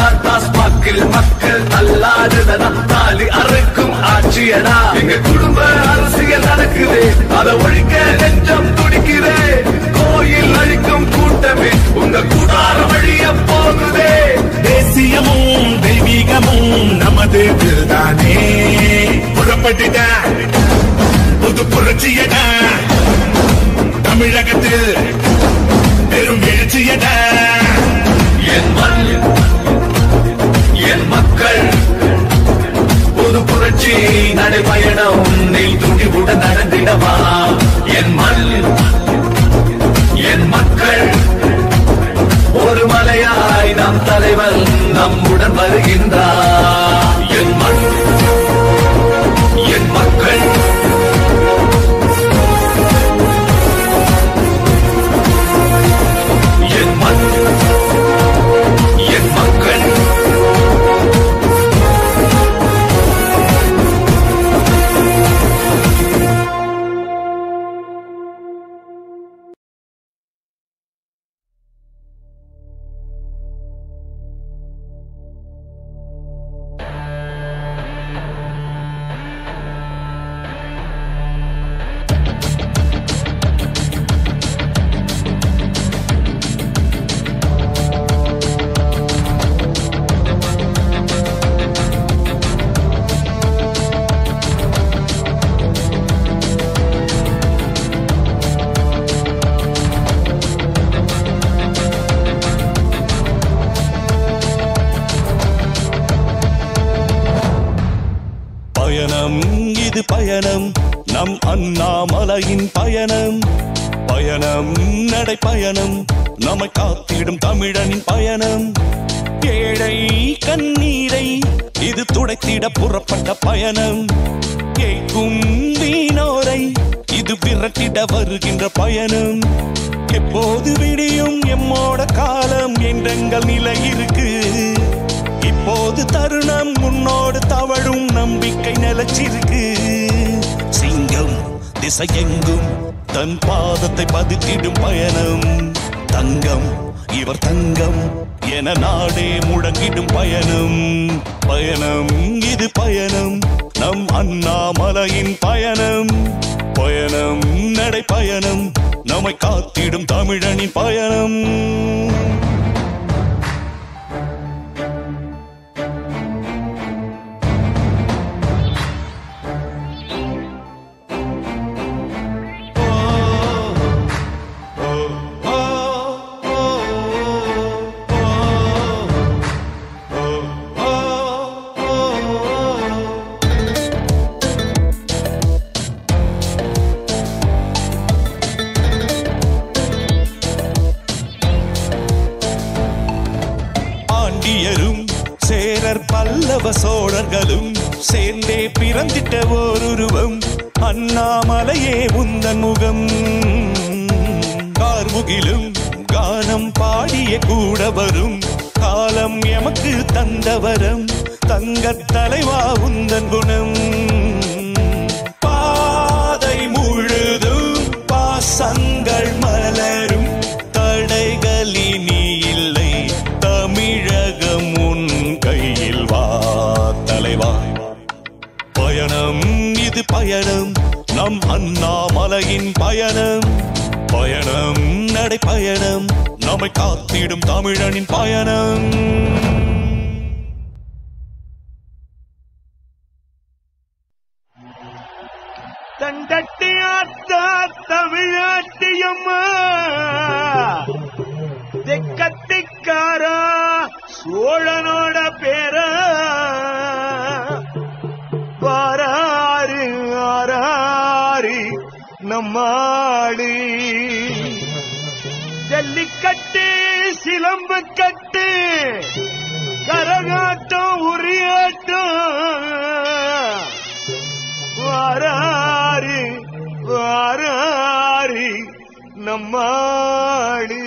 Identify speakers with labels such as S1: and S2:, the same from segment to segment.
S1: டாஸ்மாக்கில் மக்கள் அல்லாததா தாலி அறுக்கும் ஆட்சியடா. எங்க குடும்ப அரசியல் நடக்குது, அதை ஒழிக்க நெஞ்சம் துடிக்குதே. கோயில் அழிக்கும் கூட்டமே உங்க கூடார வழிய போகுதே.
S2: தேசியமும் தெய்வீகமும் நமது தானே. புறப்பட்டுட புது புரட்சியட, தமிழகத்தில் பெரும் எழுச்சியட.
S1: என் மண் என் மக்கள் புது புரட்சி நடைபயணம் நீ துணிவுடன் நடந்திடவா. என் மண் என் மக்கள் ஒரு மலையாய் நம் தலைவன் நம்முடன் வருகின்றார். என் மண் என் மக்கள் என் மண் என் மக்கள்.
S3: பயணம் இது பயணம், நம் அண்ணாமலையின் பயணம். பயணம் நடைப்பயணம், நம்மை காத்திடும் தமிழனின் பயணம். ஏழை கண்ணீரை இது துடைத்திட புறப்பட்ட பயணம். கேட்கும் வீணோரை இது விரட்டிட வருகின்ற பயணம். எப்போது விடியும் எம்மோட காலம் என்றெங்கள் நிலை இருக்கு. இப்போது தருணம் முன்னோடு தவழும் நம்பிக்கை நிலச்சிருக்கு. சிங்கம் திசையெங்கும் தன் பாதத்தை பதித்திடும் பயணம். தங்கம் இவர் தங்கம் என நாடே முழங்கிடும் பயணம். பயணம் இது பயணம், நம் அண்ணாமலையின் பயணம். பயணம் நடைப்பயணம், நம்மை காத்திடும் தமிழனின் பயணம். சேரர் பல்லவ சோழர்களும் சேர்ந்தே பிறந்திட்ட ஓருருவம். அண்ணாமலையே உந்தன் முகம். கார்முகிலும் கானம் பாடிய கூட வரும் காலம் எமக்கு தந்தவரம். தங்கத் தலைவா உந்தன் குணம். பாதை முழுதும் பாசங்கள் மலரும், தடைகளி நீ இல்லை தமிழகம் உன் கையில் வா தலைவா. பயணம் இது பயணம், நம் அண்ணாமலையின் பயணம். பயணம் நடைப்பயணம், நம்மை காத்திடும் தமிழனின் பயணம்.
S2: தண்டட்டி ஆத்தா தமிழ்நாட்டியம்மா, தெக்கத்திக்காரா சோழனோட பேர வாராரு ஆராரி நம்மாடி. ஜல்லிக்கட்டு சிலம்பு கட்டு கரகாட்டம் உரியாட்டம் வாராரி வாராரி நம்மாடி.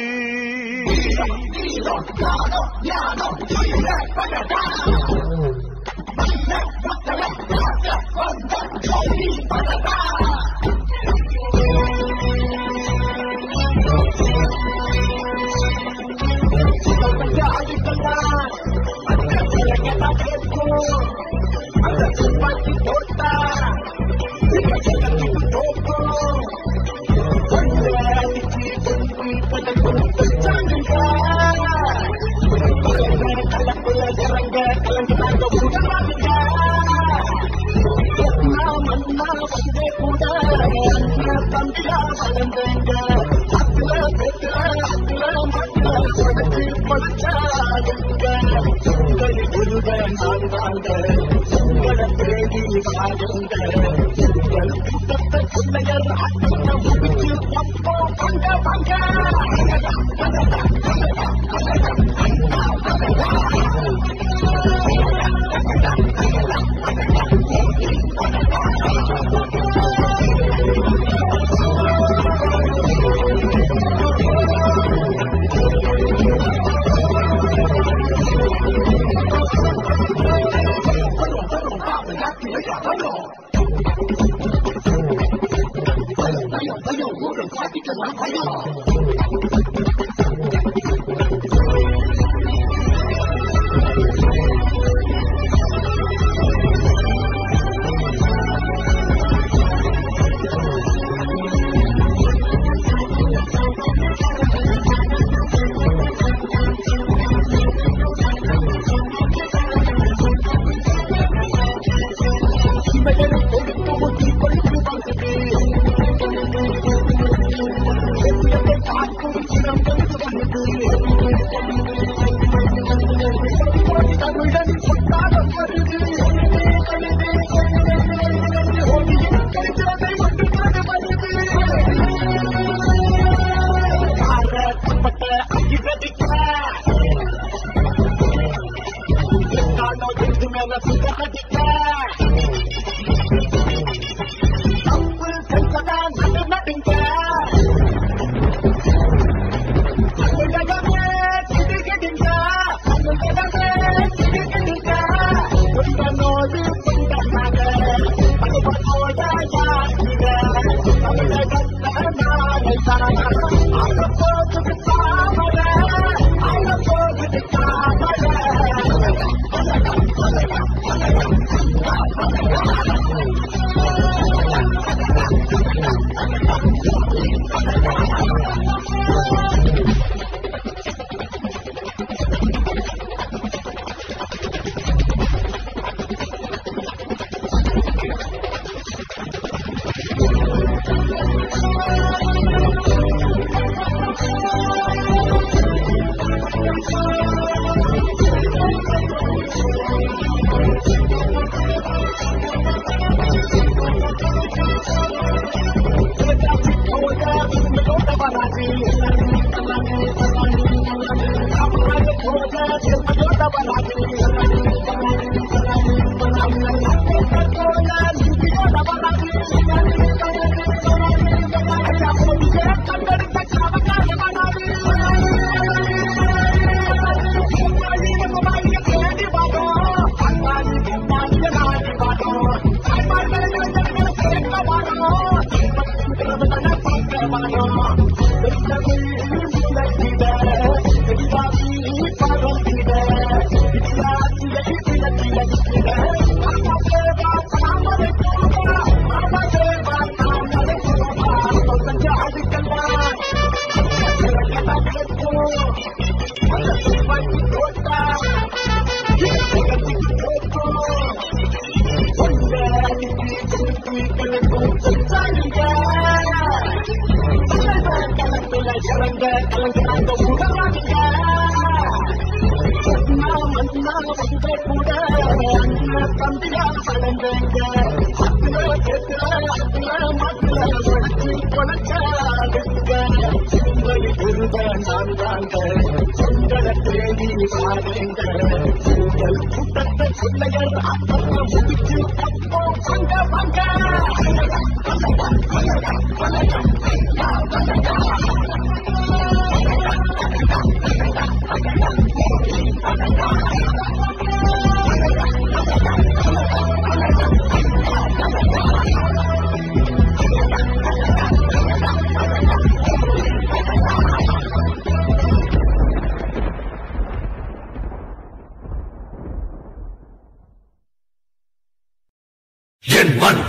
S1: என் மண்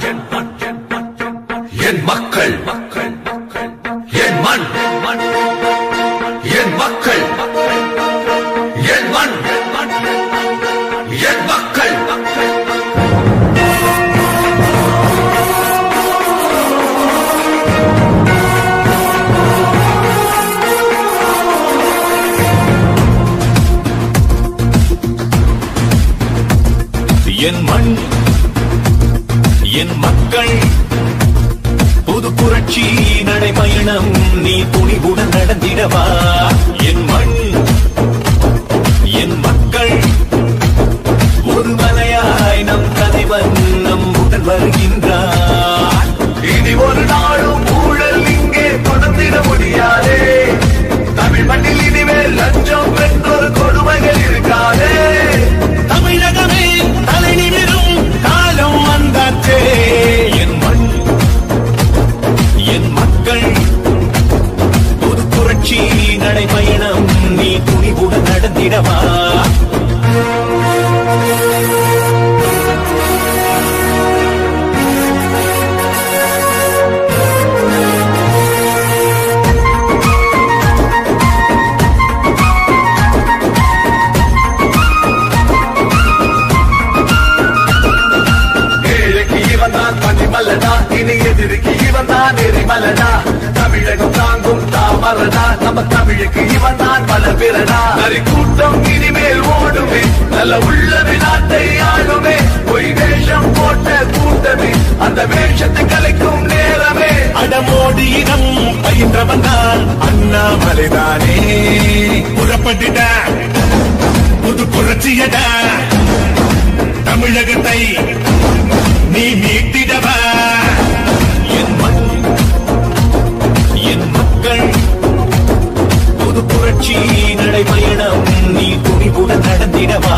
S1: என் மக்கள் என் மண் என் மக்கள் என் மண் என் மக்கள்
S3: என் மண் என் மக்கள் புது புரட்சி நடைபயணம் நீ துணிவுடன் நடந்திடவா என் மண் என் மக்கள் ஒரு மலையாய் நம் தலைவன் நம்முடன் வருகின்றார் இனி ஒரு நாளும் ஊழல் இங்கே தொடர்ந்திட முடியாதே தமிழ் மண்ணில் இனிமேல் லஞ்சம் என்றொரு கொடுமைகள் இருக்காதே தமிழகமே தலை நிமிரும் காலம் வந்தாச்சே என் மண் என் மக்கள் ஒரு புரட்சி நடைபயணம் நீ துணிவுடன் நடந்திடவா இனி எதிர்க்கு இவன் தான் எரிமலனா தமிழகம் தாங்கும் தாமரனா நம்ம தமிழுக்கு இவன் தான் பல பிறனா நரி கூட்டம் இனிமேல் ஓடுமே நல்ல உள்ளமே நாட்டை ஆளுமே பொய் வேஷம் போட்ட கூட்டமே அந்த வேஷத்தை கலைக்கும் நேரமே அடமோடி இடம் பயின்றவன் தான் அண்ணாமலைதானே புறப்பட்டுட புது புரட்சியடா தமிழகத்தை நீ மீட்டிடவா என் மண் என் மக்கள் புது புரட்சி நடைபயணம் நீ துணிவுடன் நடந்திடவா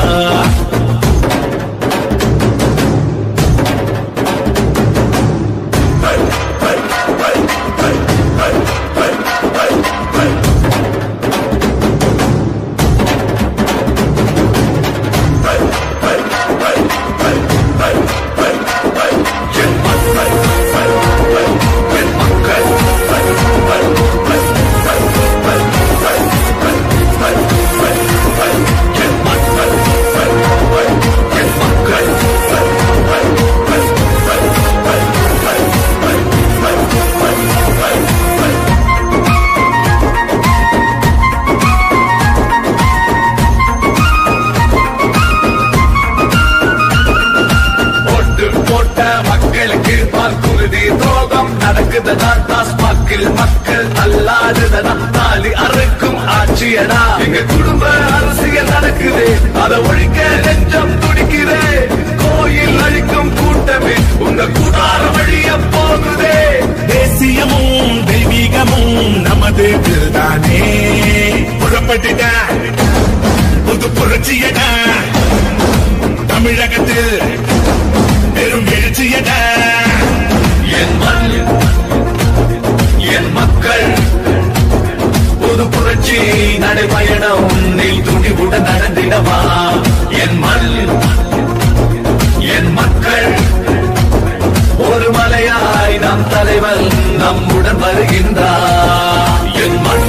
S3: மக்கள் அல்லாததா தாலி அறுக்கும் ஆட்சியடா எங்க குடும்ப அரசியல் நடக்குது அதை ஒழிக்க நெஞ்சம் துடிக்குதே கோயில் அழிக்கும் கூட்டமே உங்க கூடார வழிய போகுதே தேசியமும் தெய்வீகமும் நமது தானே புறப்பட்டுட புது புரட்சியடா தமிழகத்தில் பெரும் எழுச்சியடா என் மண் என் மக்கள் புது புரட்சி நடைபயணம் நீ துணிவுடன் நடந்திடவா என் மண் என் மக்கள் ஒரு மலையாய் நம் தலைவன் நம்முடன் வருகின்றார் என் மண்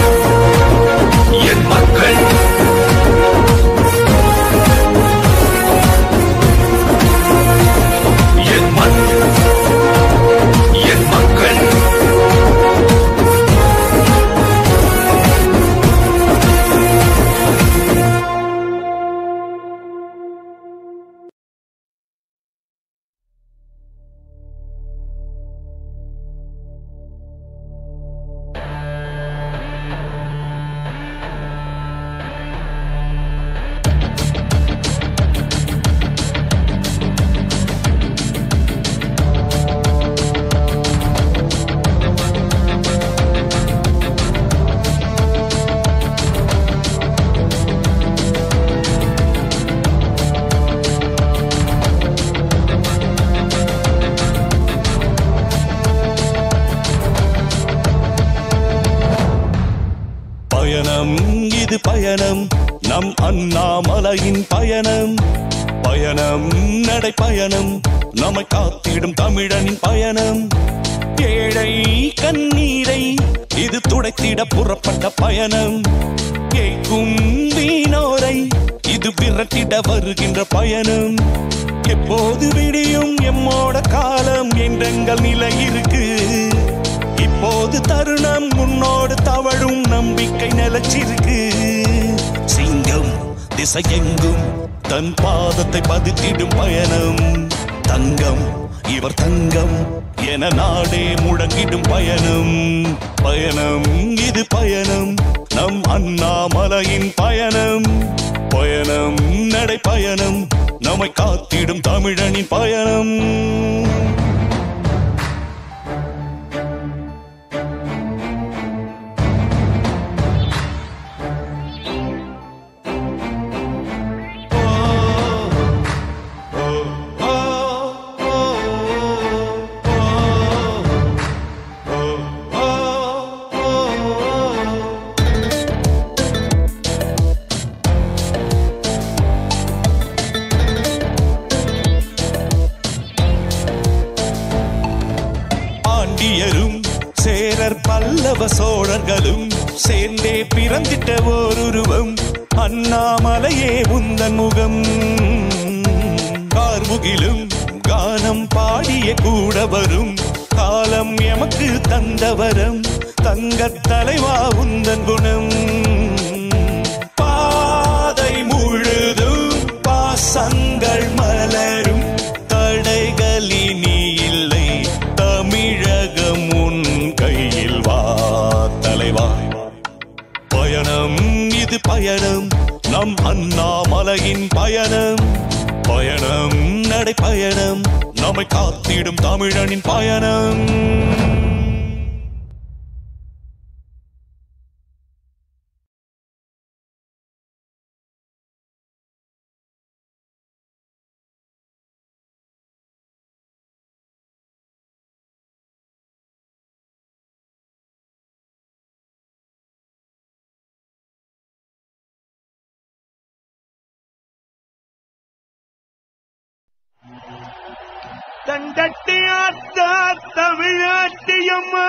S3: என் மக்கள் என் மண் என் மக்கள் இது பயணம் நம் அண்ணாமலையின் பயணம் பயணம் நடைப்பயணம் நம்மை காத்திடும் தமிழனின் பயணம் ஏழை கண்ணீரை இது துடைத்திட புறப்பட்ட பயணம் கேட்கும் வீணோரை இது விரட்டிட வருகின்ற பயணம் எப்போது விடியும் எம்மோட காலம் என்றெங்கள் நிலை இருக்கு இப்போது தருணம் முன்னோடு தவழும் நம்பிக்கை நிலச்சிருக்கு சிங்கம்
S4: திசையெங்கும் தன் பாதத்தை பதித்திடும் பயணம். தங்கம் இவர் தங்கம் என நாடே முழங்கிடும் பயணம். பயணம் இது பயணம், நம் அண்ணாமலையின் பயணம். பயணம் நடை பயணம், நம்மை காத்திடும் தமிழனின் பயணம். சேரர் பல்லவ சோழர்களும் சேர்ந்தே பிறந்திட்ட ஓருருவம். அண்ணாமலையே உந்தன் முகம். கார்முகிலும் கானம் பாடிய கூட வரும் காலம் எமக்கு தந்தவரம். தங்கத் தலைவா உந்தன் குணம். பாதை முழுதும் பாசங்கள் மலரும், தடைகளினி இல்லை தமிழகம் உன் கையில் வா தலைவா. பயணம் இது பயணம், நம் அண்ணாமலையின் பயணம். பயணம் நடை பயணம், நம்மை காத்திடும் தமிழனின் பயணம்.
S2: தண்டட்டி ஆத்தா தமிழ்நாட்டியம்மா,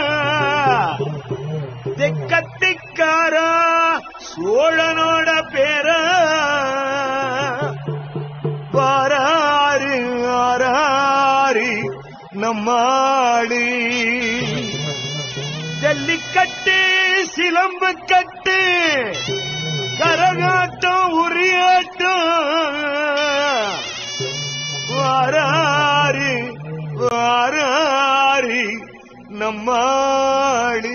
S2: தெக்கத்திக்காரா சோழனோட பேரா. வாராரு ஆராரி நம்மாடி, ஜல்லிக்கட்டு சிலம்பு கட்டு கரகாட்டம் உரியாட்டம். வாராரி வாராரி நம்மாடி.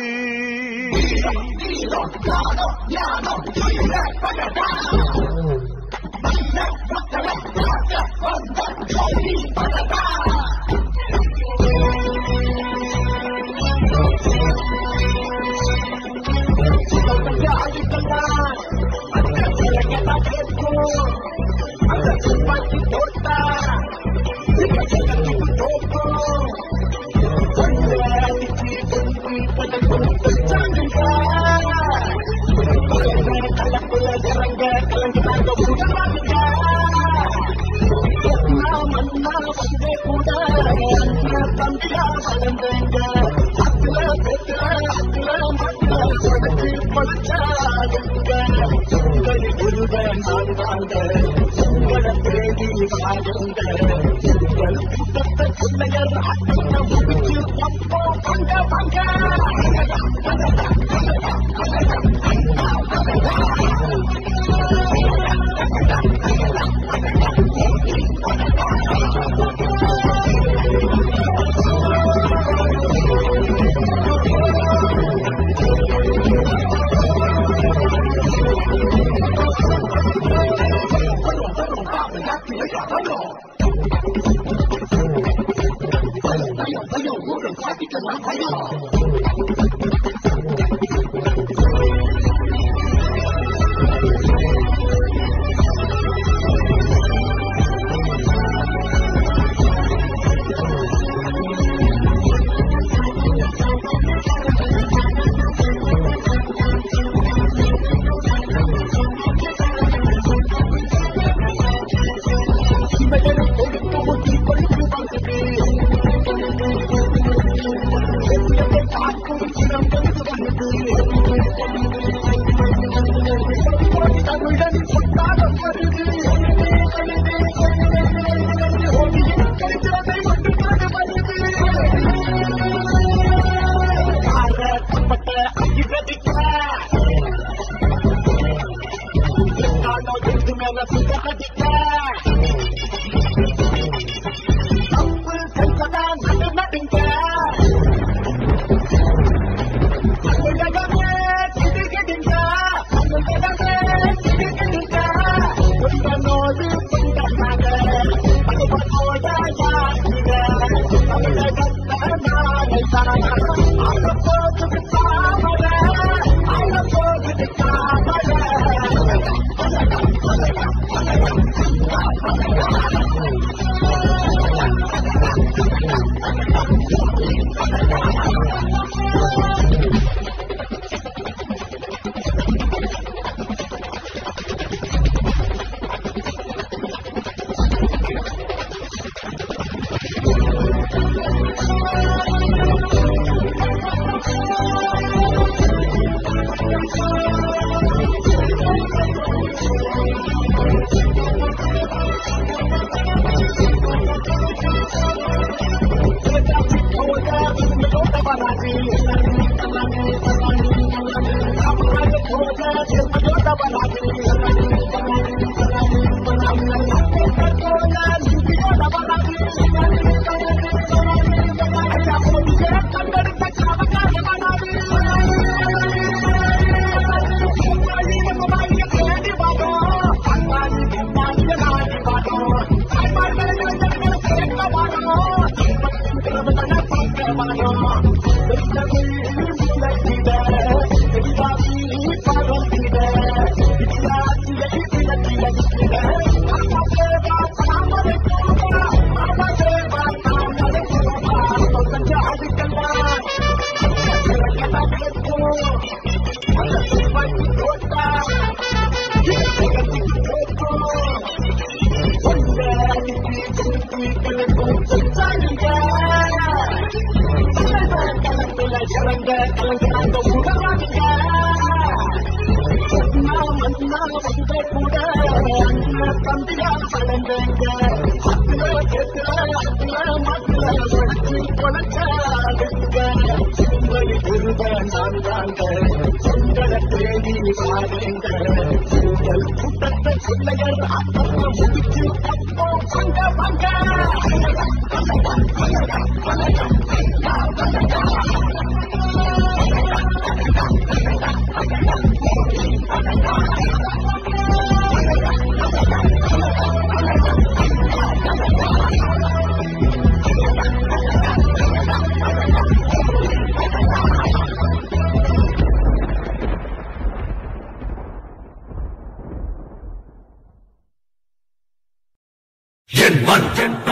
S1: என் மண்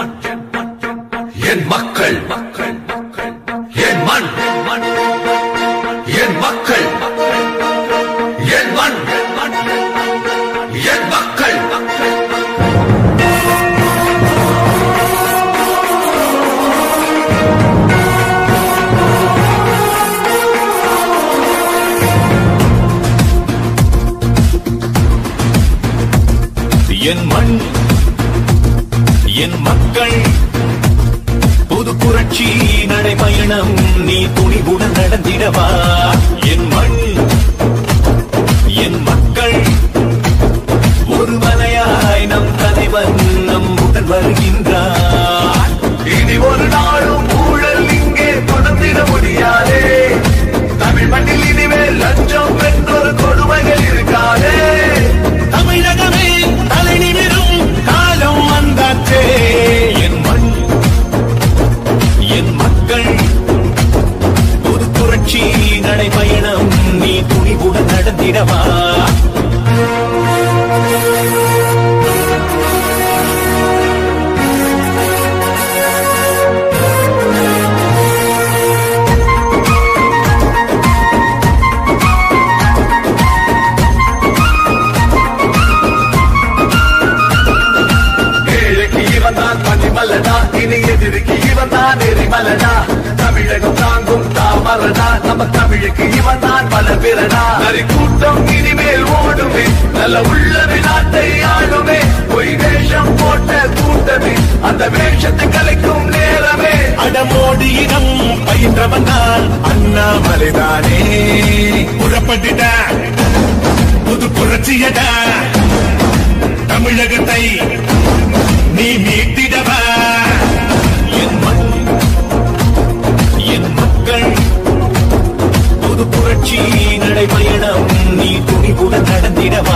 S1: என் மக்கள் என் மண் என் மக்கள் என் மண் என் மக்கள்
S4: என் மண் என் மக்கள் புது புரட்சி நடைபயணம் நீ துணிவுடன் நடந்திடவா என் மண் என் மக்கள் ஒரு மலையாய் நம் தலைவன் நம்முடன் வருகின்றார்
S3: இனி ஒரு நாளும் ஊழல் இங்கே தொடர்ந்திட முடியாதே தமிழ் மண்ணில் இனிமேல் லஞ்சம் என்றொரு கொடுமைகள் இருக்காதே
S4: தமிழகமே தலை நிமிரும் காலம் வந்தாச்சே என் மண் என் மக்கள் ஒரு புரட்சி நடைபயணம் நீ துணிவுடன் நடந்திடவா
S3: மலடா இனி எதிர்க்கு இவன் தான் எரிமலடா தமிழகம் தாங்கும் தாமரடா நம்ம தமிழுக்கு இவன் தான் பல பிறடா நரி கூட்டம் இனிமேல் ஓடுமே நல்ல உள்ளவே நாட்டை ஆளுமே பொய் வேஷம் போட்ட கூட்டமே அந்த வேஷத்தை கலைக்கும் நேரமே
S4: அடமோடி இடம் பயின்றவன் தான் அண்ணாமலைதானே புறப்பட்டுட புது புரட்சியடா தமிழகத்தை நீ மீட்டிடவா என் மண் என் மக்கள் புது புரட்சி நடைபயணம் நீ துணிவுடன் நடந்திடவா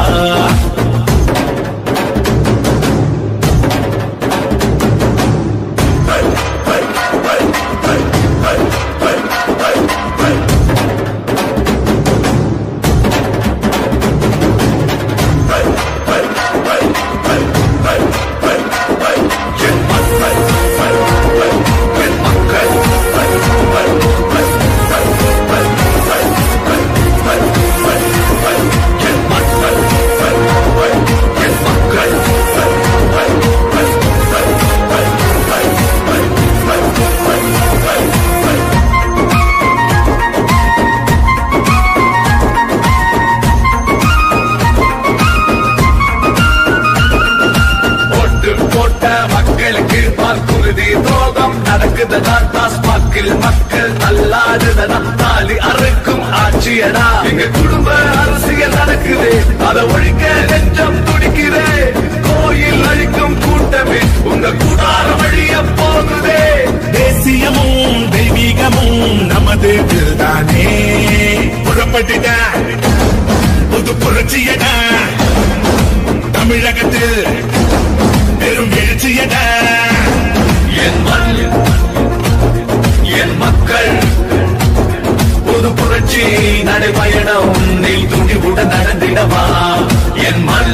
S4: மக்கள் அல்லாததா தாலி அறுக்கும் ஆட்சியடா எங்க குடும்ப அரசியல் நடக்குது அதை ஒழிக்க நெஞ்சம் துடிக்குதே கோயில் அழிக்கும் கூட்டமே உங்க கூடார வழிய போகுதே தேசியமும் தெய்வீகமும் நமது தானே புறப்பட்டுட புது புரட்சியடா தமிழகத்தில் பெரும் எழுச்சியடா என் மண் என் மக்கள் புது புரட்சி நடைபயணம் நீ துணிவுடன் நடந்திடவா என் மண்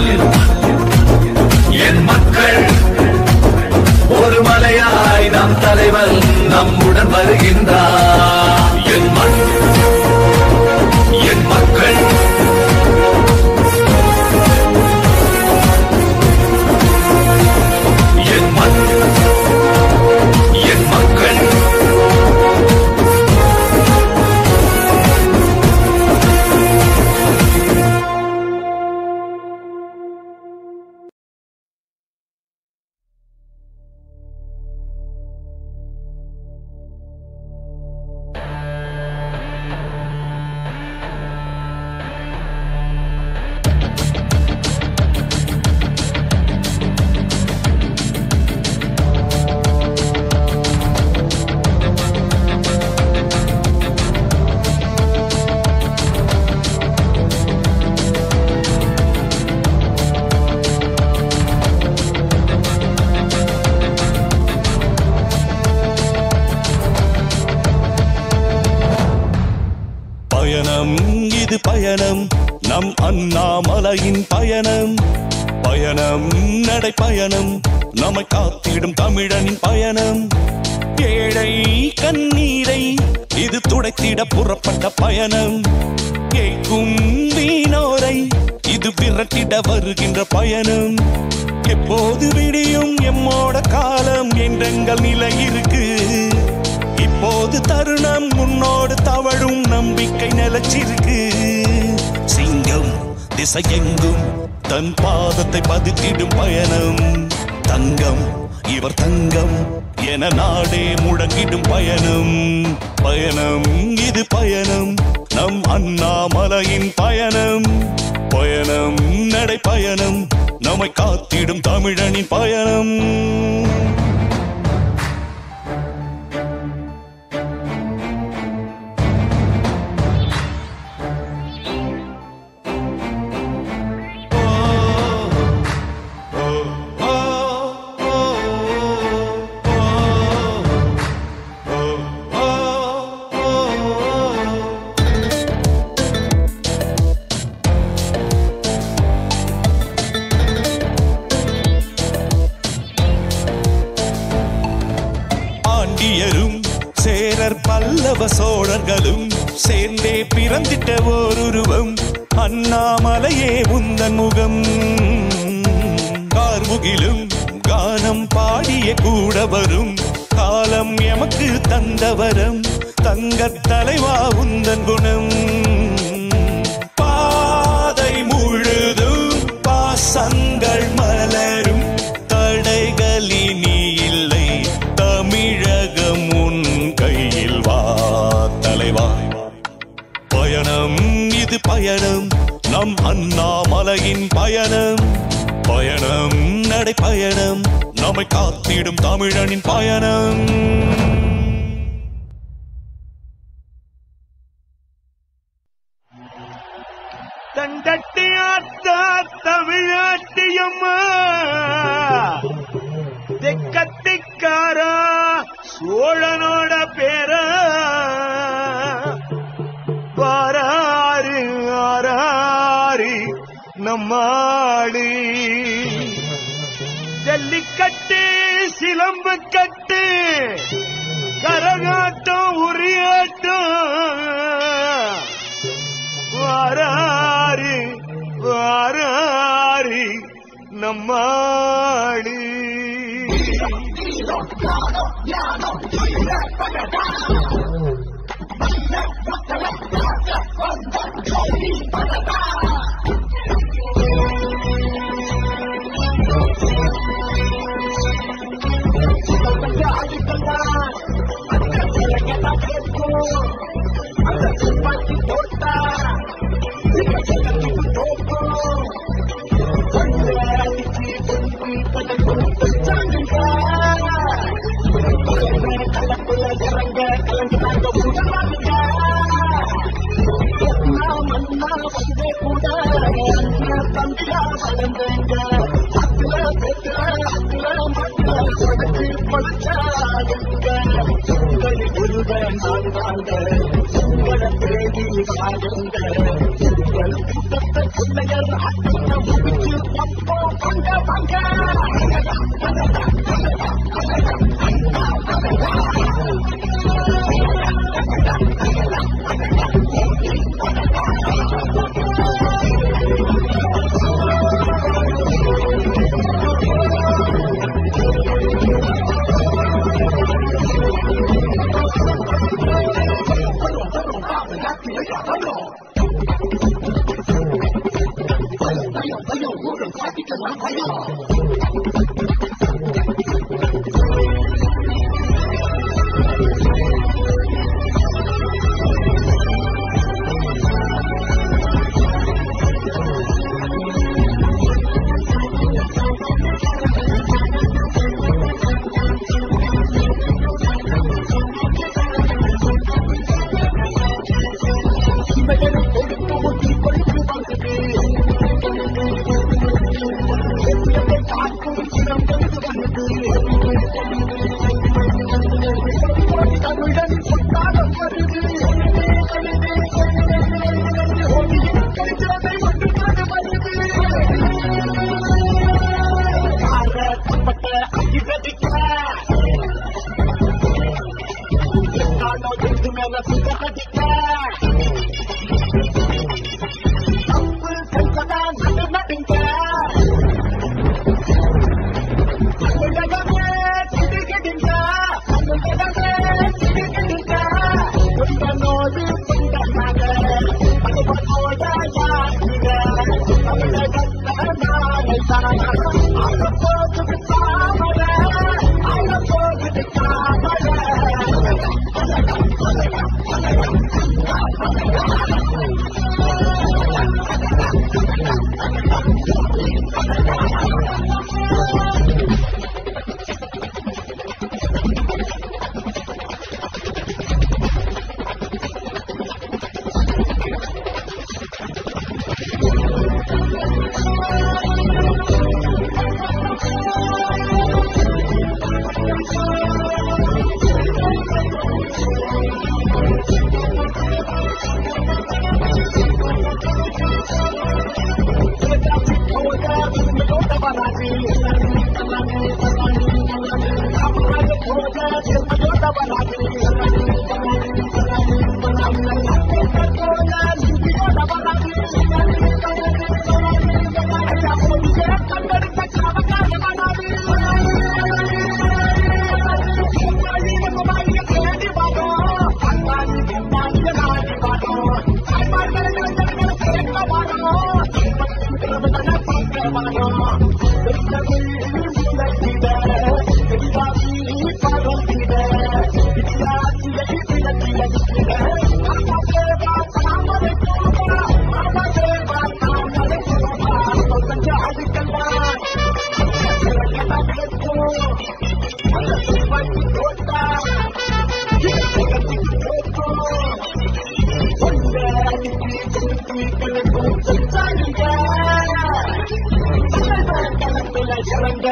S4: என் மக்கள் ஒரு மலையாய் நம் தலைவன் நம்முடன் வருகின்றார் என் மண் என் மக்கள் என் மண் என் மக்கள்
S5: பயணம் நம் அண்ணாமலையின் பயணம் பயணம் நடைப்பயணம் நம்மை காத்திடும் தமிழனின் பயணம் ஏழை கண்ணீரை இது துடைத்திட புறப்பட்ட பயணம் கேட்கும் வீணோரை இது விரட்டிட வருகின்ற பயணம் எப்போது விடியும் எம்மோட காலம் என்றெங்கள் நிலை இருக்கு இப்போது தருணம் முன்னோடு தவழும் நம்பிக்கை நிலச்சிருக்கு சிங்கம் திசையெங்கும் தன் பாதத்தை பதித்திடும் பயணம் தங்கம் இவர் தங்கம் என நாடே முழங்கிடும் பயணம் பயணம் இது பயணம் நம் அண்ணாமலையின் பயணம் பயணம் நடைப்பயணம் நம்மை காத்திடும் தமிழனின் பயணம் சேரர் பல்லவ சோழர்களும் சேர்ந்தே பிறந்திட்ட ஓருருவம் அண்ணாமலையே உந்தன் முகம் கார்முகிலும் கானம் பாடிய கூட வரும் காலம் எமக்கு தந்தவரம் தங்கத் தலைவா உந்தன் குணம் பாதை முழுதும் பாசங்கள் மலரும் தடைகளி நீ இல்லை தமிழகம் உன் கையில் வா தலைவா பயணம் இது பயணம் நம் அண்ணாமலையின் பயணம் பயணம் நடை பயணம் நம்மை காத்திடும் தமிழனின் பயணம்.
S2: தண்டட்டி ஆத்தா தமிழாட்டியம்மா தெக்கத்திக்காரா சோழனோட பேரா பாராறு ஆராரி நம்மாடி ஜல்லிக்கட்டு சிலம்பு கட்டு கரகாட்டம் உரியாட்டம் வாராரி வாராரி நம்மாடி.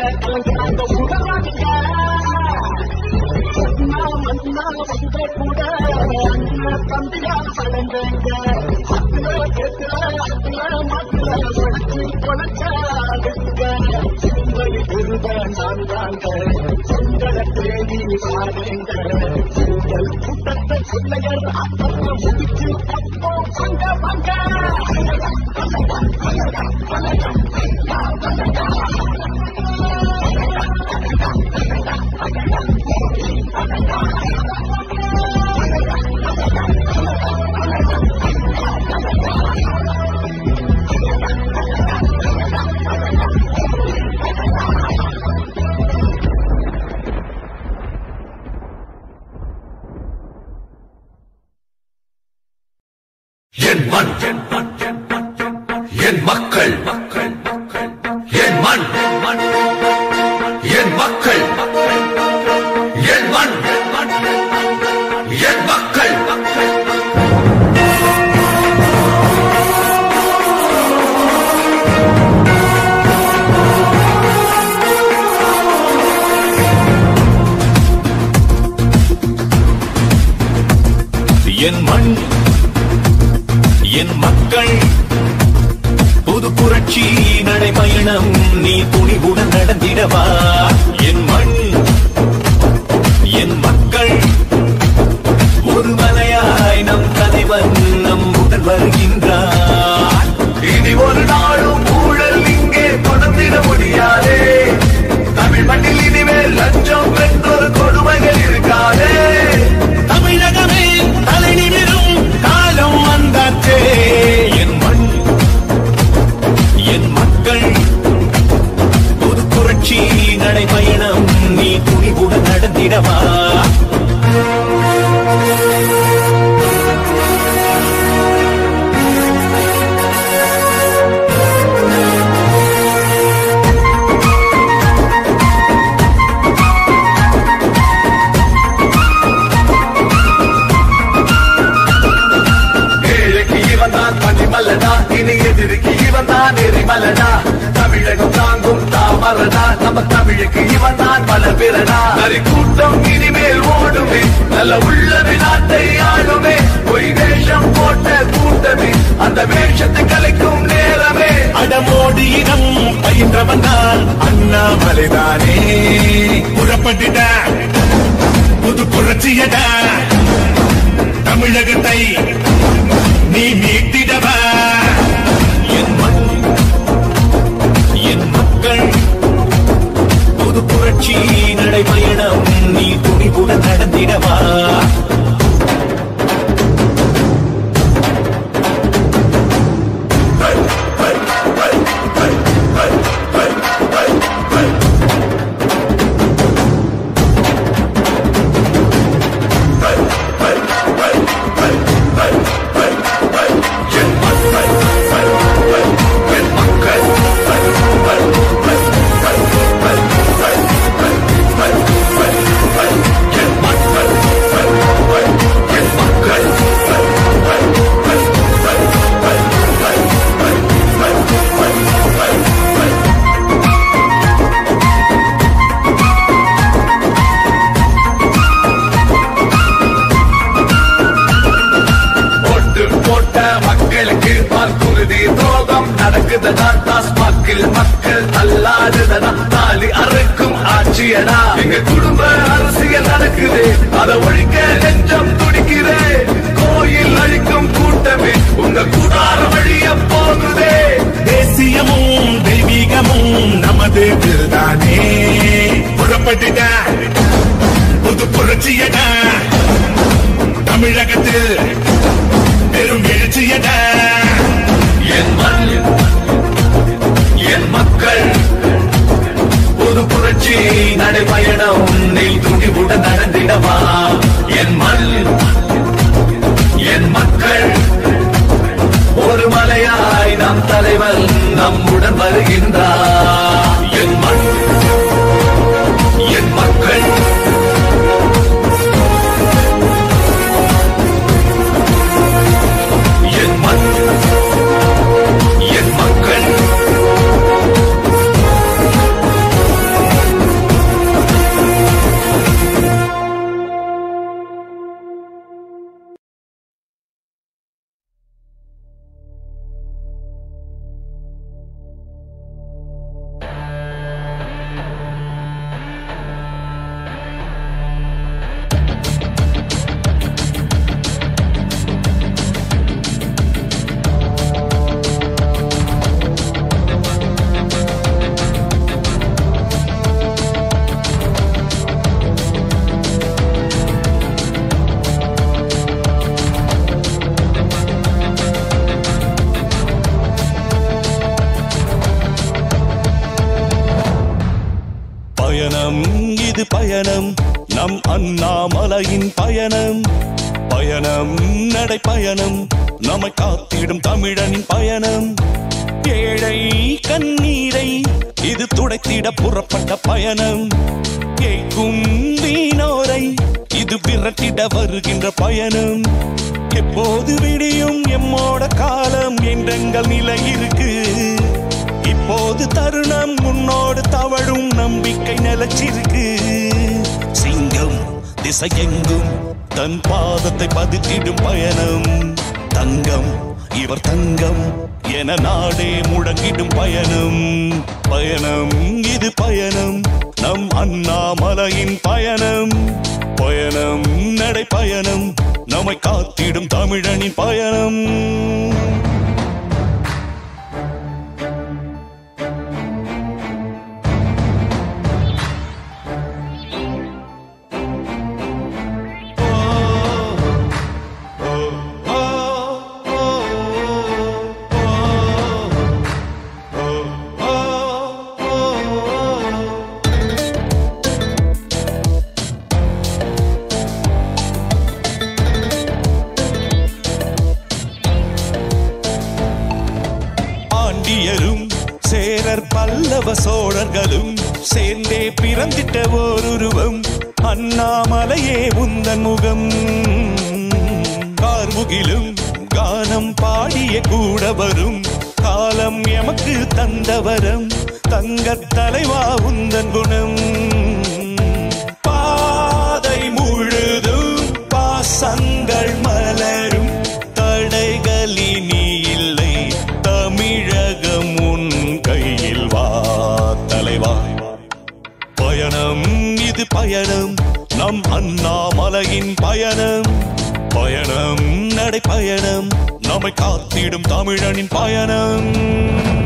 S1: என் மண் என் மக்கள் என் மண் என் மக்கள் என் மண் என் மக்கள்
S4: என் மண் என் மக்கள் புது புரட்சி நடைபயணம் நீ துணிவுடன் நடந்திடவா என் மண் என் மக்கள் ஒரு மலையாய் நம் தலைவன் நம்முடன் வருகின்றார்
S3: இனி ஒரு நாளும் ஊழல் இங்கே தொடர்ந்திட முடியாதே தமிழ் மண்ணில் இனிமேல் லஞ்சம் பெற்றொரு கொடுமைகள் இருக்காதே
S4: தமிழகமே தலை நிமிரும் காலம் வந்தாச்சே என் மண் என் மக்கள் புது புரட்சி நடைபயணம் நீ துணிவுடன் நடந்திடவா
S3: இனி எதிர்க்கு இவன் தான் எரிமலனா தமிழகம் தாங்கும் தாமரனா நம்ம தமிழுக்கு இவன் தான் பல பிறனா நரி கூட்டம் இனிமேல் ஓடுமே நல்ல உள்ளவே நாட்டை ஆளுமே பொய் வேஷம் போட்ட கூட்டமே அந்த வேஷத்தை கலைக்கும் நேரமே
S4: அடமோடி இடம் பயின்றவன் தான் அண்ணாமலைதானே புறப்பட்டுட புது புரட்சியடா தமிழகத்தை நீ மீட்டிடவா என் மண் என் மக்கள் புது புரட்சி நடைபயணம் நீ துணிவுடன் நடந்திடவா
S3: மக்கள் அல்லாததா தாலி அறுக்கும் ஆட்சியடா எங்க குடும்ப அரசியல் நடக்குது அதை ஒழிக்க நெஞ்சம் துடிக்குதே கோயில் அழிக்கும் கூட்டமே உங்க கூடார வழிய போகுதே
S4: தேசியமும் தெய்வீகமும் நமது தானே புறப்பட்டுட புது புரட்சியடா தமிழகத்தில் பெரும் எழுச்சியடா
S3: என் மண் என் மக்கள் புது புரட்சி நடைபயணம் நீ துணிவுடன் நடந்திடவா என் மண் என் மக்கள் ஒரு மலையாய் நம் தலைவன் நம்முடன் வருகின்றார் என் மண் என் மக்கள் என் மண் என் மக்கள்
S5: பயணம் இது பயணம் நம் அண்ணாமலையின் பயணம் பயணம் நடைப்பயணம் நம்மை காத்திடும் தமிழனின் பயணம் ஏழை கண்ணீரை இது துடைத்திட புறப்பட்ட பயணம் கேட்கும் வீணோரை இது விரட்டிட வருகின்ற பயணம் எப்போது விடியும் எம்மோட காலம் என்றெங்கள் நிலை இருக்கு இப்போது தருணம் முன்னோடு தவழும் நம்பிக்கை நிலச்சிருக்கு சிங்கம் திசையெங்கும் தன் பாதத்தை பதித்திடும் பயணம் தங்கம் இவர் தங்கம் என நாடே முழங்கிடும் பயணம் பயணம் இது பயணம் நம் அண்ணாமலையின் பயணம் பயணம் நடைப்பயணம் நம்மை காத்திடும் தமிழனின் பயணம் பாண்டியரும் சேரர் பல்லவ சோழர்களும் சேர்ந்தே பிறந்திட்ட ஓருருவம் அண்ணாமலையே உந்தன் முகம் கார்முகிலும் கானம் பாடிய கூட வரும் காலம் எமக்கு தந்தவரம் தங்கத் தலைவா உந்தன் குணம் பாதை முழுதும் பாசங்கள் மலரும் தடைகளினி இல்லை தமிழகம் உன் கையில் வா தலைவா பயணம் இது பயணம் நம் அண்ணாமலையின் பயணம் பயணம் நடைப்பயணம் நம்மை காத்திடும் தமிழனின் பயணம்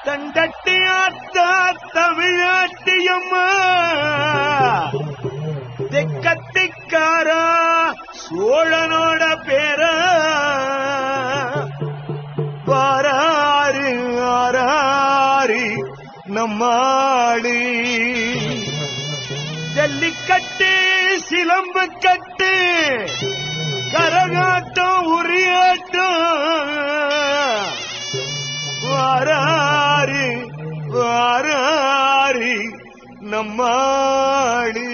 S2: தண்டட்டி ஆத்தா தமிழாட்டியம்மா தெக்கத்திக்காரா சோழனோட பேரா வாராரு ஆராரி நம்மாடி ஜல்லிக்கட்டு சிலம்பு கட்டு கரகாட்டம் உரியாட்டம் வாராரு வாராரி நம்மாடி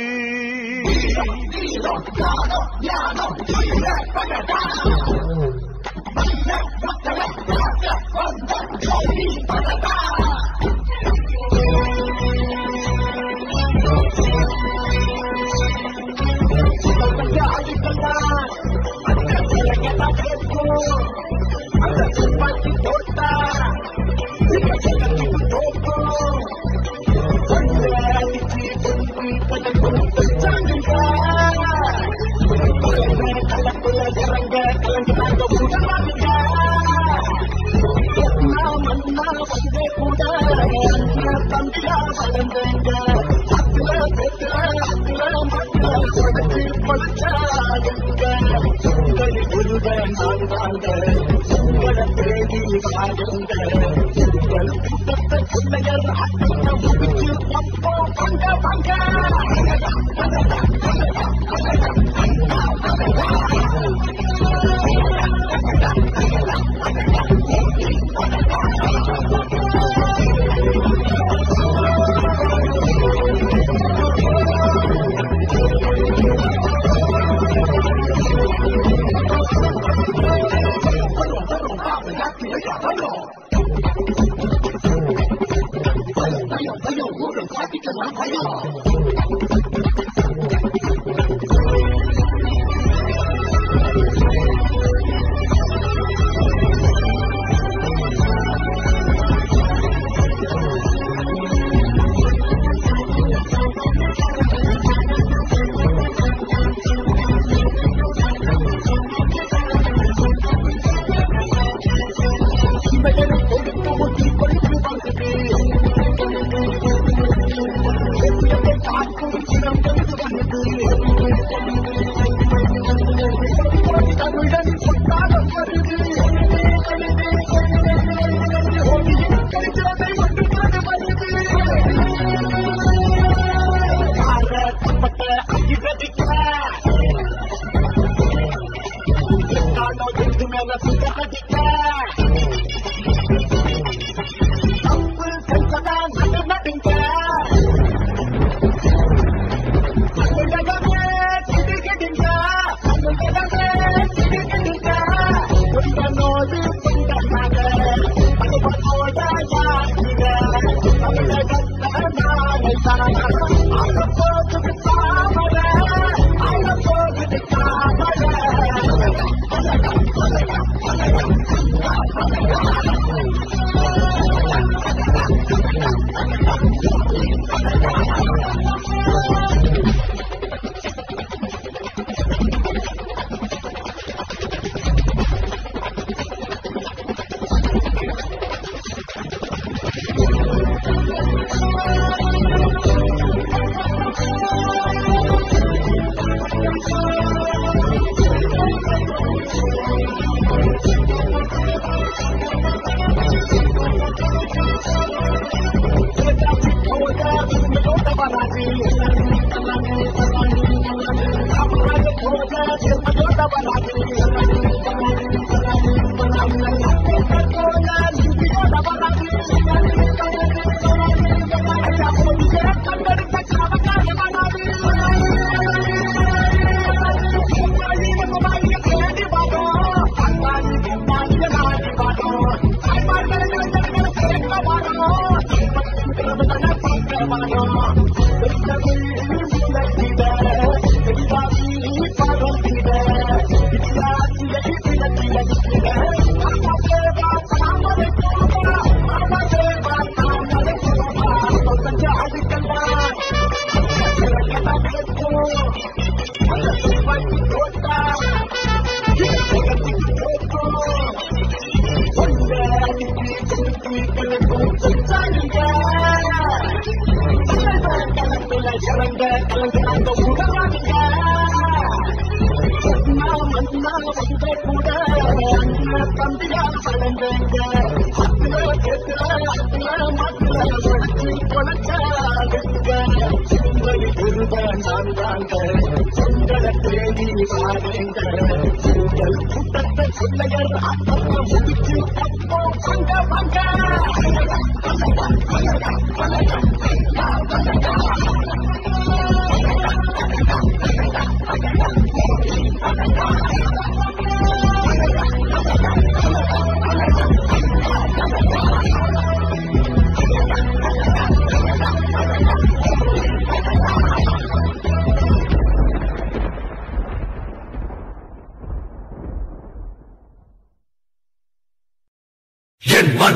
S1: என் மண்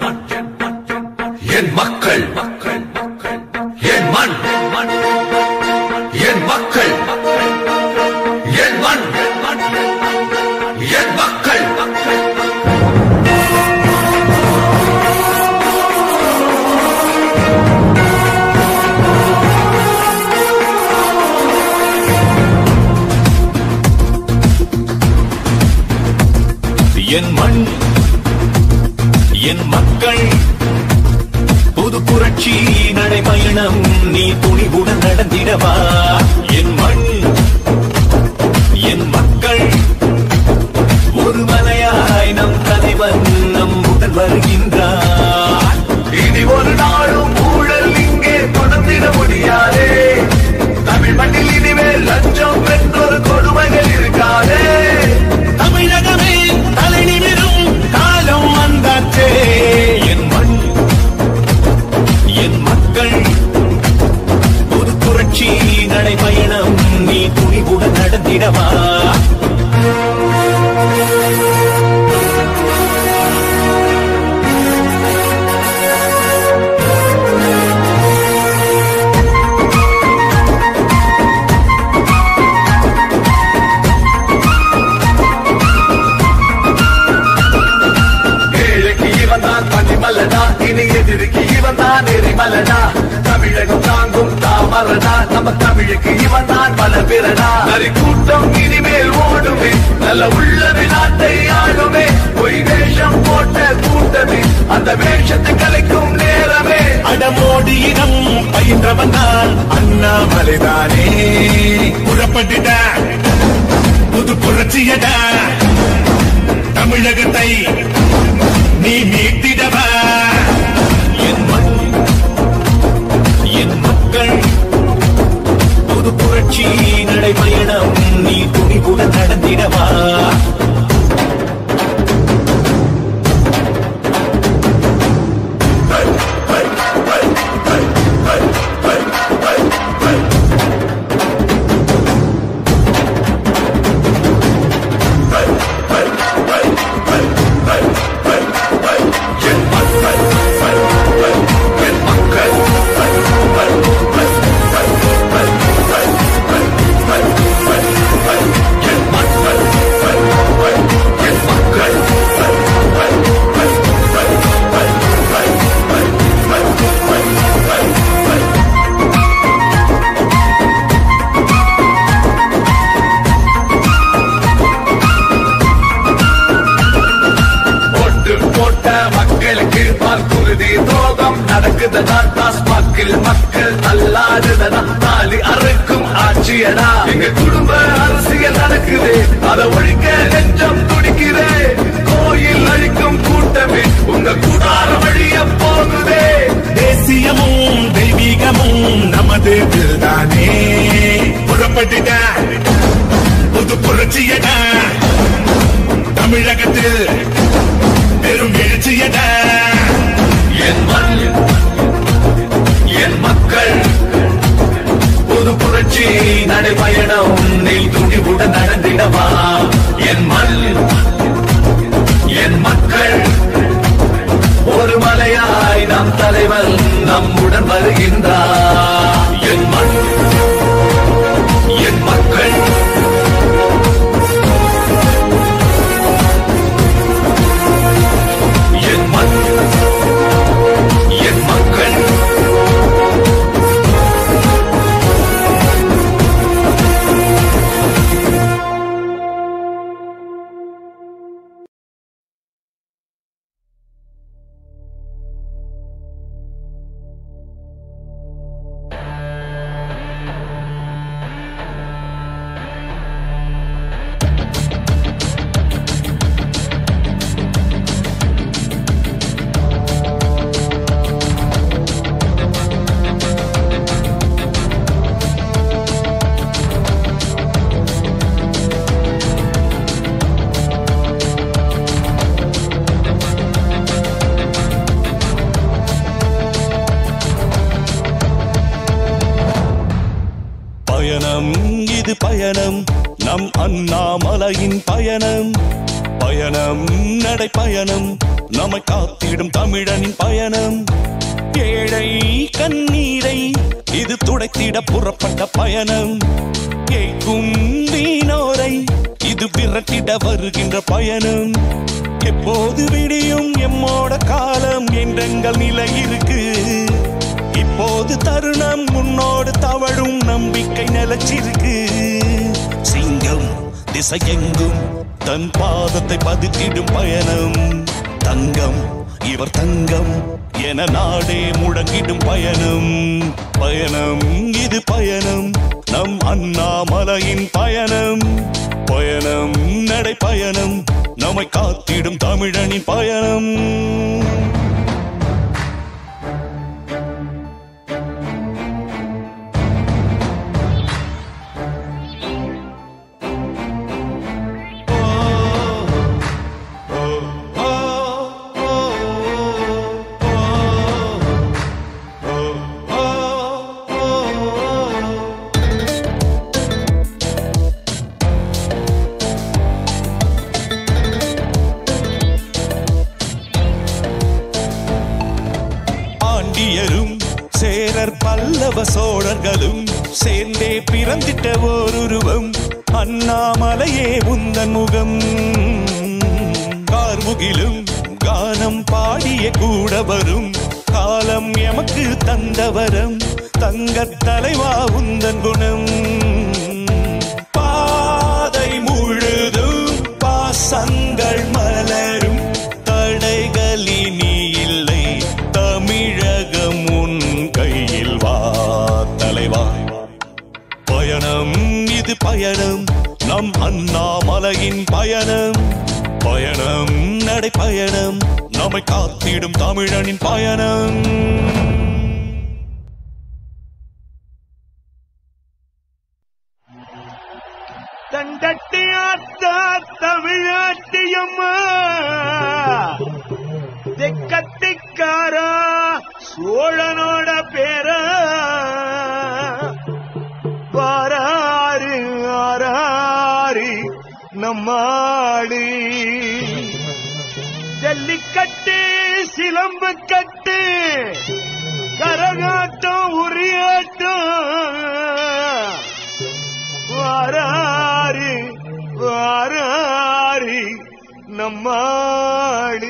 S1: என் மக்கள் என் மண் என் மக்கள் என் மண் என் மக்கள்
S3: என் மண் என் மக்கள் புது புரட்சி நடைபயணம் நீ துணிவுடன் நடந்திடவா என் மண் என் மக்கள் ஒரு மலையாய் நம் தலைவன் நம் உடன் வருகின்றார் இனி ஒரு நாளும் ஊழல் இங்கே தொடர்ந்திட முடியாதே தமிழ் மண்ணில் இனிமேல் லஞ்சம் என்றொரு கொடுமைகள் இருக்காதே தமிழகமே தலை நிமிரும் காலம் வந்தாச்சே என் மண் என் மக்கள் ஒரு புரட்சி நடைபயணம் நீ துணிவுடன் நடந்திடவா இனி எதிர்க்கு இவன் தான் எரிமலனா தமிழகம் தாங்கும் தாமரனா நம்ம தமிழுக்கு இவன் தான் பல பிறனா நரி கூட்டம் இனிமேல் ஓடுமே நல்ல உள்ளது நாட்டை ஆளுமே பொய் வேஷம் போட்ட கூட்டமே அந்த வேஷத்தை கலைக்கும் நேரமே அடமோடி இடம் பயின்றவன் தான் அண்ணாமலைதானே புறப்பட்டுட புது புரட்சியடா தமிழகத்தை நீ மீட்டிடவா என் மண் என் மக்கள் புது புரட்சி நடைபயணம் நீ துணிவுடன் நடந்திடவா மக்கள் தள்ளாடுதனா தாலி அறுக்கும் ஆட்சியடா எங்க குடும்ப அரசியல் நடக்குது அதை ஒழிக்க நெஞ்சம் துடிக்குதே கோயில் அழிக்கும் கூட்டமே உங்க கூடார வழிய போகுதே தேசியமும் தெய்வீகமும் நமது தானே புறப்பட்டுட புது புரட்சியடா தமிழகத்தில் பெரும் எழுச்சியடா என் மண் என் மக்கள் புது புரட்சி நடைபயணம் நீ துணிவுடன் நடந்திடவா என் மண் என் மக்கள் ஒரு மலையாய் நம் தலைவன் நம்முடன் வருகின்றார் என் மண் என் மக்கள் என் மண்
S5: பயணம் நம் அண்ணாமலையின் பயணம் பயணம் நடை பயணம் நம்மை காத்திடும் தமிழனின் பயணம் ஏழை கண்ணீரை இது துடைத்திட புறப்பட்ட பயணம் கேட்கும் வீணோரை இது விரட்டிட வருகின்ற பயணம் எப்போது விடியும் எம்மோட காலம் என்றெங்கள் நிலை இருக்கு இப்போது தருணம் முன்னோடு தவழும் நம்பிக்கை நிலைச்சிருக்கு சிங்கம் திசையெங்கும் தன் பாதத்தை பதித்திடும் பயணம் தங்கம் இவர் தங்கம் என நாடே முழங்கிடும் பயணம் பயணம் இது பயணம் நம் அண்ணாமலையின் பயணம் பயணம் நடை பயணம் நம்மை காத்திடும் தமிழனின் பயணம் சேரர் பல்லவ சோழர்களும் சேர்ந்தே பிறந்திட்ட ஓருருவம் அண்ணாமலையே உந்தன் முகம் கார்முகிலும் கானம் பாடிய கூட வரும் காலம் எமக்கு தந்தவரம் தங்கத் தலைவா உந்தன் குணம் பாதை முழுதும் பாசங்கள் மலரும் தடைகளினி இல்லை தமிழகம் உன் கையில் வா தலைவா பயணம் இது பயணம் நம் அண்ணாமலையின் பயணம் பயணம் நடை பயணம் நம்மை காத்திடும் தமிழனின் பயணம்
S2: தண்டட்டி ஆத்தா தமிழாட்டியம்மா தெக்கத்திக்காரா சோழனோட பேர வாராரு ஆராரி நம்மாடு ஜல்லிக்கட்டு சிலம்பு கட்டு கரகாட்டம் உரியாட்டம் வாராரு வாராரி நம்மாடு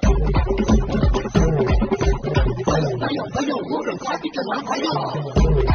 S6: Vaya,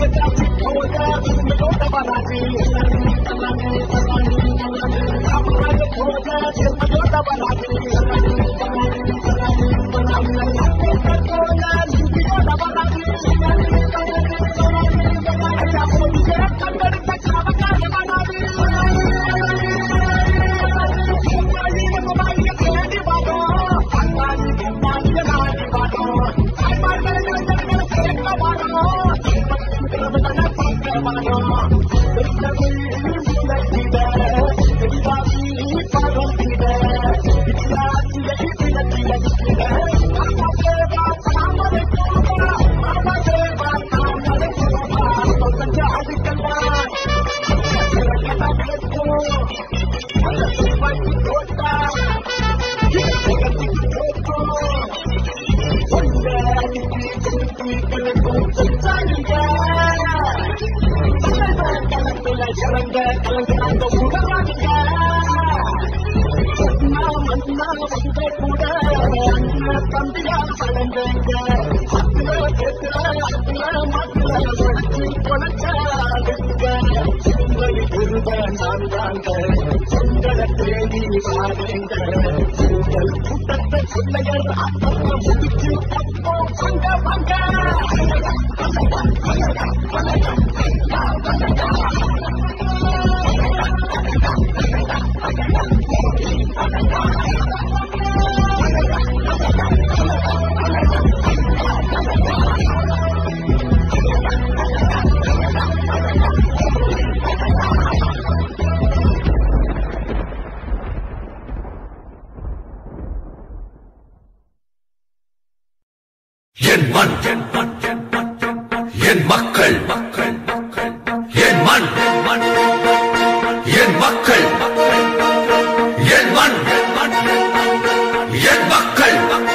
S1: என் மண் என் மக்கள் என் மண் என் மக்கள் என் மண் என் மக்கள்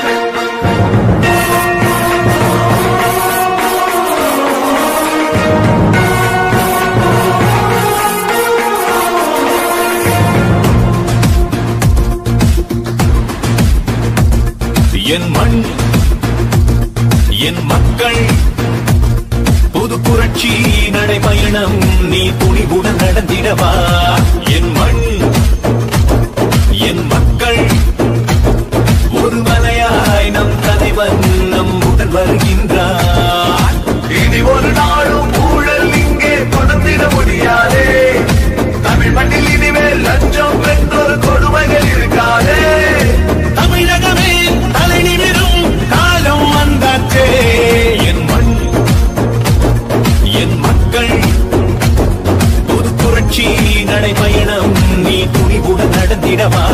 S4: என் மண் என் மக்கள் புது புரட்சி நடைபயணம் நீ துணிவுடன் நடந்திடவா என் மண் என் மக்கள் ஒரு மலையாய் நம் தலைவன் நம்முடன் வருகின்றார்
S3: இனி ஒரு நாளும் ஊழல் இங்கே தொடர்ந்திட முடியாதே தமிழ் மண்ணில் இனிமேல் லஞ்சம் என்றொரு கொடுமைகள் இருக்காதே
S4: தமிழகமே தலை நிமிரும் காலம் வந்தாச்சே என் மண் என் மக்கள் புது புரட்சி நடைபயணம் நீ துணிவுடன் நடந்திடவா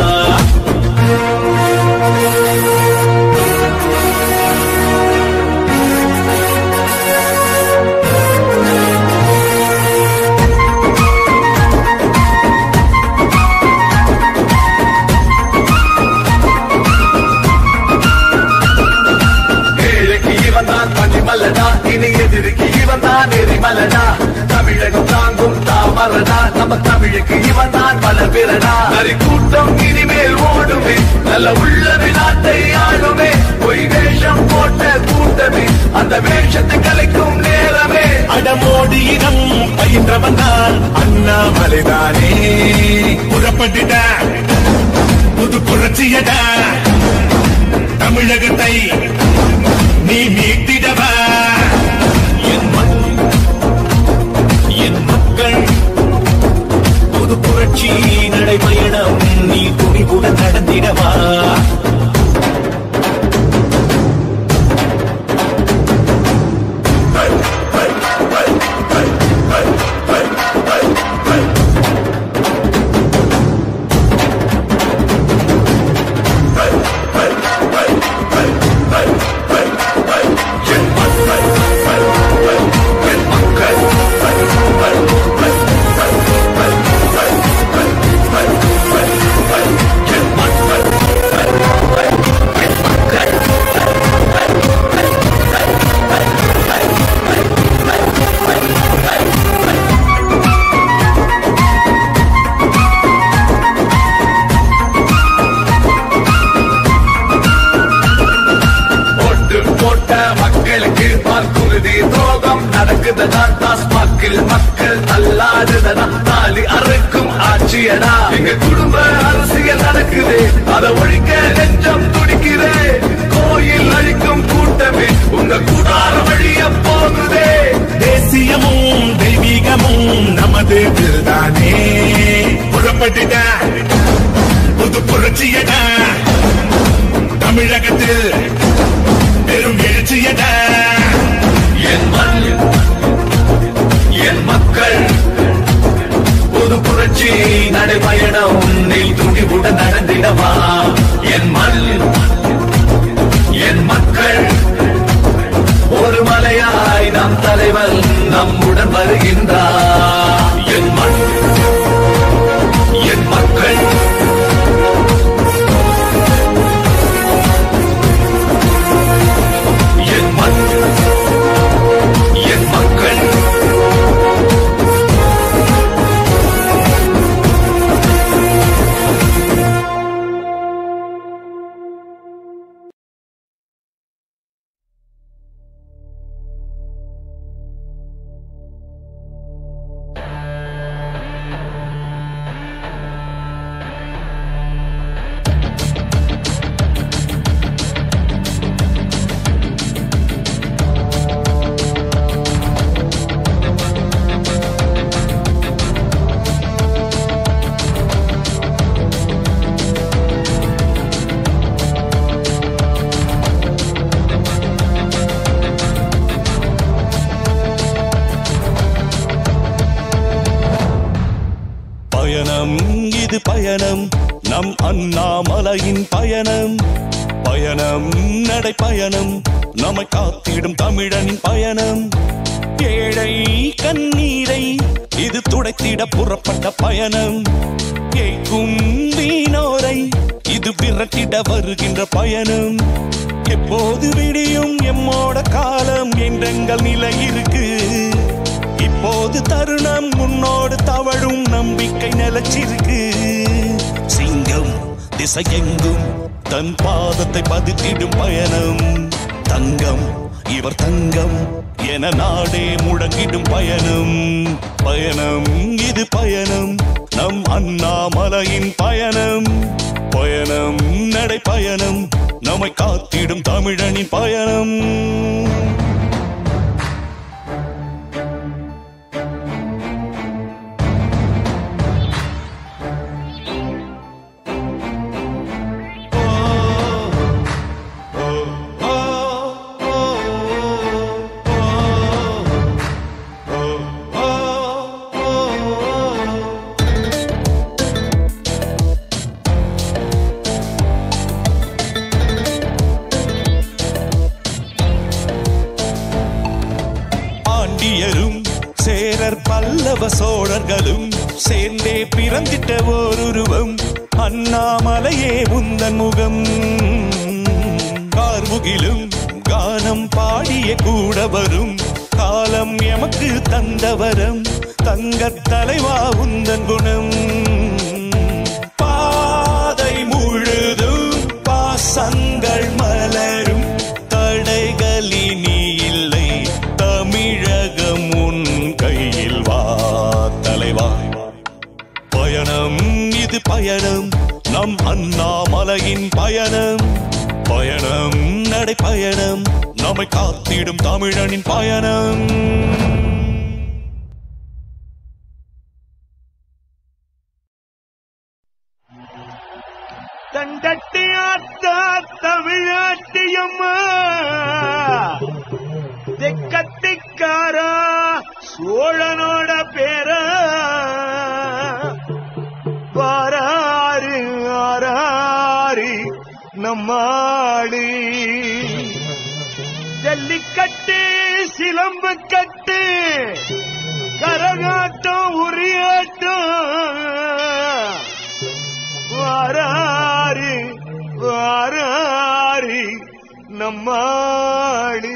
S3: மல்லடா இனி எதிர்க்கு இவன் தான் எரிமலடா தமிழகம் தாங்கும் தாமரடா நம்ம தமிழுக்கு இவன் தான் பல பிறடா நரி கூட்டம் இனிமேல் ஓடுமே நல்ல உள்ளது நாட்டை ஆளுமே பொய் வேஷம் போட்ட கூட்டமே அந்த வேஷத்தை கலைக்கும் நேரமே
S4: அடமோடி இடம் பயின்றவன் தான் அண்ணாமலைதானே புறப்பட்டுட புது புரட்சியடா தமிழகத்தை நீ மீட்டிடவா என் மண் என் மக்கள் புது புரட்சி நடைபயணம் நீ துணிவுடன் நடந்திடவா
S3: Hey! ஆகுதடா டாஸ்மாக்கில் மக்கள் அல்லாடுதடா தாலி அறுக்கும் ஆட்சியடா எங்க குடும்ப அரசியல் நடக்குது அதை ஒழிக்க நெஞ்சம் துடிக்குதே கோயில் அழிக்கும் கூட்டமே உங்க கூடார வழிய போகுதே
S4: தேசியமும் தெய்வீகமும் நமது தானே புறப்பட்டுட புது புரட்சியட தமிழகத்தில் பெரும் எழுச்சியட
S3: என் மண் என் மக்கள் புது புரட்சி நடைபயணம் நீ துணிவுடன் நடந்திடவா என் மண் என் மக்கள் ஒரு மலையாய் நம் தலைவன் நம்முடன் வருகின்றார் என் மண் என் மக்கள் என் மண் என் மக்கள்
S5: பயணம் இது பயணம் நம் அண்ணாமலையின் பயணம் பயணம் நடை பயணம் நம்மை காத்திடும் தமிழனின் பயணம் ஏழை கண்ணீரை இது துடைத்திட புறப்பட்ட பயணம் கேட்கும் வீணோரை இது விரட்டிட வருகின்ற பயணம் எப்போது விடியும் எம்மோட காலம் என்றெங்கள் நிலை இருக்கு இப்போது தருணம் முன்னோடு தவழும் நம்பிக்கை நிலச்சிருக்கு சிங்கம் திசையெங்கும் தன் பாதத்தை பதித்திடும் பயணம் தங்கம் இவர் தங்கம் என நாடே முழங்கிடும் பயணம் பயணம் இது பயணம் நம் அண்ணாமலையின் பயணம் பயணம் நடை பயணம் நம்மை காத்திடும் தமிழனின் பயணம் சேரர் பல்லவ சோழர்களும் சேர்ந்தே பிறந்திட்ட ஓருருவம் அண்ணாமலையே உந்தன் முகம் கார்முகிலும் கானம் பாடிய கூட வரும் காலம் எமக்கு தந்தவரம் தங்கத் தலைவா உந்தன் குணம் பாதை முழுதும் பாசங்கள் மலரும் தடைகளினி இல்லை தமிழகம் உன் கையில் வா தலைவா பயணம் இது பயணம் நம் அண்ணாமலையின் பயணம் பயணம் நடை பயணம் நம்மை காத்திடும் தமிழனின் பயணம்
S2: தண்டட்டியாத்தா தமிழாட்டியம்மா தெக்கத்திக்காரா சோழனோட பேர பாராறு ஆராரி நம்மாடி ஜல்லிக்கட்டு சிலம்பு கட்டு கரகாட்டம் உரியாட்டம் வாராரி வாராரி நம்மாடி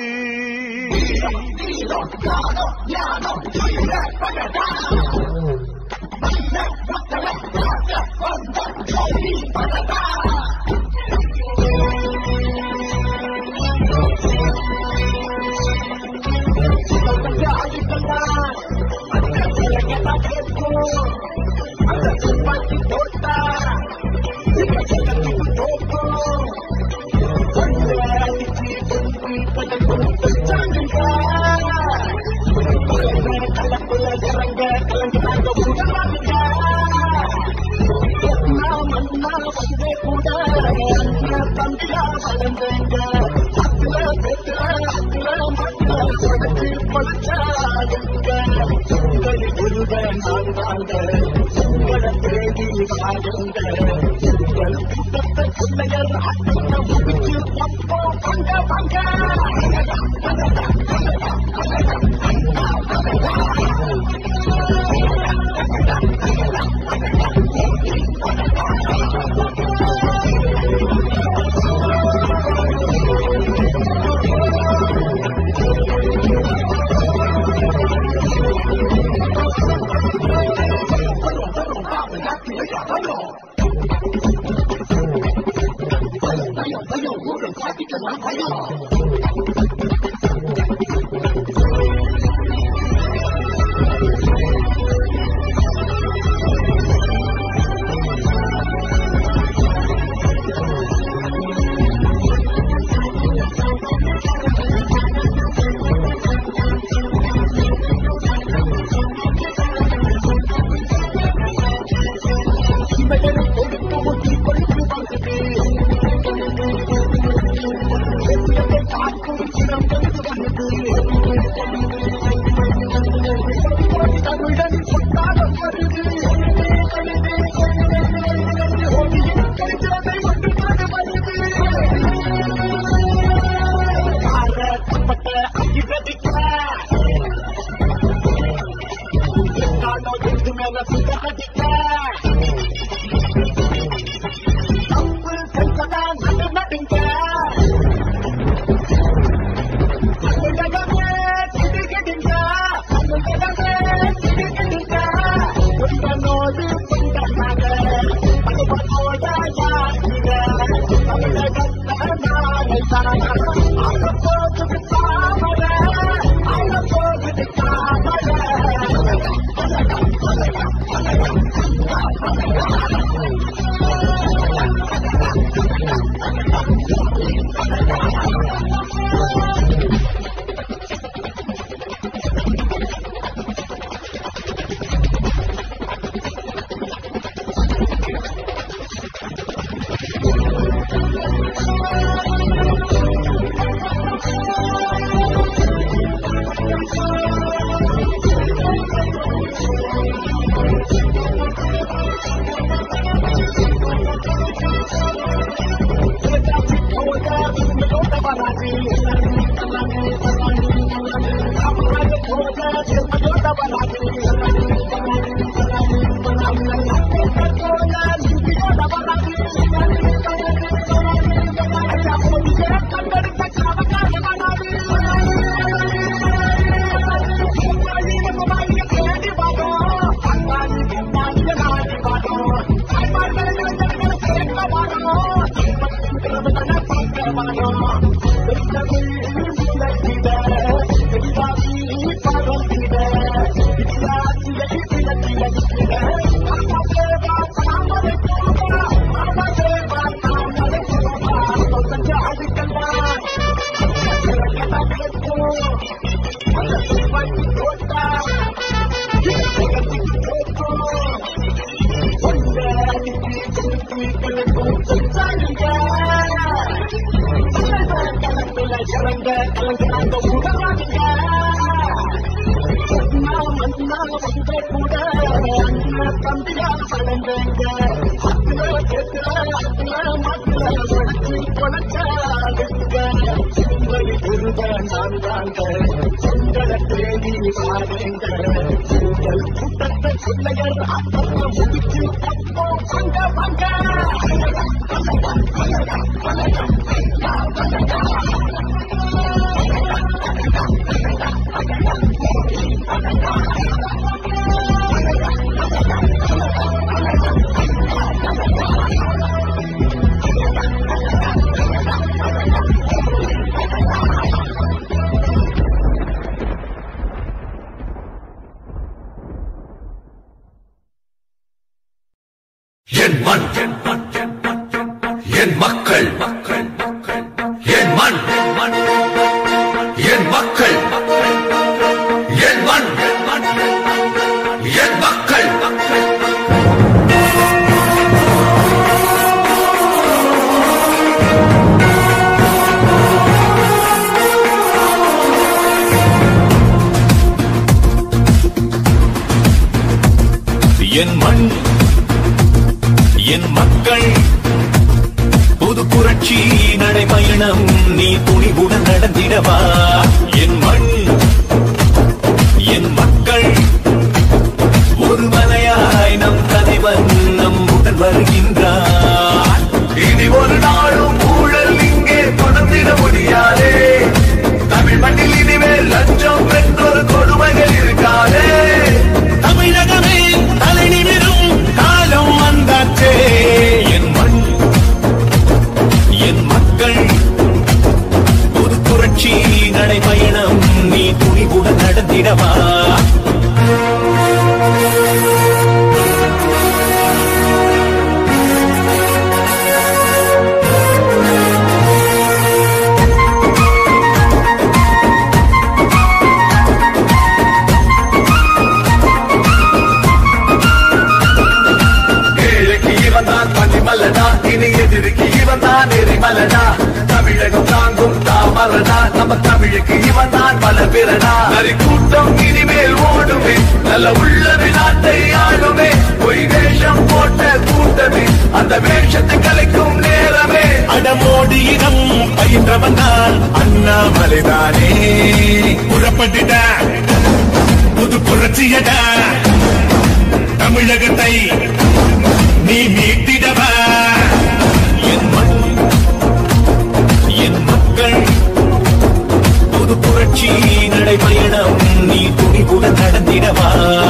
S1: என் மண் என் மக்கள் என் மண் என் மக்கள் என் மண் என் மக்கள்
S3: என் மண் என் மக்கள் புது புரட்சி நடைபயணம் நீ துணிவுடன் நடந்திடவா என் மண் என் மக்கள் ஒரு மலையாய் நம் தலைவன் நம்முடன் வருகின்றார் இனி ஒரு நாளும் ஊழல் இங்கே தொடர்ந்திட முடியாதே தமிழ் மண்ணில் இனிமேல் லஞ்சம் பெற்றொரு கொடுமைகள் இருக்காதே தமிழகமே தலை நிமிரும் காலம் வந்தாச்சே என் மண் என் மக்கள் ஒரு புரட்சி நடைபயணம் நீ துணிவுடன் நடந்திடவா இனி எதிர்க்கு இவன் தான் எரிமலனா தமிழகம் தாங்கும் தாமரனா நம்ம தமிழுக்கு இவன் தான் பல பிறனா நரி கூட்டம் இனிமேல் ஓடுமே நல்ல உள்ளது நாட்டை ஆளுமே பொய் வேஷம் போட்ட கூட்டமே அந்த வேஷத்தை கலைக்கும் நேரமே அடமோடி இடம் பயின்றவன் தான் அண்ணாமலைதானே புறப்பட்டுட புது புரட்சியடா தமிழகத்தை நீ மீட்டிடவா என் மண் என் மக்கள் புது புரட்சி நடைபயணம் நீ துணிவுடன் நடந்திடவா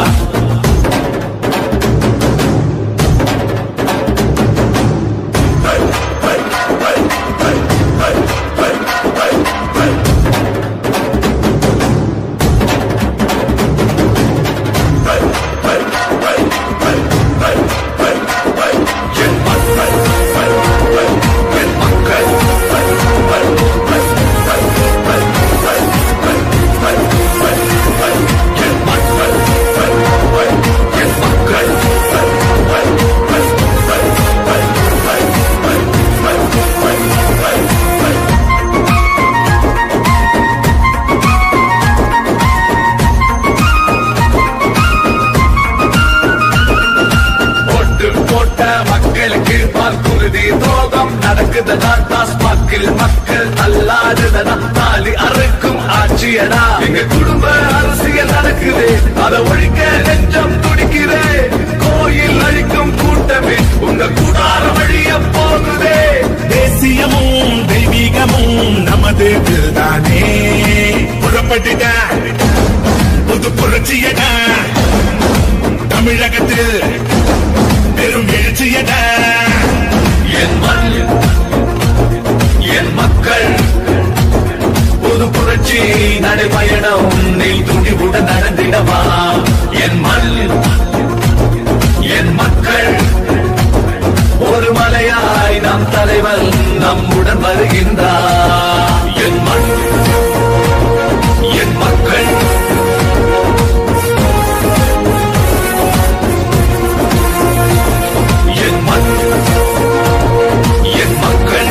S3: மக்கள் அல்லாததனா தாலி அறுக்கும் ஆட்சியடா எங்க குடும்ப அரசியல் நடக்குது அதை ஒழிக்க நெஞ்சம் துடிக்குதே கோயில் அழிக்கும் கூட்டமே உங்க கூடார வழிய போகுதே தேசியமும் தெய்வீகமும் நமது தானே புறப்பட்டுட புது புரட்சியடா தமிழகத்தில் பெரும் எழுச்சியடா என் மண் என் மக்கள் புது புரட்சி நடைபயணம் நீ துணிவுடன் நடந்திடவா என் மண் என் மக்கள் ஒரு மலையாய் நம் தலைவன் நம்முடன் வருகின்றார் என் மண் என் மக்கள் என் மண் என் மக்கள்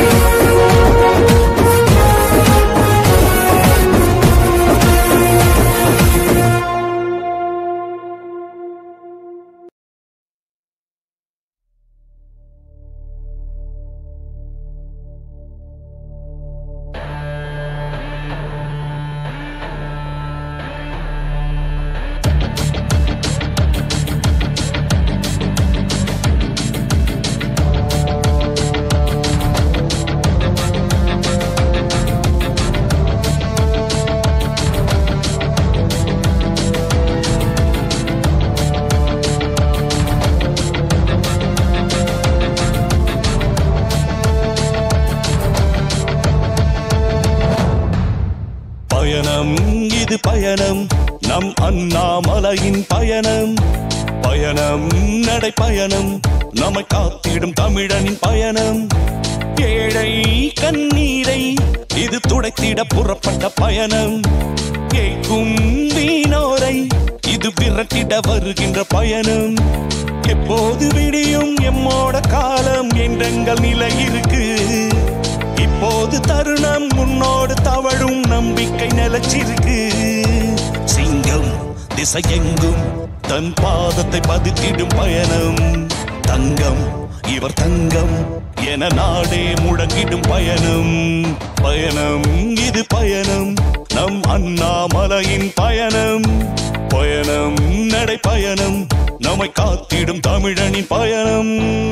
S5: இது பயணம் நம் அண்ணாமலையின் பயணம் பயணம் நடைப்பயணம் நம்மை காத்திடும் தமிழனின் பயணம் மழை கண்ணீரை இது துடைத்திட புறப்பட்ட பயணம். கேட்கும் வீணோரை இது விரட்டிட வருகின்ற பயணம். எப்போது விடியும் எம்மோட காலம் என்றெங்கள் நிலை இருக்கு. இப்போது தருணம் முன்னோடு தவழும் நம்பிக்கை நிலைச்சிருக்கு. சிங்கம் திசையெங்கும் தன் பாதத்தை பதித்திடும் பயணம். தங்கம் இவர் தங்கம் என நாடே முழங்கிடும் பயணம். பயணம் இது பயணம், நம் அண்ணாமலையின் பயணம். பயணம் நடை பயணம், நம்மை காத்திடும் தமிழனின் பயணம்.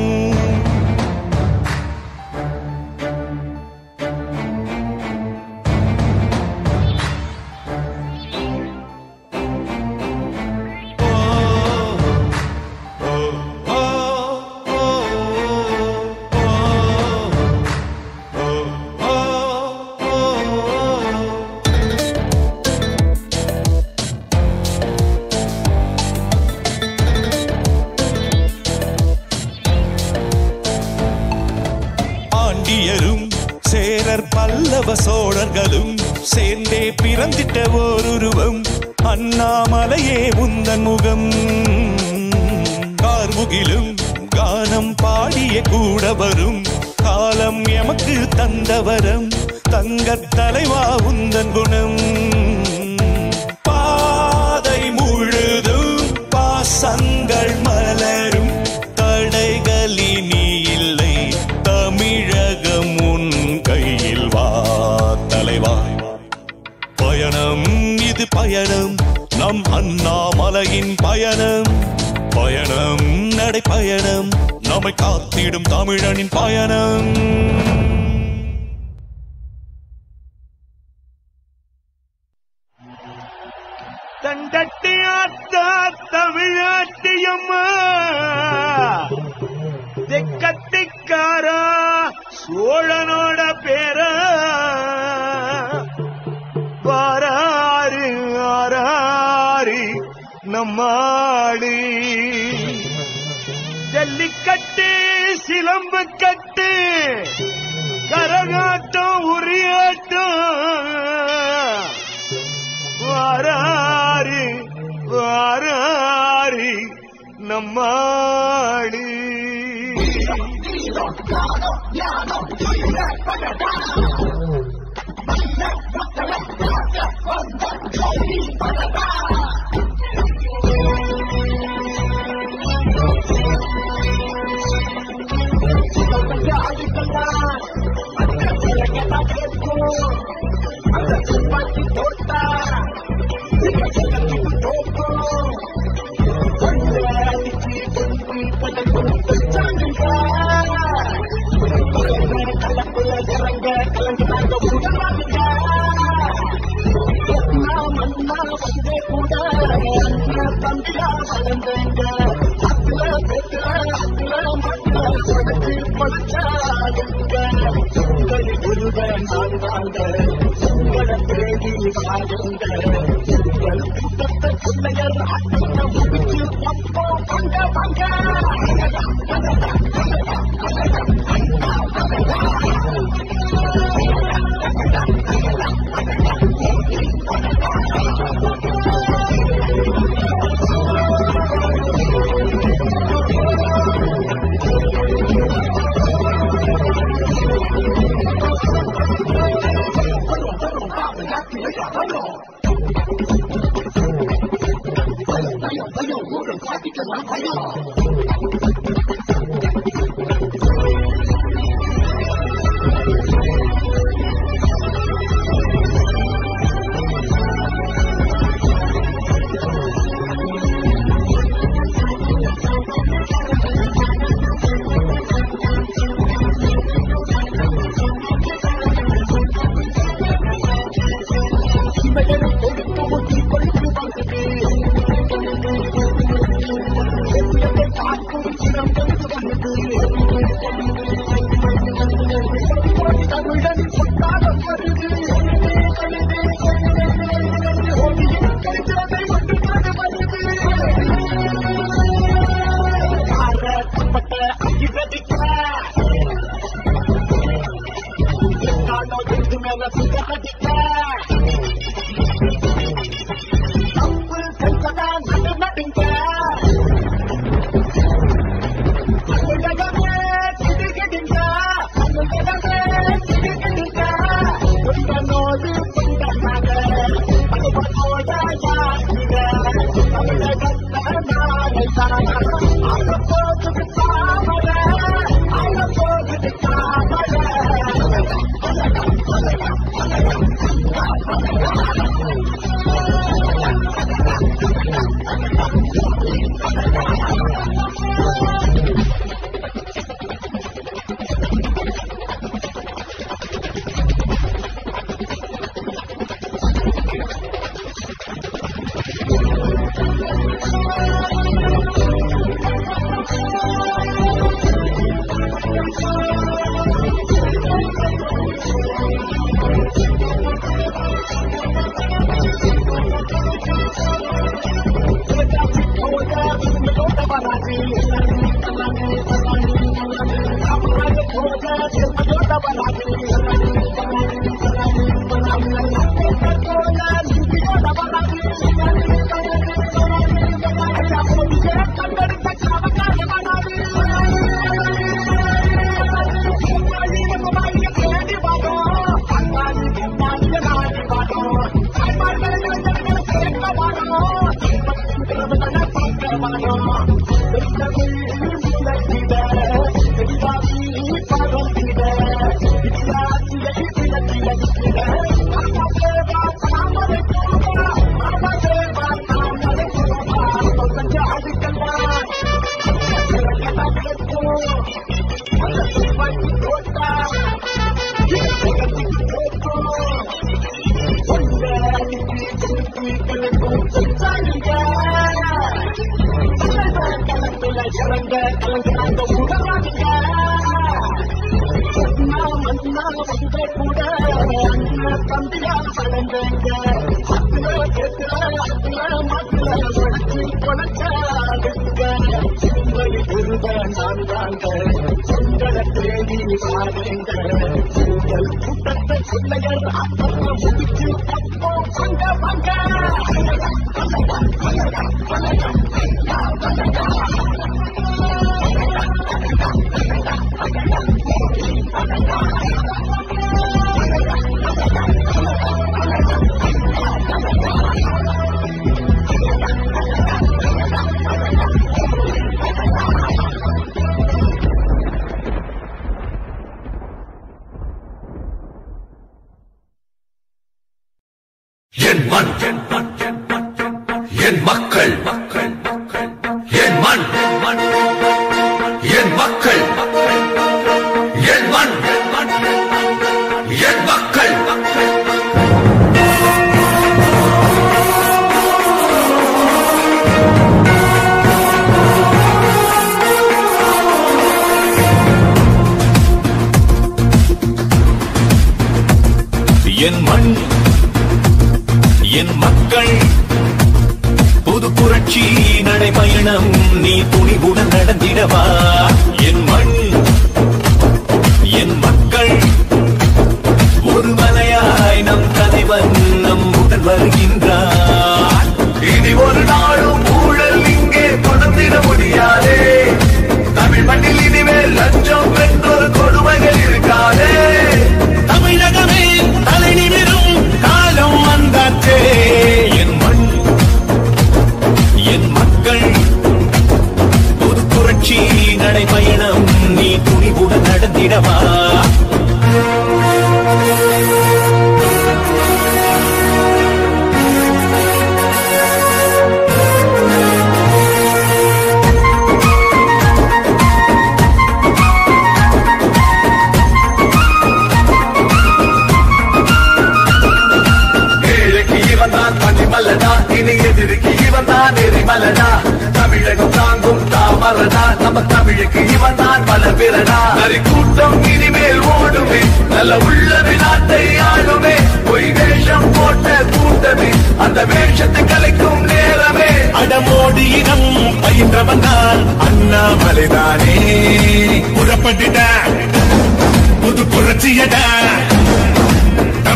S5: சேரர் பல்லவ சோழர்களும் சேர்ந்தே பிறந்திட்ட ஓருருவம். அண்ணாமலையே உந்தன் முகம். கார்முகிலும் கானம் பாடிய கூட வரும் காலம் எமக்கு தந்தவரம். தங்கத் தலைவா உந்தன் குணம். பாதை முழுதும் பாசங்கள் மலரும் தடைகளினி இல்லை. தமிழகம் உன் கையில் வா தலைவா. பயணம் இது பயணம், நம் அண்ணாமலையின் பயணம். பயணம் நடை பயணம், நம்மை காத்திடும் தமிழனின் பயணம்.
S2: தண்டட்டி ஆத்தா தமிழாட்டியம்மா தெக்கத்திக்காரா சோழனோட பேர வாராரு ஆராரி நம்மாடி. ஜல்லிக்கட்டு சிலம்பு கட்டு கரகாட்டம் உரியாட்டம் வாராரி வாராரி நம்மாடி.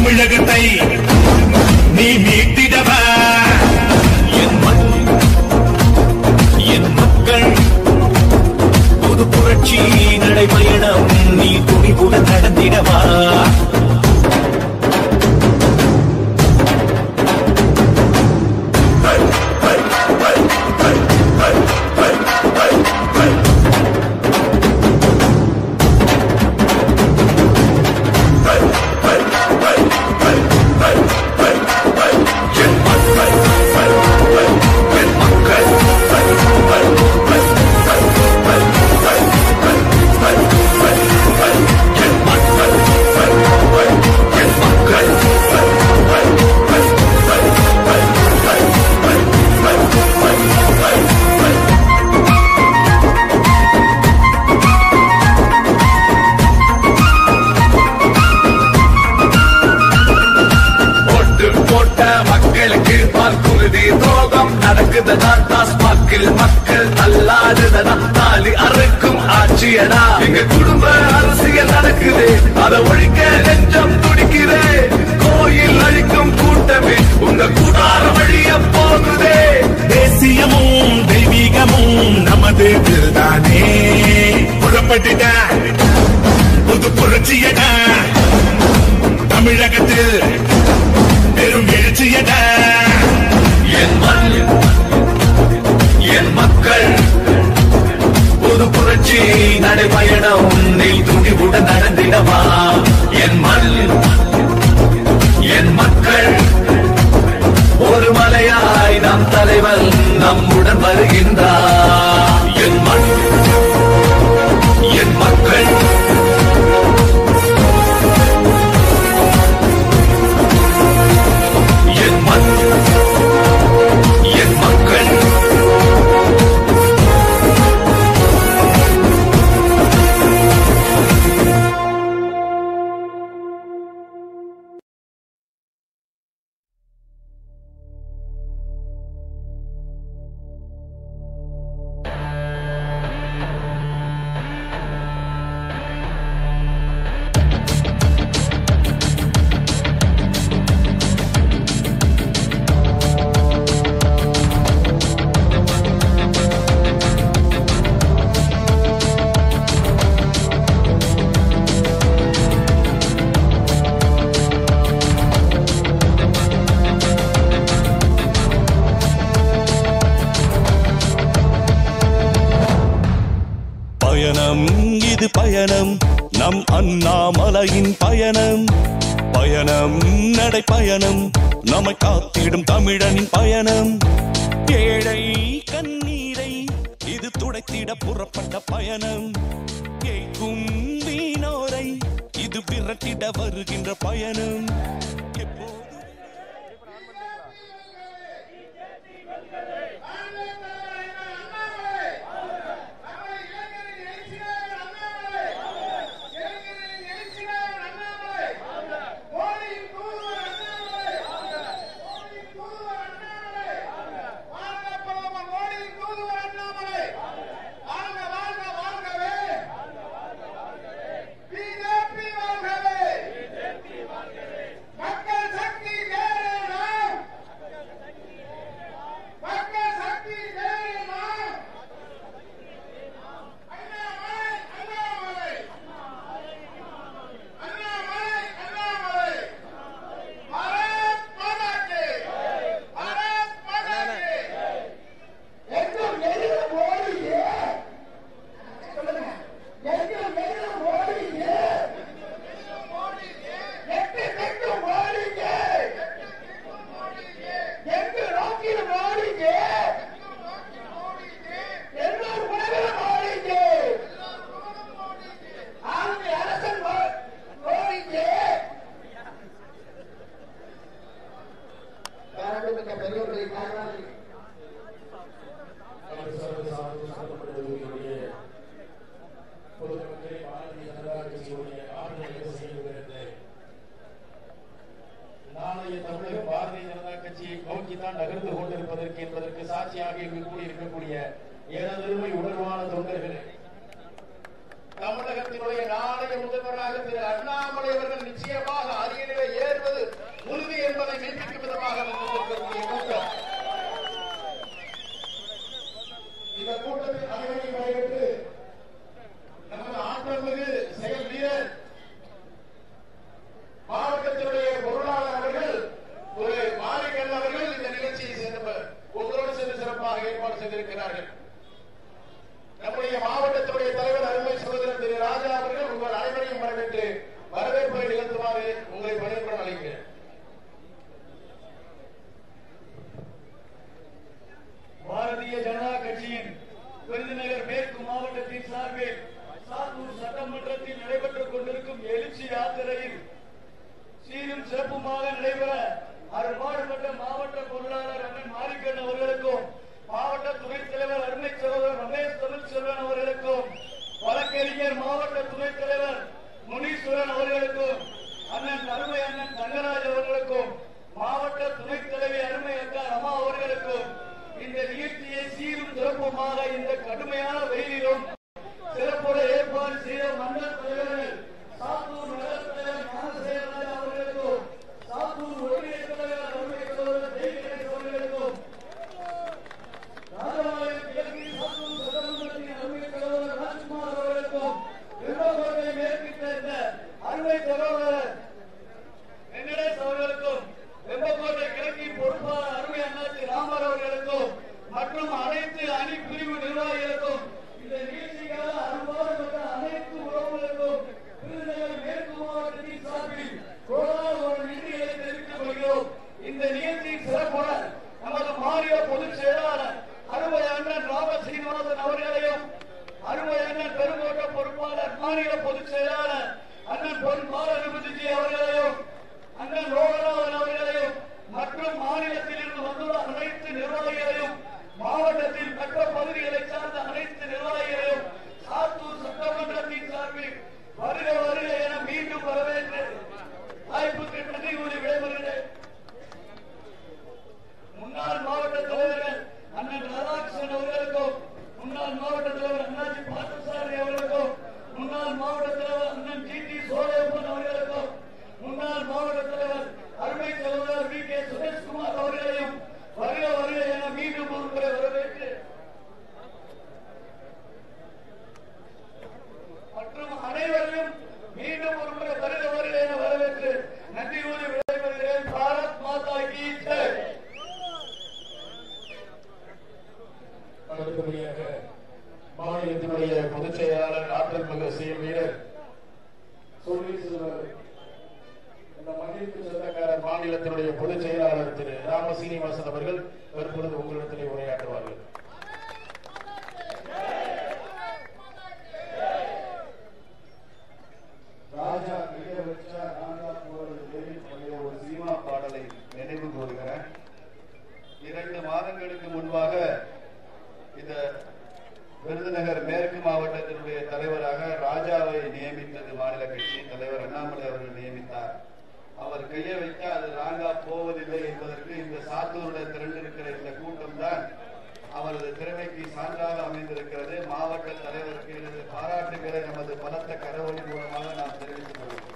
S4: தமிழகத்தை நீ மீட்டிடவா
S3: என் மண் என் மக்கள் புது புரட்சி நடைபயணம் நீ துணிவுடன் நடந்திடவா மக்கள் அல்லாததான் தாலி அறுக்கும் ஆட்சியடா எங்க குடும்ப அரசியல் நடக்குது அதை ஒழிக்க நெஞ்சம் துடிக்குதே கோயில் அழிக்கும் கூட்டமே உங்க கூடார வழிய போகுதே
S4: தேசியமும் தெய்வீகமும் நமது திருதானே புறப்பட்டுட புது புரட்சியடா தமிழகத்தில் பெரும் எழுச்சியடா
S3: என் மண் என் மக்கள் புது புரட்சி நடைபயணம் நீ துணிவுடன் நடந்திடவா என் மண் என் மக்கள் ஒரு மலையாய் நம் தலைவன் நம்முடன் வருகின்றார் என் மண் என் மக்கள் என் மண் என் மக்கள்
S5: இது பயணம் நம் அண்ணாமலையின் பயணம் பயணம் நடைப்பயணம் நம்மை காத்திடும் தமிழனின் பயணம் ஏழை கண்ணீரை இது துடைத்திட புறப்பட்ட பயணம் கேட்கும் வீணோரை இது விரட்டிட வருகின்ற பயணம்
S6: தமிழகத்தினுடைய நாளைய முதல்வராக திரு அண்ணாமலை அவர்கள் நிச்சயமாக அரியணையை ஏறுவது உங்களை பணியுடன் அழைக்கிறேன்.
S7: பாரதிய ஜனதா கட்சியின் விருதுநகர் மேற்கு மாவட்டத்தின் சார்பில் சாத்தூர் சட்டமன்றத்தில் நடைபெற்றுக் கொண்டிருக்கும் எழுச்சி யாத்திரையில் சீரும் சிறப்புமாக நடைபெற அரும்பாடுபட்ட மாவட்ட பொருளாளர் அண்ணன் மாரிக்கண் அவர்களுக்கும் மாவட்ட துணைத் தலைவர் அருமை சகோதரர் ரமேஷ் தமிழ்செல்வன் அவர்களுக்கும் வழக்கறிஞர் மாவட்ட துணைத் தலைவர் முனீஸ்வரன் அவர்களுக்கும் அண்ணன் அருமை அண்ணன் தங்கராஜ் அவர்களுக்கும் மாவட்ட துணைத் தலைவி அருமை அக்கா ரமா அவர்களுக்கும் இந்த நிகழ்ச்சியை சீரும் சிறப்புமாக இந்த கடுமையான வெயிலிலும் சிறப்புட ஏற்பாடு செய்த மண்டல தலைவர்கள் சாத்தூர் நகர தலைவர் ஞானசேகரராஜா அவர்களுக்கும் சாத்தூர் ஒன்றிய தலைவர் அருமை சகோதரர் ஜெயகணேஷ் அவர்களுக்கும் ராஜபாளையம் கிழக்கு சாத்தூர் சட்டமன்றத்தின் அருமை சகோதரர் ராஜ்குமார் அவர்களுக்கும் வெள்ளக்கோட்டை மேற்கு சேர்ந்த அருமை சகோதரர் வெங்கடேஷ் அவர்களுக்கும் வெம்பக்கோட்டை கிழக்கின் பொறுப்பாளர் அருமை அண்ணாச்சி ராமர் அவர்களுக்கும் மற்றும் அனைத்து அணி பிரிவு நிர்வாகிகளுக்கும் இந்த நிகழ்ச்சிக்காக அனுபவப்பட்ட அனைத்து உறவுகளுக்கும் விருதுநகர் மேற்கு மாவட்டத்தின் சார்பில் ஒரு நன்றிகளை தெரிவித்துக் கொள்கிறோம். இந்த நிகழ்ச்சியின் சிறப்புடன் நமது மாநில பொதுச் செயலாளர் அருமை அண்ணன் ராம சீனிவாசன் அவர்களையும் அருமை அண்ணன் பெருங்கோட்ட பொறுப்பாளர் மாநில பொதுச் செயலாளர் அண்ணன் பொன் பாலனுபதிஜி அவர்களையும் அண்ணன் லோகநாதன் அவர்களையும் மற்றும் மாநிலத்தில் இருந்து வந்துள்ள அனைத்து நிர்வாகிகளையும் மாவட்டத்தில் மற்ற பகுதிகளை சார்ந்த அனைத்து நிர்வாகிகளையும் சாத்தூர் சட்டமன்றத்தின் சார்பில் வருக வருக என மீண்டும் வரவேற்று வாய்ப்புக்கு நன்றி கூறி விடைபெறுகிறேன். முன்னாள் மாவட்ட தலைவர்கள் அண்ணன் ராதாகிருஷ்ணன் அவர்களுக்கும் முன்னாள் மாவட்ட தலைவர் அண்ணாஜி பார்த்தசாரதி அவர்களுக்கும் முன்னாள் மாவட்ட தலைவர் அண்ணன் ஜி சோழப்பன் அவர்களுக்கும் முன்னாள் மாவட்ட தலைவர் அருமை சகோதரர் வி கே சுரேஷ்குமார் அவர்களையும் வருக வருக என மீண்டும் ஒரு முறை வரவேற்று மற்றும் அனைவரையும் மீண்டும் ஒரு முறை வருக வருக என வரவேற்று நன்றி கூறி விடைபெறுகிறேன். பாரத் மாதா கி ஜெய்.
S6: அடுத்தபடியாக மாநிலத்தினுடைய பொதுச் செயலாளர் ஆற்றல் மிகு செயல் வீரர் சொல்லி செல்வர் இந்த மகிழ்ச்சி சொந்தக்காரர் மாநிலத்தினுடைய பொதுச் செயலாளர் திரு ராம சீனிவாசன் அவர்கள் தற்பொழுது உங்களிடத்திலே உரையாற்றுவார்கள். ராஜா ஒரு சினிமா பாடலை நினைவு கூறுகிறேன். 2 மாதங்களுக்கு முன்பாக இந்த விருதுநகர் மேற்கு மாவட்டத்தினுடைய தலைவராக ராஜாவை நியமித்தது மாநில கட்சி தலைவர் அண்ணாமலை அவர்கள் நியமித்தார். அவர் கையை வைக்க அது ராங்கா போவதில்லை என்பதற்கு இந்த சாத்தூருடன் திரண்டிருக்கிற இந்த கூட்டம் தான் அவரது திறமைக்கு சான்றாக அமைந்திருக்கிறது. மாவட்ட தலைவருக்கு எனது பாராட்டுகளை நமது பலத்த கரவொலி மூலமாக நாம் தெரிவித்துக் கொள்கிறோம்.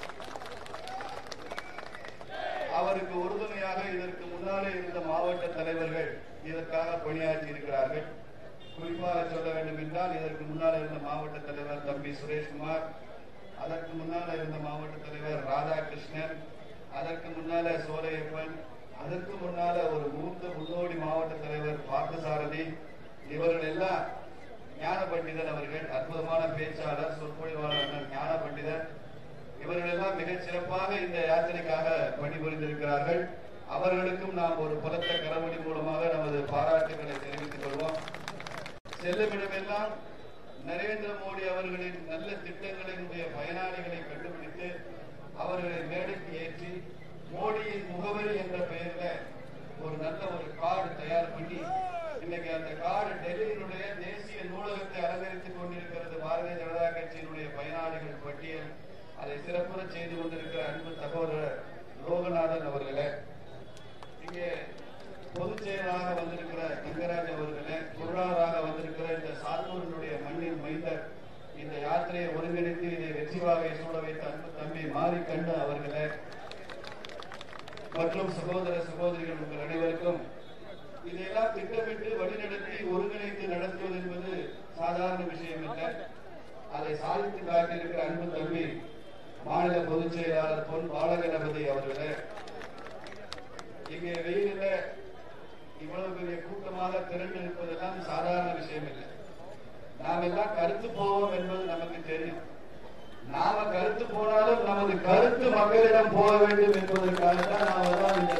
S6: அவருக்கு உறுதுணையாக இதற்கு முன்னாலே இருந்த மாவட்ட தலைவர்கள் இதற்காக பணியாற்றி இருக்கிறார்கள். குறிப்பாக சொல்ல வேண்டும் என்றால் இதற்கு முன்னால் இருந்த மாவட்ட தலைவர் தம்பி சுரேஷ்குமார், அதற்கு முன்னால் இருந்த மாவட்ட தலைவர் ராதாகிருஷ்ணன், அதற்கு முன்னால சோலையப்பன், அதற்கு முன்னால ஒரு மூத்த முன்னோடி மாவட்ட தலைவர் பார்த்தசாரதி, இவர்கள் எல்லாம் ஞான பண்டிதன் அவர்கள் அற்புதமான பேச்சாளர் சொற்பொழிவாளர் ஞான பண்டிதர், இவர்கள் எல்லாம் மிகச் சிறப்பாக இந்த யாத்திரைக்காக பணிபுரிந்திருக்கிறார்கள். அவர்களுக்கும் நாம் ஒரு பலத்த கரவொலி மூலமாக நமது பாராட்டுகளை தெரிவித்துக் கொள்வோம். செல்லுமிடமெல்லாம் நரேந்திர மோடி அவர்களின் நல்ல திட்டங்களினுடைய பயனாளிகளை கண்டுபிடித்து அவர்களை மேடைக்கு ஏற்றி மோடியின் முகவரி என்ற பெயரில் ஒரு நல்ல ஒரு கார்டு தயார் பண்ணி இன்னைக்கு அந்த கார்டு டெல்லியினுடைய தேசிய நூலகத்தை அலங்கரித்துக் கொண்டிருக்கிறது. பாரதிய ஜனதா கட்சியினுடைய பயனாளிகள் பட்டியல் அதை சிறப்புற செய்து கொண்டிருக்கிற அன்பு சகோதரர் லோகநாதன் அவர்களே, இங்கே பொதுச் செயலாளராக வந்திருக்கிற தங்கராஜ் அவர்களே, பொருளாளராக வந்திருக்கிற இந்த சாத்தூரினுடைய மண்ணின் மைந்தர், இந்த யாத்திரையை ஒருங்கிணைத்து இதை வெற்றி வாகை சூட வைத்த அன்பு தம்பி மாரிக்கண்ணு அவர்களே மற்றும் சகோதர சகோதரிகள் உங்கள் அனைவருக்கும் இதையெல்லாம் திட்டமிட்டு வழிநடத்தி ஒருங்கிணைத்து நடத்துவது என்பது சாதாரண விஷயம் இல்லை. அதை சாதித்து காட்டியிருக்கிற அன்பு தம்பி மாநில பொதுச் செயலாளர் பொன் பாலகணபதி அவர்களே, இங்கே வெயிலில் இவ்வளவு பெரிய கூட்டமாக திரண்டு இருப்பதெல்லாம் சாதாரண விஷயம் இல்லை. நாம் எல்லாம் கருத்து போவோம் என்பது நமக்கு தெரியும். நாம கருத்து போனாலும் நமது கருத்து மக்களிடம் போக வேண்டும் என்பதற்காகத்தான் நாம தான் இந்த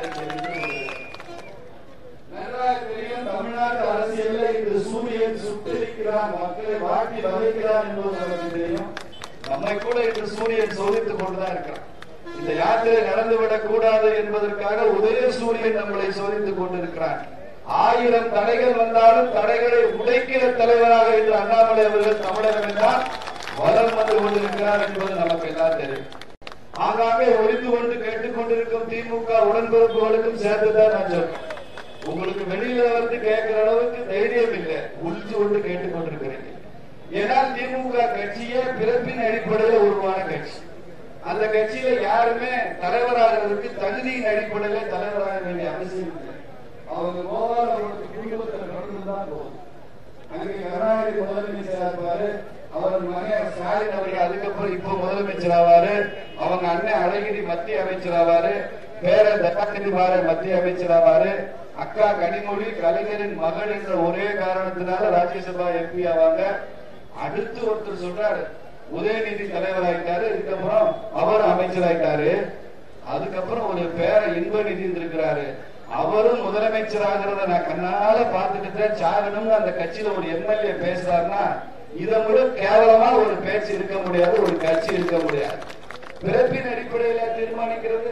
S6: நன்றாக தெரியும். தமிழ்நாட்டு அரசியல்ல இந்த சூரியன் சுட்டரிக்கிறான், மக்களை வாட்டி வதைக்கிறான் என்பது நமக்கு தெரியும். நம்மை கூட இன்று சூரியன் சோதித்துக் கொண்டுதான் இருக்கிறான். இந்த யாத்திரை நடந்துவிடக் கூடாது என்பதற்காக உதய சூரியன் நம்மளை சோதித்துக் கொண்டிருக்கிறான். 1000 தடைகள் வந்தாலும் தடைகளை உடைக்கிற தலைவராக இன்று அண்ணாமலை அவர்கள் தமிழகம் தான் வளம் வந்து கொண்டிருக்கிறார் என்பது நமக்கு எல்லாம் தெரியும். ஆங்காங்கே ஒழித்து கொண்டு கேட்டுக் கொண்டிருக்கும் திமுக உடன்பிறப்புகளுக்கும் சேர்த்துதான் நான் சொல்றேன். உங்களுக்கு வெளியில வந்து கேட்கிற அளவுக்கு தைரியம் இல்லை, ஒழிச்சு கொண்டு கேட்டுக் கொண்டிருக்கிறீங்க. ஏனால் திமுக கட்சியே பிறப்பின் அடிப்படையில் உருவான கட்சி. அந்த கட்சியில யாருமே தலைவராகிறதுக்கு தகுதியின் அடிப்படையில் தலைவராக வேண்டிய அவசியம் இல்லை. அவங்க கோவால் அவர்களுக்கு குடும்பத்தில் நடந்துதான் போகும். அங்கே கருணாநிதி முதலமைச்சர் இருப்பாரு, அவர் மகன் ஸ்டாலின் அவர்கள் அதுக்கப்புறம் இப்ப முதலமைச்சர் ஆவாரு, அவங்க அண்ணன் அழகிரி மத்திய அமைச்சர் ஆவாரு, பேர தயாநிதி மாறன் மத்திய அமைச்சர் ஆவாரு, அக்கா கனிமொழி கலைஞரின் மகள் என்ற ஒரே காரணத்தினால ராஜ்யசபா எம்பி ஆவாங்க. அடுத்து ஒருத்தர் சொல்றாரு உதயநிதி தலைவர் ஆயிட்டாரு, இதுக்கப்புறம் அவர் அமைச்சர் ஆயிட்டாரு. அதுக்கப்புறம் ஒரு பேர இன்பநிதி இருக்கிறாரு, அவரும் முதலமைச்சர் ஆகிறத நான் கண்ணால பார்த்துட்டு சாகணும்னு அந்த கட்சியில ஒரு எம்எல்ஏ பேசுறாருன்னா இதை விட கேவலமா ஒரு பேச்சு இருக்க முடியாது, ஒரு கட்சி இருக்க முடியாது. பிறப்பின் அடிப்படையில தீர்மானிக்கிறது.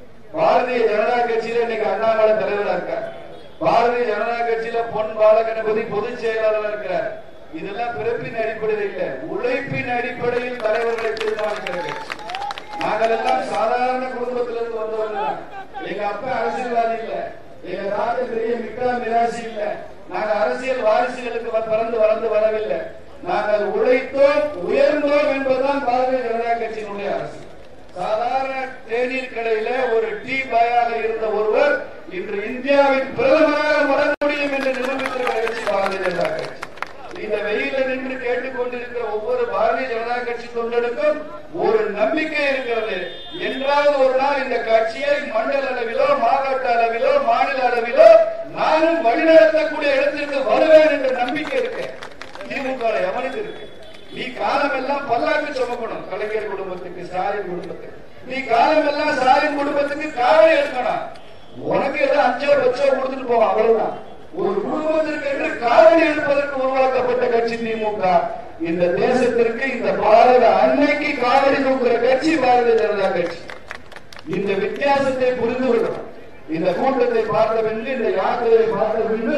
S6: பாரதிய ஜனதா கட்சியில இன்னைக்கு அண்ணாமலை தலைவரா இருக்கார், பாரதிய ஜனதா கட்சியில பொன் பாலகணபதி பொதுச் செயலாளர் இருக்கிறார். இதெல்லாம் பிறப்பின் அடிப்படையில் இல்ல, உழைப்பின் அடிப்படையில் தலைவர்களை தீர்மானிக்கிற கட்சி. நாங்கள் எல்லாம் சாதாரண குடும்பத்திலிருந்து வந்தவர்கள். எங்க அப்பா அரசியல்வாதி இல்ல, எங்க தாத்தா பெரிய மிக்கா மிராசி இல்ல. நாங்கள் அரசியல் வாரிசுகளுக்கு பிறந்து வளர்ந்து வரவில்லை. நாங்கள் உழைத்தோம், உயர்ந்தோம் என்பதுதான் பாரதிய ஜனதா கட்சியினுடைய அரசு. சாதாரண தேநீர் கடையில ஒரு டீ பாயாக இருந்த ஒருவர் இன்று இந்தியாவின் பிரதமராக வர முடியும் என்று நிரூபித்திருக்கிற கட்சி பாரதிய ஜனதா கட்சி. இந்த வெயில நின்று கேட்டுக்கொண்டிருக்கிற ஒவ்வொரு பாரதிய ஜனதா கட்சி தொண்டனுக்கும் ஒரு நம்பிக்கை இருக்கிறது. என்றாவது ஒரு நாள் இந்த கட்சியை மண்டல அளவிலோ மாவட்ட அளவிலோ மாநில அளவிலோ நானும் வழிநடத்தக்கூடிய இடத்திற்கு வருவேன் என்ற நம்பிக்கை இருக்கு. திமுக எவனுக்கு இருக்கு? நீ காலம் எல்லாம் பல்லாக்கு சுமக்கணும். கலைஞர் குடும்பத்துக்கு, ஸ்டாலின் குடும்பத்துக்கு, நீ காலம் எல்லாம் ஸ்டாலின் குடும்பத்துக்கு காவல் எடுக்கணும். உனக்கு ஏதோ 5 லட்சம் கொடுத்துட்டு போவோம், அவ்வளவுதான். ஒரு குடும்பத்திற்கு என்று காவல் எடுப்பதற்கு உருவாக்கப்பட்ட கட்சி திமுக. இந்த தேசத்திற்கு, இந்த பாரத அன்னைக்கு காவடி தூக்குற கட்சி பாரதிய ஜனதா கட்சி. இந்த வித்தியாசத்தை புரிந்து கொள்ளணும். இந்த கூட்டத்தை பார்த்த பின்பு, இந்த யாத்திரையை பார்த்த பின்பு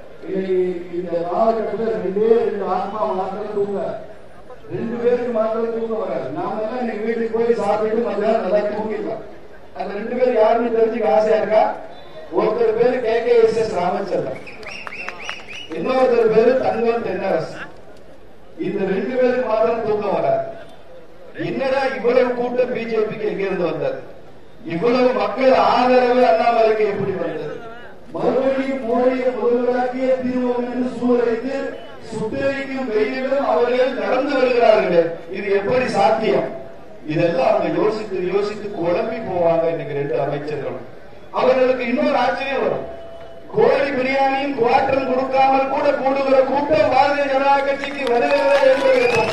S6: இந்த காலகட்டத்தில் 2 ஆத்மா மாத்திரம் தூங்க, 2 பேருக்கு மாத்திரம் தூங்க வராது. நாம எல்லாம் இன்னைக்கு வீட்டுக்கு போய் சாப்பிட்டு மத்தியானம் நல்லா தூங்கிடலாம். அந்த 2 பேர் யாருன்னு தெரிஞ்சுக்க ஆசையா இருக்கா? ஒருத்தர் பேரு KKSS ராமச்சந்திரன், இன்னொருத்தர் பேரு தங்கம் தென்னரசு. இந்த 2 பேருக்கு மாத்திரம் தூக்கம் வராது. என்னடா இவ்வளவு கூட்டம் பிஜேபிக்கு எங்கிருந்து வந்தது? இவ்வளவு மக்கள் ஆதரவு அண்ணாமலைக்கு எப்படி வந்தது? மறுபடியும் மோடியை முதல்வராக்கிய தீர்வோம் என்று சூழலைத்து சுட்டரிக்கும் வெயிலும் அவர்கள் நடந்து வருகிறார்களே, இது எப்படி சாத்தியம்? இதெல்லாம் அவங்க யோசித்து யோசித்து குழம்பி போவாங்க. இன்னைக்கு 2 அமைச்சர்களும் அவர்களுக்கு இன்னொரு ஆச்சரியம் வரும். கோழி பிரியாணியும் குவாட்டரும் கொடுக்காமல் கூட கூடுகிற கூட்டம் பாரதிய ஜனதா கட்சிக்கு வருகிறதா என்பது.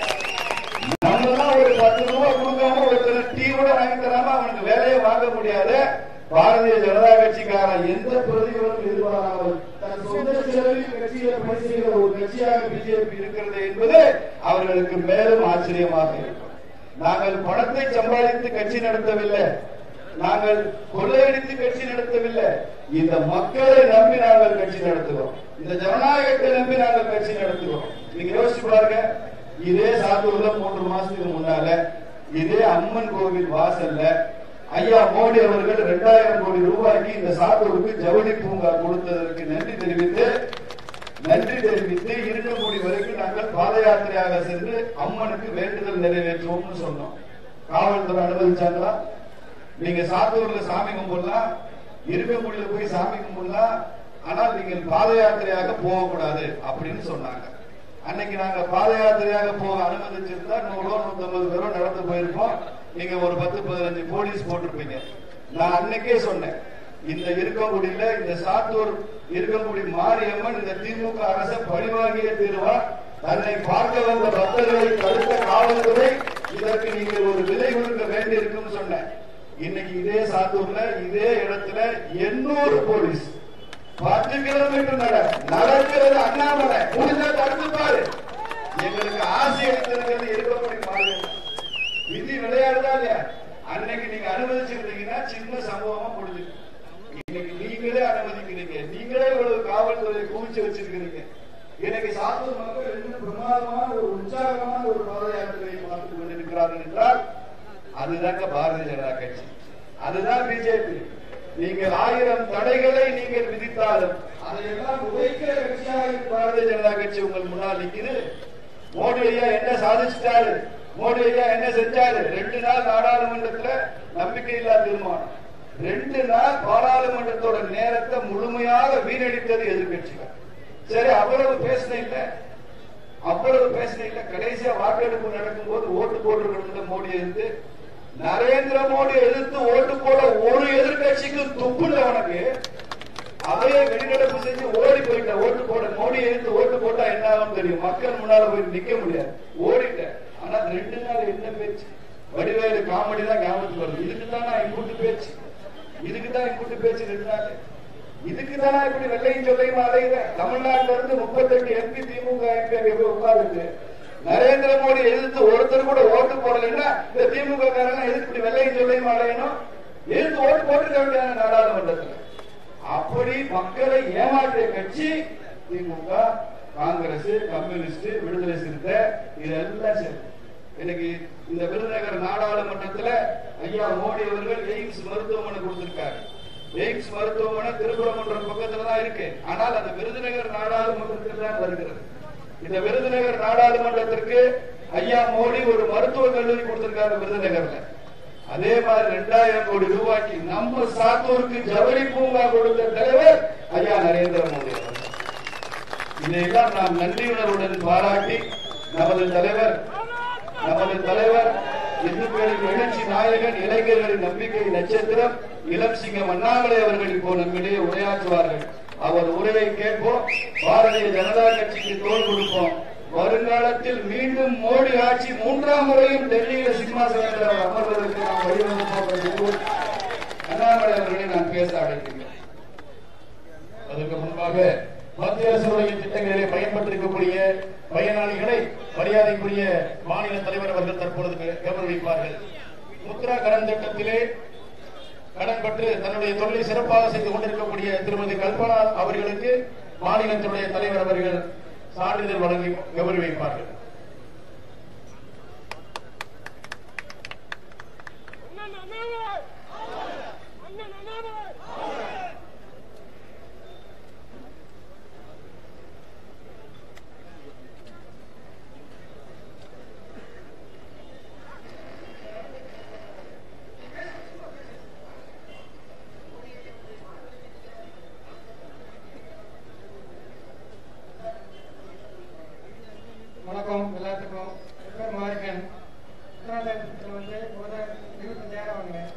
S6: நம்மெல்லாம் ஒரு 10 ரூபாய் கொடுக்காம ஒருத்தர் டீ கூட வாங்கி தராம அவனுக்கு வேலையை வாங்க முடியாத பாரதிய ஜனதா கட்சிக்காரன் எந்த பிரதிகளும் எதிர்பாராமல் தன் சொந்த செலவில் கட்சியை பணி செய்கிற ஒரு கட்சியாக பிஜேபி இருக்கிறது என்பது அவர்களுக்கு மேலும் ஆச்சரியமாக இருக்கும். நாங்கள் பணத்தை சம்பாதித்து கட்சி நடத்தவில்லை, நாங்கள் கொள்ளையடித்து கட்சி நடத்தவில்லை. இந்த மக்களை நம்பி நாங்கள் கட்சி நடத்துகிறோம், இந்த ஜனநாயகத்தை நம்பி நாங்கள் கட்சி நடத்துகிறோம். நீங்க யோசிச்சு பாருங்க. இதே சாத்தூர்ல 3 மாசத்துக்கு முன்னால இதே அம்மன் கோவில் வாசல்ல ஐயா மோடி அவர்கள் 2000 கோடி ரூபாய்க்கு இந்த சாத்தூருக்கு ஜவுளி பூங்கா கொடுத்ததற்கு நன்றி தெரிவித்து இருக்கக்கூடிய வரைக்கும் நாங்கள் பாத யாத்திரையாக சென்று அம்மனுக்கு வேண்டுதல் நிறைவேற்றுவோம்னு சொன்னோம். காவல்துறை அனுமதிச்சாங்களா? நீங்க சாத்தூர்ல சாமி கும்பிடலாம், இருக்கக்கூடியில போய் சாமி கும்பிடலாம், ஆனால் நீங்கள் பாத யாத்திரையாக போகக்கூடாது அப்படின்னு சொன்னாங்க. அன்னைக்கு நாங்க பாத யாத்திரையாக போக அனுமதிச்சிருந்தா 100-150 பேரோ நடந்து போயிருப்போம். நீங்க ஒரு 10-15 போலீஸ் போட்டிருப்பீங்க. நான் அன்னைக்கே சொன்னேன், இந்த இருக்கங்குடியில இந்த சாத்தூர் இருக்கங்குடி மாரியம்மன் இந்த திமுக அரசை பழிவாங்கிய தீர்வா. தன்னை பார்க்க வந்த பக்தர்களை தடுத்த காவல்துறை இதற்கு நீங்கள் ஒரு விலை கொடுக்க வேண்டி இருக்குன்னு சொன்னேன். இன்னைக்கு இதே சாத்தூர்ல இதே இடத்துல 800 போலீஸ் 10 கிலோமீட்டர் நடக்கிறது அண்ணாமலை முடிஞ்சா தடுத்துப்பாரு. எங்களுக்கு ஆசை இருக்கிறது இருக்கக்கூடிய மாதிரி விதி விளையாடுதா இல்லையா? அன்னைக்கு நீங்க அனுமதிச்சிருந்தீங்கன்னா சின்ன சம்பவமா முடிஞ்சிருக்கு. இன்னைக்கு நீங்களே அனுமதிக்கிறீங்க, நீங்களே ஒரு காவல்துறையை குவிச்சு வச்சிருக்கிறீங்க. இன்னைக்கு சாத்தூர் மக்கள் இன்னும் பிரமாதமான ஒரு உற்சாகமான ஒரு பாத யாத்திரையை பார்த்துக் கொண்டிருக்கிறார்கள் என்றால் அதுதாங்க பாரதிய ஜனதா கட்சி, அதுதான் பிஜேபி. நீங்கள் 1000 தடைகளை நீங்கள் விதித்தாலும் அதையெல்லாம் உடைக்கிற கட்சியாக பாரதிய ஜனதா கட்சி உங்கள் முன்னால் நிற்கிறது. மோடி ஐயா என்ன சாதிச்சிட்டாரு, மோடி ஐயா என்ன செஞ்சாரு? 2 நாள் நாடாளுமன்றத்துல நம்பிக்கையில்லா தீர்மானம், 2 நாள் பாராளுமன்றத்தோட நேரத்தை முழுமையாக வீணடித்தது எதிர்கட்சிகள். சரி, அவ்வளவு பேசின இல்ல, கடைசியா வாக்கெடுப்பு நடக்கும் போது ஓட்டு போட்டு மோடி இருந்து நரேந்திர மோடி எதிர்த்து ஓட்டு போட ஒரு எதிர்கட்சிக்கு துப்புல உனக்கு. அதையே வெளிநடப்பு செஞ்சு ஓடி போயிட்ட. ஓட்டு போட மோடி எதிர்த்து ஓட்டு போட்டா என்ன ஆகும் தெரியும்? மக்கள் முன்னால போய் நிக்க முடியாது, ஓடிட்ட. ஆனா 2 நாள் என்ன பேச்சு? வடிவேலு காமெடி தான் ஞாபகத்துக்கு வருது. இதுக்குதான் நான் இம்புட்டு பேச்சு, 2 நாள். இதுக்குதானா இப்படி வெள்ளையும் சொல்லையும் அலையுற? தமிழ்நாட்டில இருந்து 38 எம்பி திமுக எம்பி உட்கார்ந்து நரேந்திர மோடி எதிர்த்து ஒருத்தர் கூட ஓட்டு போடலன்னா இந்த திமுக காரங்க எதுக்கு இப்படி வெள்ளையும் சொல்லையும் அலையணும்? எதிர்த்து ஓட்டு போட்டுருக்க நாடாளுமன்றத்தில். அப்படி மக்களை ஏமாற்றிய கட்சி திமுக, காங்கிரஸ், கம்யூனிஸ்ட், விடுதலை சிறுத்தை, இதெல்லாம் சரி. இன்னைக்கு இந்த விருதுநகர் நாடாளுமன்றத்தில் ஐயா மோடி அவர்கள் எய்ம்ஸ் மருத்துவமனை கொடுத்திருக்காரு. எய்ம்ஸ் மருத்துவமனை திருப்பரங்குன்றம் பக்கத்துல தான் இருக்கு. ஆனால் அந்த விருதுநகர் நாடாளுமன்றத்தில் தான் வருகிறது. இந்த விருதுநகர் நாடாளுமன்றத்திற்கு ஐயா மோடி ஒரு மருத்துவ கல்லூரி கொடுத்திருக்காரு விருதுநகர்ல. அதே மாதிரி 2000 கோடி ரூபாய்க்கு நம்ம சாத்தூருக்கு ஜவுளி பூங்கா கொடுத்த தலைவர் ஐயா நரேந்திர மோடி அவர்கள். இதையெல்லாம் நாம் நன்றியுணர்வுடன் பாராட்டி நமது தலைவர் இந்துக்களின் எழுச்சி நாயகன், இளைஞர்களின் நம்பிக்கை நட்சத்திரம் இளம் சிங்கம் அண்ணாமலை அவர்கள் இப்போ நம்மிடையே உரையாற்றுவார்கள். அவர் உரையை கேட்போம். பாரதிய ஜனதா கட்சிக்கு தோல் கொடுப்போம். வருங்காலத்தில் மீண்டும் மோடி ஆட்சி 3ஆம் முறையும் டெல்லியில சிம்மாசனத்தில் அமர்வதற்கு நாம் வழிவகுப்போம். அண்ணாமலை அவர்களை நான் பேச அழைக்கிறேன். அதற்கு முன்பாக மத்திய அரசுடைய திட்டங்களிலே பயன்பட்டிருக்கக்கூடிய பயனாளிகளை மரியாதைக்குரிய மாநில தலைவர் அவர்கள் தற்பொழுது கௌரவிப்பார்கள். முத்ரா கடன் திட்டத்திலே கடன் பெற்று தன்னுடைய தொழிலை சிறப்பாக செய்து கொண்டிருக்கக்கூடிய திருமதி கல்பனா அவர்களுக்கு மாநிலத்தினுடைய தலைவர் அவர்கள் சான்றிதழ் வழங்கி கௌரவிப்பார்கள்.
S8: வணக்கம் எல்லாத்துக்கும். பேர் மார்க்கன். வந்து 25,000 வாங்கினேன்,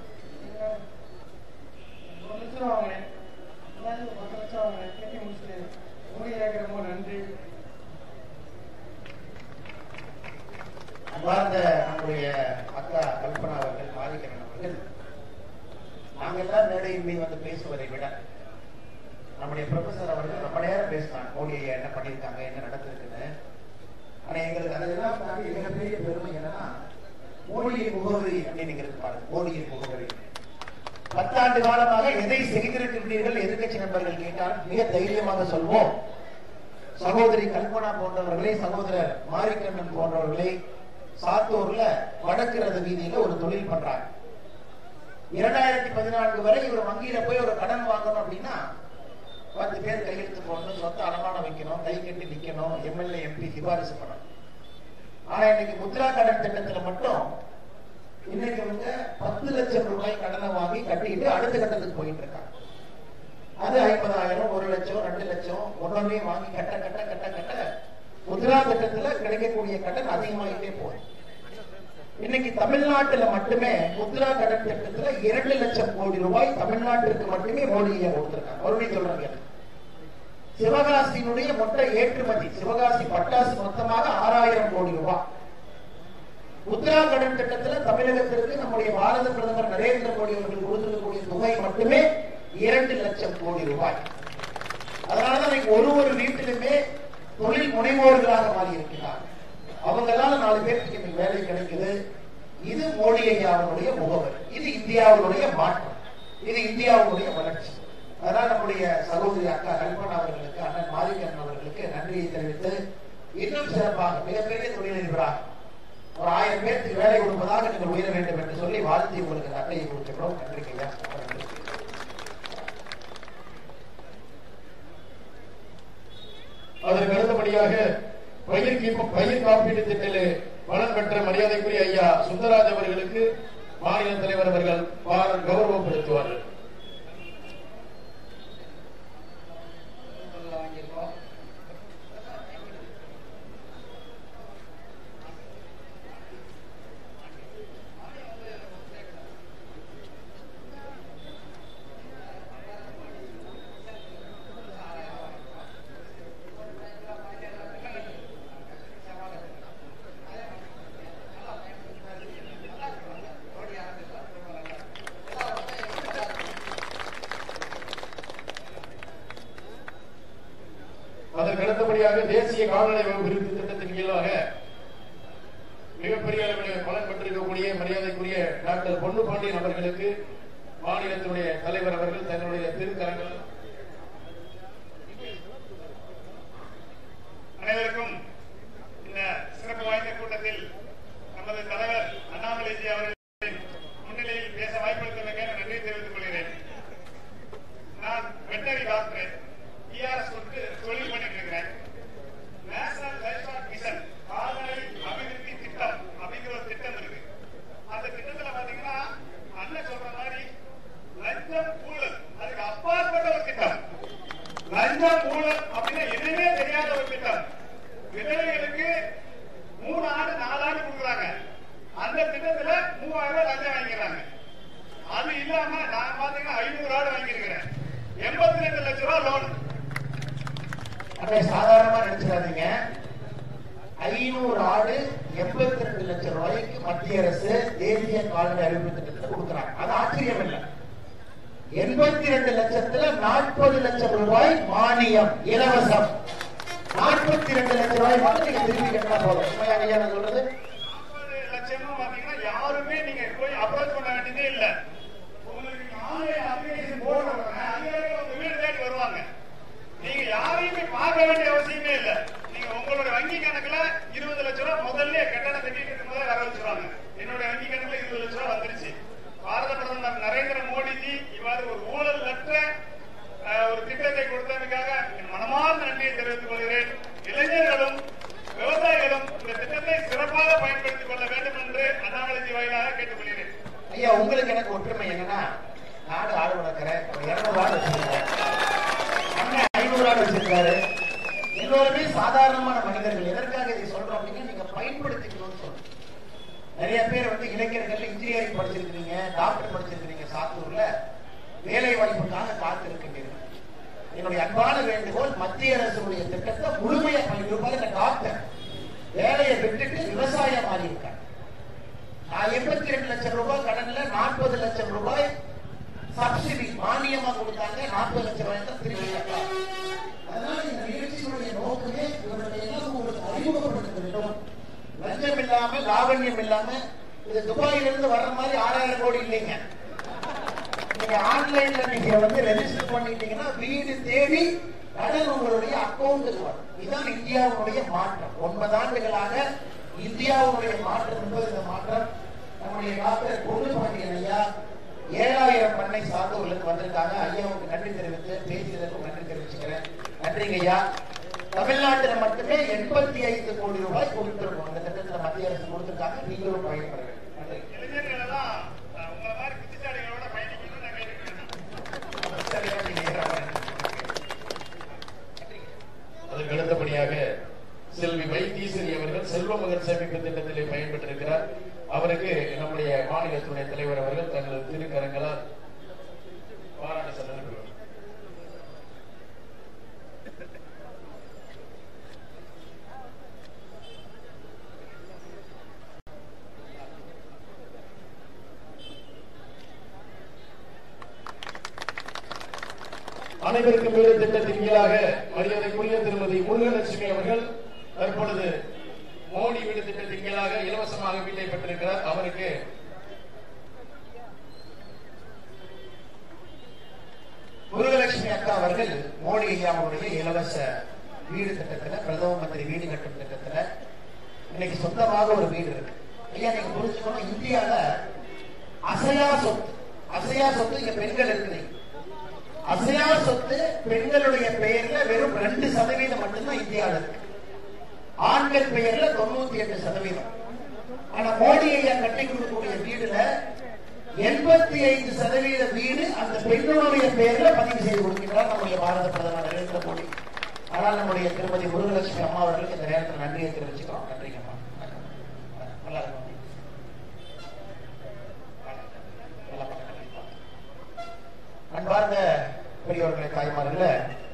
S8: 1 லட்சம் வாங்கினேன், 10 லட்சம் வாங்கினேன். கட்டி முடிச்சுட்டு மோடி ரொம்ப நன்றி.
S9: அன்பார்ந்த நம்முடைய அக்கா கல்பனா அவர்கள், மாரிக்கண்ணன் அவர்கள், நாங்கள் எல்லாம் மேடையின் மீது வந்து பேசுவதை விட நம்முடைய ப்ரொஃபசர் அவர்கள் ரொம்ப நேரம் பேசினாங்க. மோடி என்ன பண்ணியிருக்காங்க, என்ன நடந்திருக்குன்னு. ஆனா எங்களுக்கு அதெல்லாம் தாண்டி மிகப்பெரிய பெருமை என்னன்னா மோடியின் முகவரி அப்படின்னு பாருங்க. மோடியின் முகவரி 10 ஆண்டு காலமாக எதை செய்திருக்கின்றீர்கள் எதிர்கட்சி நண்பர்கள் கேட்டால் மிக தைரியமாக சொல்வோம். சகோதரி கல்பனா போன்றவர்களை, சகோதரர் மாரிக்கண்ணன் போன்றவர்களை சாத்தூர்ல வடக்கு ரத வீதியில ஒரு தொழில் பண்றாங்க. 2014 வரை இவர் வங்கியில போய் ஒரு கடன் வாங்கணும் அப்படின்னா 10 பேர் கையெழுத்து போடணும், சொத்த அடமானம் வைக்கணும், கை கட்டி நிக்கணும், எம்எல்ஏ எம்பி சிபாரிசு பண்ணணும். ஆனா இன்னைக்கு முத்ரா கடன் திட்டத்துல மட்டும் இன்னைக்கு 10 லட்சம் ரூபாய் கடனை வாங்கி கட்டிட்டு அடுத்த கட்டத்துக்கு போயிட்டு இருக்காங்க. அது 50,000, 1 லட்சம், 2 லட்சம் ஒன்னொன்னே வாங்கி கட்ட கட்ட கட்ட கட்ட முத்ரா திட்டத்துல கிடைக்கக்கூடிய கடன் அதிகமாகிட்டே போகுது. இன்னைக்கு தமிழ்நாட்டுல மட்டுமே முத்ரா கடன் திட்டத்துல 2 லட்சம் கோடி ரூபாய் தமிழ்நாட்டிற்கு மட்டுமே மோடியை கொடுத்திருக்காங்க. மறுபடியும் சொல்றாங்க, சிவகாசியினுடைய மொத்த ஏற்றுமதி, சிவகாசி பட்டாசு மொத்தமாக 6,000 கோடி ரூபாய். முத்ரா கடன் திட்டத்துல தமிழகத்திற்கு நம்முடைய பாரத பிரதமர் நரேந்திர மோடி அவர்கள் கொடுத்திருக்கக்கூடிய தொகை மட்டுமே 2 லட்சம் கோடி ரூபாய். அதனாலதான் ஒரு வீட்டிலுமே தொழில் முனைவோர்களாக மாறி இருக்கிறார். அவங்களால 4 பேருக்கு இன்னைக்கு வேலை கிடைக்குது. இது மோடி ஐயாவுடைய முகவர். இது இந்தியாவுடைய மாற்றம். இது இந்தியாவுடைய வளர்ச்சி. அதனால நம்முடைய சகோதரி அக்கா கல்பனா அவர்களுக்கு, அண்ணன் மாரிகன் அவர்களுக்கு நன்றியை தெரிவித்து, இன்னும் சிறப்பாக மிகப்பெரிய தொழிலதிபராக ஒரு 1000 பேருக்கு வேலை கொடுப்பதாக நீங்கள் உயர வேண்டும் என்று சொல்லி வாழ்த்தி உங்களுக்கு அட்டையை கொடுக்கிறோம். நன்றி ஐயா.
S10: அதற்கு அடுத்தபடியாக பயிர் காப்பீட்டு திட்டத்திலே பலன் பெற்ற மரியாதைக்குரிய ஐயா சுந்தரராஜ் அவர்களுக்கு மாநில தலைவர் அவர்கள் கௌரவப்படுத்துவார்கள். அதற்கு அடுத்தபடியாக தேசிய கால்நடை விருது திட்டத்தின் கீழாக மிகப்பெரிய அளவில் பலன் பெற்றிருக்கக்கூடிய மரியாதைக்குரிய டாக்டர் பொன்னு பாண்டியன் அவர்களுக்கு மாநிலத்தினுடைய தலைவர் அவர்கள் தங்களுடைய திருக்கரங்கள்.
S2: அனைவருக்கும் இந்த சிறப்பு வாய்ந்த கூட்டத்தில் நமது தலைவர் அண்ணாமலைஜி அவர்களின் முன்னிலையில் பேச வாய்ப்பளித்தமைக்காக நன்றி தெரிவித்துக் கொள்கிறேன். நான் வெட்டரி டாக்டர் டிஆர்எஸ் தொழில் பண்ணிட்டு இருக்கிறேன். நேஷனல் லைஃப் ஸ்டாக் மிஷன் கால்நடை அபிவிருத்தி திட்டம் அப்படிங்கிற ஒரு திட்டம் இருக்கு. அந்த திட்டத்துல பாத்தீங்கன்னா அண்ணன் சொல்ற மாதிரி லஞ்சம் ஊழல் அதுக்கு அப்பாற்பட்ட ஒரு திட்டம். லஞ்சம் ஊழல் அப்படின்னா எதுவுமே தெரியாத ஒரு திட்டம். விதவைகளுக்கு 3 ஆண்டு 4 ஆண்டு கொடுக்குறாங்க. அந்த திட்டத்துல 3000 ரூபாய் லஞ்சம் வாங்கிக்கிறாங்க. அது இல்லாம நான் பாத்தீங்கன்னா 500 ஆடு வாங்கியிருக்கிறேன். 82 லட்சம் ரூபாய் லோன்.
S9: சாதாரணமா நினைச்சிடாதீங்க. 500 ஆடு 82 லட்சம் ரூபாய்க்கு மத்திய அரசு தேசிய கால்நடை அறிவிப்பு திட்டத்தில் கொடுக்கிறாங்க. அது ஆச்சரியம் இல்லை. 82 லட்சத்துல 40 லட்சம் ரூபாய் மானியம் இலவசம். 42 லட்சம் ரூபாய் மட்டும் நீங்க திருப்பி கட்டினா போதும். ஐயா நான் சொல்றது
S2: 40 லட்சமும் பாத்தீங்கன்னா யாருமே நீங்க போய் அப்ரோச் பண்ண வேண்டியதே இல்ல. உங்களுக்கு ஆன்லைன் அப்ளிகேஷன் போடுறவங்க அதிகாரிகள் உங்க வீடு தேடி வருவாங்க. நீங்க யாரையுமே பார்க்க வேண்டிய அவசியமே இல்ல. நீங்க உங்களுடைய வங்கி கணக்குல 20 லட்சம் ரூபாய் முதல்ல கட்டணம் கட்டிட்டு முதல்ல வர வச்சிருவாங்க. என்னுடைய வங்கி கணக்குல 20 லட்சம் ரூபாய் வந்துருச்சு. பாரத பிரதமர் நரேந்திர மோடிஜி இவ்வாறு ஒரு ஊழல் அற்ற ஒரு திட்டத்தை கொடுத்ததுக்காக மனமார்ந்த நன்றியை தெரிவித்துக் கொள்கிறேன். இளைஞர்களும் விவசாயிகளும் இந்த திட்டத்தை சிறப்பாக பயன்படுத்திக் கொள்ள வேண்டும் என்று அண்ணாமலைஜி வாயிலாக கேட்டுக் கொள்கிறேன்.
S9: ஐயா உங்களுக்கு எனக்கு ஒற்றுமை என்னன்னா, நாடு ஆடு வளர்க்கிறேன் 200 ஆடு வச்சிருக்கேன், 500 ஆடு வச்சிருக்காரு. எல்லோருமே சாதாரணமான மனிதர்கள். எதற்காக இதை சொல்றோம் அப்படின்னா நீங்க பயன்படுத்திக்கணும்னு சொல்றோம். நிறைய பேர் இளைஞர்கள் இன்ஜினியரிங் படிச்சிருக்கீங்க, டாக்டர் படிச்சிருக்கீங்க, சாத்தூர்ல வேலை வாய்ப்புக்காக காத்திருக்கின்றீர்கள். என்னுடைய அன்பான வேண்டுகோள், மத்திய அரசுடைய திட்டத்தை முழுமையா பண்ணிருப்பாரு. இந்த டாக்டர் வேலையை விட்டுட்டு விவசாயம் மாறி இருக்காங்க. 82 லட்சம் ரூபாய் கடன்ல 40 லட்சம் ரூபாய் சப்சிடி மானியமா கொடுத்தாங்க. 40 லட்சம் ரூபாய் தான் திருப்பி கட்டலாம். அதனால இந்த நிகழ்ச்சியினுடைய நோக்கமே இவர்களை எல்லாம் உங்களுக்கு அறிமுகப்படுத்த வேண்டும். லஞ்சம் இல்லாம லாவண்யம் இல்லாம இது துபாயிலிருந்து வர்ற மாதிரி 6000 கோடி இல்லைங்க. நீங்க ஆன்லைன்ல நீங்க ரெஜிஸ்டர் பண்ணிட்டீங்கன்னா வீடு தேடி கடன் உங்களுடைய அக்கௌண்ட்டுக்கு வரும். இதுதான் இந்தியாவுடைய மாற்றம். 9 ஆண்டுகளாக இந்தியாவுடைய மாற்றம் என்பது இந்த மாற்றம். நம்முடைய டாக்டர் பொண்ணு பாண்டியன் ஐயா 7000 பண்ணை சார்ந்தவர்களுக்கு வந்திருக்காங்க. ஐயாவுக்கு நன்றி தெரிவித்து பேசியதற்கு நன்றி தெரிவிச்சுக்கிறேன். நன்றிங்க ஐயா. தமிழ்நாட்டில் மட்டுமே 85 கோடி ரூபாய் கொடுத்திருக்கோம். இந்த திட்டத்தில் மத்திய அரசு கொடுத்திருக்காங்க. நீங்களும் பயன்படுங்க. நன்றி.
S2: இளைஞர்கள் எல்லாம் உங்களை மாதிரி புத்திசாலிகளோட பயணிக்கணும்னு நான் கேட்டுக்கிறேன்.
S10: அதற்கு அடுத்தபடியாக செல்வி வைத்தீஸ்வரி அவர்கள் செல்வ மகன் சேமிப்பு திட்டத்திலே பயன்பெற்றிருக்கிறார். அவருக்கு நம்முடைய மாநில துணை தலைவர் அவர்கள் தங்களது திருக்கரங்களால் பாராட்டு செலுத்துகிறார். அனைவருக்கும் வீடு திட்டத்தின் கீழாக மரியாதைக்குரிய திருமதி முருகலட்சுமி அவர்கள் தற்பொழுது மோடி வீடு திட்டத்தின் கீழாக இலவசமாக வீட்டை பெற்றிருக்கிறார். அவருக்கு
S9: முருகலட்சுமி அக்கா அவர்கள் மோடி ஐயாவுடைய இலவச வீடு திட்டத்துல, பிரதம மந்திரி வீடு கட்டும் திட்டத்துல இன்னைக்கு சொந்தமாக ஒரு வீடு இருக்கு. ஐயா நீங்க புரிஞ்சுக்கணும், இந்தியால அசையா சொத்து இங்க பெண்கள் இருக்கிறீங்க. அசையா சொத்து பெண்களுடைய பெயர்ல வெறும் 2% மட்டும்தான் இந்தியாவில் இருக்கு. ஆண்கள் பெயர்ல 98%. ஆனா மோடி ஐயா கட்டி கொடுக்கக்கூடிய வீடுல 85% வீடு அந்த பெண்களுடைய பெயர்ல பதிவு செய்து கொடுக்கிறார் நம்முடைய பாரத பிரதமர் நரேந்திர மோடி. ஆனால் நம்முடைய திருமதி முருகலட்சுமி அம்மா அவர்களுக்கு இந்த நேரத்தில் நன்றியை தெரிவிச்சுக்கிறோம். நன்றிங்க அம்மா. நல்லா இருக்கும். அன்பார்ந்த பெரியவர்களை, தாய்மார்கள,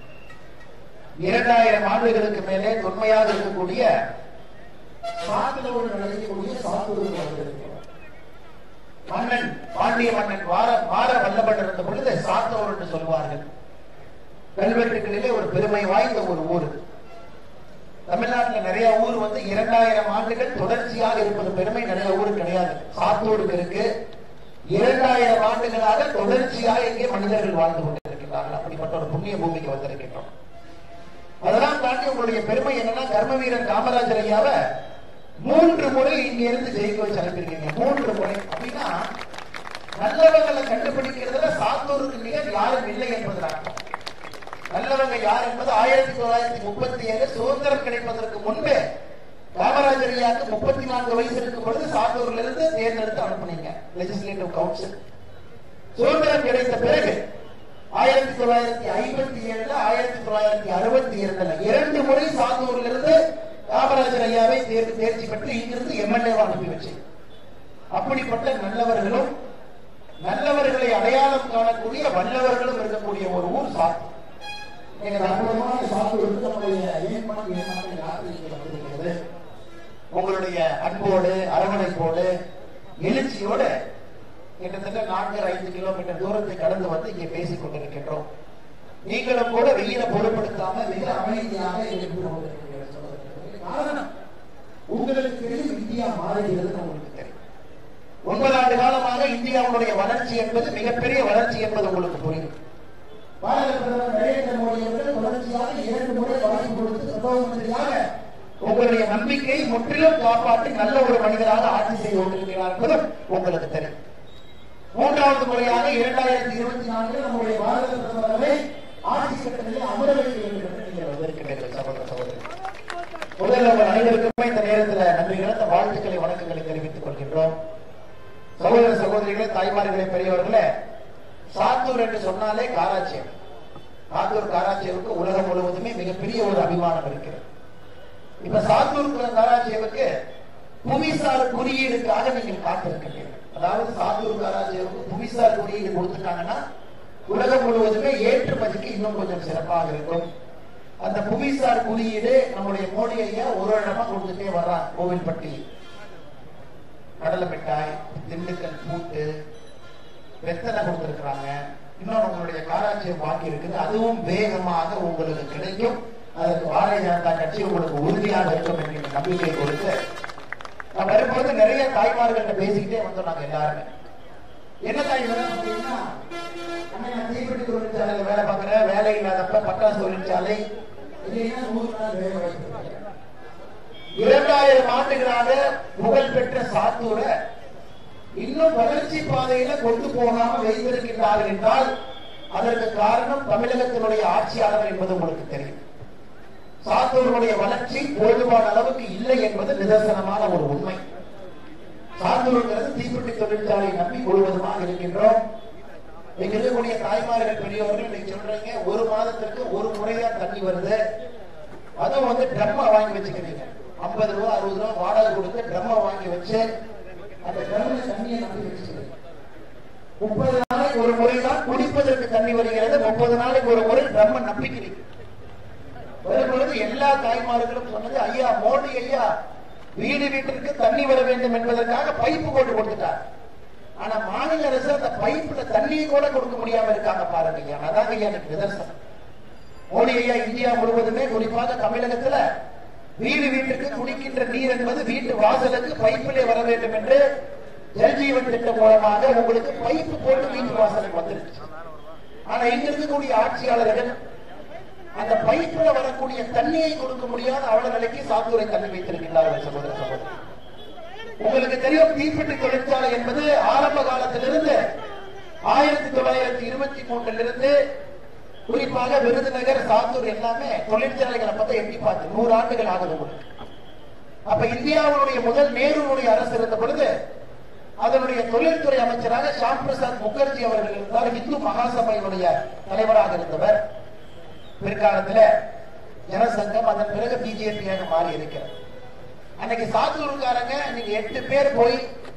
S9: 2000 ஆண்டுகளுக்கு மேலே தொன்மையாக இருக்கக்கூடிய சாத்தூர் நடக்கக்கூடிய சாத்தூர் மன்னன், பாண்டிய மன்னன் மாற வல்லபன் இருந்த பொழுது சாத்தூர் என்று சொல்வார்கள். கல்வெட்டுகளிலே ஒரு பெருமை வாய்ந்த ஒரு ஊர். தமிழ்நாட்டில் நிறைய ஊர் 2000 ஆண்டுகள் தொடர்ச்சியாக இருப்பது பெருமை நிறைய ஊர் கிடையாது. சாத்தூருக்கு இருக்கு. 2000 ஆண்டுகளாக தொடர்ச்சியாக இங்கே மனிதர்கள் வாழ்ந்து கொண்டிருக்கிறார்கள். அப்படிப்பட்ட ஒரு புண்ணிய பூமிக்கு வந்திருக்கின்றோம். அதெல்லாம் தாண்டி உங்களுடைய பெருமை என்னன்னா, கர்ம வீரர் காமராஜர் ஐயாவை 3 முறை இங்க இருந்து ஜெயிக்க வச்சு அனுப்பியிருக்கீங்க. 3 முறை அப்படின்னா நல்லவங்களை கண்டுபிடிக்கிறதுல சாத்தூருக்கு நிகர் யாரும் இல்லை என்பதற்கு. நல்லவங்க யார் என்பது 1937 சுதந்திரம் கிடைப்பதற்கு முன்பே காமராஜர் ஐயாவுக்கு 34 வயசு இருக்கும் பொழுது சாத்தூர்ல இருந்து தேர்ந்தெடுத்து அனுப்புனீங்க லெஜிஸ்லேட்டிவ் கவுன்சில். சுதந்திரம் கிடைத்த பிறகு 1957 1962 2 முறை சாத்தூர்ல இருந்து காமராஜர் ஐயாவை தேர்ச்சி பெற்று இங்கிருந்து எம்எல்ஏ அனுப்பி வச்சு. அப்படிப்பட்ட நல்லவர்களும் நல்லவர்களை அடையாளம் காணக்கூடிய வல்லவர்களும் இருக்கக்கூடிய ஒரு ஊர் சாத்தூர். உங்களுடைய அன்போடு அரவணைப்போடு எழுச்சியோடு கிட்டத்தட்ட 4-5 கிலோமீட்டர் தூரத்தை கடந்து வந்து இங்கே பேசிக் கொண்டிருக்கின்றோம். நீங்களும் கூட வெயில பொருட்படுத்தாம மிக அமைதியாக காரணம் உங்களுக்கு தெரியும், இந்தியா மாறுகிறது உங்களுக்கு தெரியும். 9 ஆண்டு காலமாக இந்தியாவுடைய வளர்ச்சி என்பது மிகப்பெரிய வளர்ச்சி என்பது உங்களுக்கு புரியும். பாரத பிரதமர் நரேந்திர மோடி அவர்கள் தொடர்ச்சியாக 2 முறை வாய்ப்பு கொடுத்து பிரதம மந்திரியாக உங்களுடைய நம்பிக்கையை முற்றிலும் காப்பாற்றி நல்ல ஒரு மனிதராக ஆட்சி செய்து கொண்டிருக்கிறார் என்பதும் உங்களுக்கு தெரியும். 3வது முறையாக 2024 நம்முடைய பாரத பிரதமரை ஆட்சி கட்டத்திலே அமர வைக்க வேண்டும் என்று நீங்கள் வந்திருக்கிறீர்கள். சகோதர சகோதரி, முதல்ல உங்கள் அனைவருக்குமே இந்த நேரத்தில் நன்றி கலந்த வாழ்த்துக்களை வணக்கங்களை தெரிவித்துக் கொள்கின்றோம். சகோதர சகோதரிகளே, தாய்மார்களே, பெரியவர்களே, சாத்தூர் என்று சொன்னாலே காராச்சேவ். சாத்தூர் காராச்சேவுக்கு உலகம் முழுவதுமே மிகப்பெரிய ஒரு அபிமானம் இருக்கிறது. இப்ப சாத்தூர் காராச்சேவுக்கு புவிசார் குறியீடுக்காக நீங்கள் காத்திருக்கிறீர்கள். அதாவது சாத்தூர் காராச்சேவுக்கு புவிசார் குறியீடு கொடுத்துட்டாங்கன்னா உலகம் முழுவதுமே ஏற்றுமதிக்கு இன்னும் கொஞ்சம் சிறப்பாக இருக்கும். அந்த புவிசார் குறியீடு நம்முடைய மோடி ஐயா ஒரு இடமா கொடுத்துட்டே வர்றான். கோவில்பட்டி கடலை மிட்டாய், திண்டுக்கல் பூட்டு, வெத்தனை கொடுத்திருக்கிறாங்க. இன்னொரு உங்களுடைய காராச்சேவ் பாக்கி இருக்குது. அதுவும் வேகமாக உங்களுக்கு கிடைக்கும். அதற்கு பாரதிய ஜனதா கட்சி உங்களுக்கு உறுதியாக இருக்கும் என்கிற நம்பிக்கை கொடுத்து நான் வரும்போது நிறைய தாய்மார்கள்ட்ட பேசிக்கிட்டே வந்தோம். நாங்க எல்லாருமே என்ன தாய்மார் தீப்பெட்டி தொழிற்சாலையில வேலை பார்க்கிற, வேலை இல்லாதப்ப பட்டாசு தொழிற்சாலை, 2000 ஆண்டுகளாக புகழ் பெற்ற சாத்தூர இன்னும் வளர்ச்சி பாதையில கொண்டு போகாம வைத்திருக்கின்றார்கள் என்றால் அதற்கு காரணம் தமிழகத்தினுடைய ஆட்சியாளர் என்பது உங்களுக்கு தெரியும். சாத்தூருடைய வளர்ச்சி போதுமான அளவுக்கு இல்லை என்பது நிதர்சனமான ஒரு உண்மை. சாத்தூருங்கிறது தீப்பெட்டி தொழிற்சாலை நம்பி முழுவதுமாக இருக்கின்றோம். இங்க இருக்கக்கூடிய தாய்மார்கள், பெரியவர்கள் நீங்க சொல்றீங்க 1 மாதத்திற்கு 1 முறைதான் தண்ணி வருது. அதுவும் ட்ரம்மா வாங்கி வச்சுக்கிறீங்க. 50 ரூபா 60 ரூபா வாடகை கொடுத்து ட்ரம்மா வாங்கி வச்சு அந்த ட்ரம்ல தண்ணியை நம்பி வச்சுக்கிறீங்க. 30 நாளைக்கு ஒரு முறைதான் குடிப்பதற்கு தண்ணி வருகிறது. 30 நாளைக்கு ஒரு முறை ட்ரம்மை நம்பிக்கிறீங்க. வரும்பொழுது எல்லா தாய்மார்களும் சொன்னது, ஐயா மோடி ஐயா வீடு வீட்டிற்கு தண்ணி வர வேண்டும் என்பதற்காக பைப்பு போட்டு கொடுத்துட்டார். ஆனா மாநில அரசு அந்த பைப்புல தண்ணியை கூட கொடுக்க முடியாம இருக்காங்க பாருங்க. அதான் ஐயா எனக்கு நிதர்சனம். மோடி ஐயா இந்தியா முழுவதுமே குறிப்பாக தமிழகத்துல வீடு வீட்டுக்கு குடிக்கின்ற நீர் என்பது வீட்டு வாசலுக்கு பைப்பிலே வர வேண்டும் என்று ஜல்ஜீவன் திட்டம் மூலமாக உங்களுக்கு பைப்பு போட்டு வீட்டு வாசலுக்கு வந்துருச்சு. ஆனா இங்க இருக்கக்கூடிய ஆட்சியாளர்கள் அந்த பைப்புல வரக்கூடிய தண்ணியை கொடுக்க முடியாத அவல நிலைக்கு சாத்தூரை தள்ளி வைத்திருக்கிறார்கள். சகோதர சகோதரி, உங்களுக்கு தெரியும், தீப்பெட்டி தொழிற்சாலை என்பது ஆரம்ப காலத்திலிருந்து 1923 குறிப்பாக விருதுநகர், சாத்தூர் எல்லாமே தொழிற்சாலைகளை பார்த்தா எட்டி பார்த்து 100 ஆண்டுகள் ஆகுது. அப்ப இந்தியாவுடைய முதல் நேருடைய அரசு இருந்த பொழுது அதனுடைய தொழில்துறை அமைச்சராக ஷாம் பிரசாத் முகர்ஜி அவர்கள் இருந்தார். இந்து மகாசபையினுடைய தலைவராக இருந்தவர். பிற்காலத்தில் ஜனசங்கம், அதன் பிறகு பிஜேபியாக மாறி இருக்கிறது. அன்னைக்கு சாத்தூருக்காரங்க நீங்க 8 பேர் போய்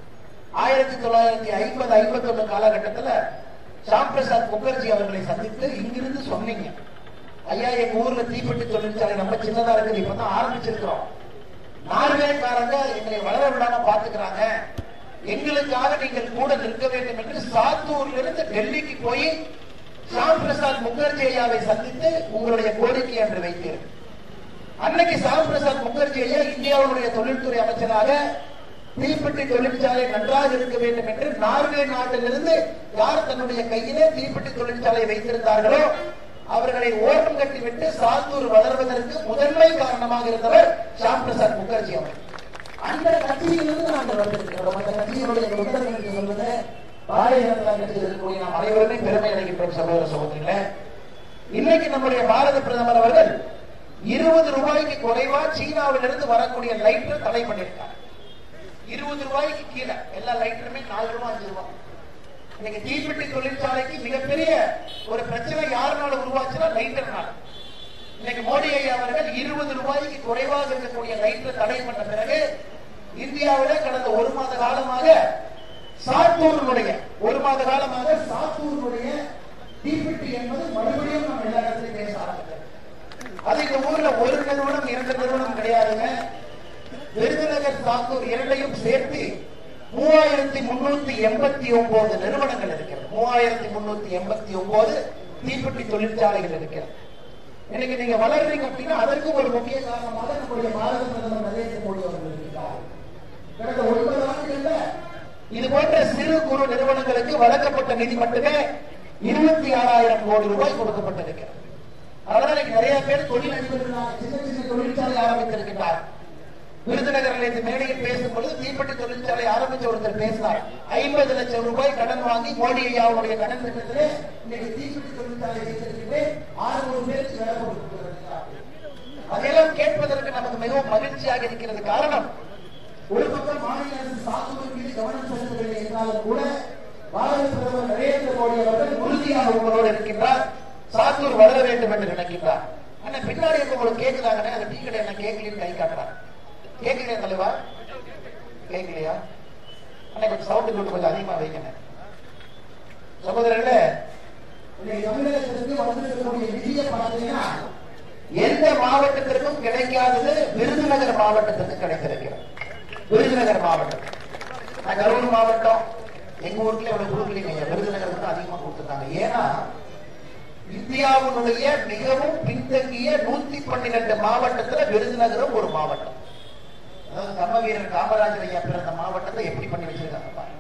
S9: 1950-51 காலகட்டத்தில் ஷாம் பிரசாத் முகர்ஜி அவர்களை சந்தித்து இங்கிருந்து சொன்னீங்க, ஐயா எங்க ஊர்ல தீப்பெட்டி தொழிற்சாலை ரொம்ப சின்னதா இருக்குது, இப்பதான் ஆரம்பிச்சிருக்கிறோம், நார்வேக்காரங்க எங்களை வளர விடாம பாத்துக்கிறாங்க, எங்களுக்காக நீங்கள் கூட நிற்க வேண்டும் என்று சாத்தூர்ல இருந்து டெல்லிக்கு போய் ஷாம் பிரசாத் முகர்ஜி ஐயாவை சந்தித்து உங்களுடைய கோரிக்கை என்று வைத்தீர்கள். அன்னைக்கு ஷாம் பிரசாத் முகர்ஜி ஐயா இந்தியாவுடைய தொழில்துறை அமைச்சராக தீப்பெட்டி தொழிற்சாலை நன்றாக இருக்க வேண்டும் என்று நார்வே நாட்டிலிருந்து யார் தன்னுடைய கையிலே தீப்பெட்டி தொழிற்சாலை வைத்திருந்தார்களோ அவர்களை ஓரம் கட்டிவிட்டு சாத்தூர் வளர்வதற்கு முதன்மை காரணமாக இருந்தவர் ஷாம் பிரசாத் முகர்ஜி அவர். அந்த கட்சியிலிருந்து நாங்கள் வந்திருக்கிறோம். அந்த கட்சியினுடைய தொண்டர்கள் என்று சொல்வது பாரதிய ஜனதா கட்சியில் இருக்கக்கூடிய நாம் அனைவருமே பெருமை அடைகின்றோம். சகோதர சகோதரிகளே, இன்னைக்கு நம்முடைய பாரத பிரதமர் அவர்கள் 20 ரூபாய்க்கு குறைவா சீனாவிலிருந்து வரக்கூடிய லைட்டர் தடை பண்ணியிருக்காங்க. 20 ரூபாய்க்கு கீழே எல்லா லைட்டருமே 4 ரூபாய் 5 ரூபாய். இன்னைக்கு தீப்பெட்டி தொழிற்சாலைக்கு மிகப்பெரிய ஒரு பிரச்சனை யாருனால உருவாச்சுன்னா லைட்டர்னால. இன்னைக்கு மோடி ஐயா அவர்கள் 20 ரூபாய்க்கு குறைவாக இருக்கக்கூடிய லைட்டர் தடை பண்ண பிறகு இந்தியாவில கடந்த 1 மாத காலமாக சாத்தூருடைய தீப்பெட்டி என்பது மறுபடியும் நம்ம எல்லா இடத்திலும் பேச ஆரம்பித்தோம். அது இந்த ஊர்ல ஒரு நிறுவனம் 2 நிறுவனம் கிடையாதுங்க. விருதுநகர், சாத்தூர் இரண்டையும் சேர்த்து 3389 நிறுவனங்கள் இருக்கிறது. 3389 தீப்பெட்டி தொழிற்சாலைகள் இருக்கிறது. இன்னைக்கு நீங்க வளர்றீங்க அப்படின்னா அதற்கு ஒரு முக்கிய காரணமாக நம்முடைய பாரத பிரதமர் நரேந்திர மோடி அவர்கள் இருக்கிறார். கடந்த 9 ஆண்டுகள்ல இது போன்ற சிறு குறு நிறுவனங்களுக்கு வழங்கப்பட்ட நிதி மட்டுமே 26,000 கோடி ரூபாய் கொடுக்கப்பட்டிருக்கிறது. அதனால நிறைய பேர் தொழில் அதிபர்களாக சின்ன சின்ன தொழிற்சாலை ஆரம்பித்திருக்கிறார். விருதுநகரில் இந்த மேடையில் பேசும் பொழுது தீப்பெட்டி தொழிற்சாலை ஆரம்பிச்ச ஒருத்தர் பேசினார். 50 லட்சம் ரூபாய் கடன் வாங்கி மோடி ஐயாவுடைய கடன் திட்டத்திலே இன்னைக்கு தீப்பெட்டி தொழிற்சாலை வைத்திருக்கிறேன் 600 பேருக்கு வேலை கொடுத்திருக்கிறார். அதையெல்லாம் கேட்பதற்கு நமக்கு மிகவும் மகிழ்ச்சியாக இருக்கிறது. காரணம், ஒரு பக்கம் மாநில அரசு சாத்தூர் மீது கவனம் செலுத்தவில்லை என்றாலும் கூட பாரத பிரதமர் நரேந்திர மோடி அவர்கள் உறுதியாக உங்களோடு இருக்கின்றார். சாத்தூர் வளர வேண்டும் என்று நினைக்கின்றார். ஆனா பின்னாடி உங்களுக்கு கேட்குறாங்கன்னு அந்த டீ கடை என்ன கேட்கலன்னு கை காட்டுறாங்க. கேட்கலையா தலைவா? கேட்கலையா? ஆனா கொஞ்சம் சவுண்ட் போட்டு கொஞ்சம் அதிகமா வைக்கணும். சகோதரர்களே, தமிழகத்திற்கு வந்திருக்கக்கூடிய நிதியை பார்த்தீங்கன்னா எந்த மாவட்டத்திற்கும் கிடைக்காதது விருதுநகர் மாவட்டத்திற்கு கிடைத்திருக்கிறது. விருதுநகர் மாவட்டம், கரூர் மாவட்டம் எங்க ஊருக்குள்ள இவ்வளவு கொடுக்கலீங்க, விருதுநகருக்கு அதிகமா கொடுத்துருக்காங்க. ஏன்னா இந்தியாவுடைய மிகவும் பின்தங்கிய 112 மாவட்டத்துல விருதுநகரும் ஒரு மாவட்டம். அதாவது கர்ம வீரர் காமராஜர் ஐயா பிறந்த மாவட்டத்தை எப்படி பண்ணி வச்சிருக்காங்க பாருங்க.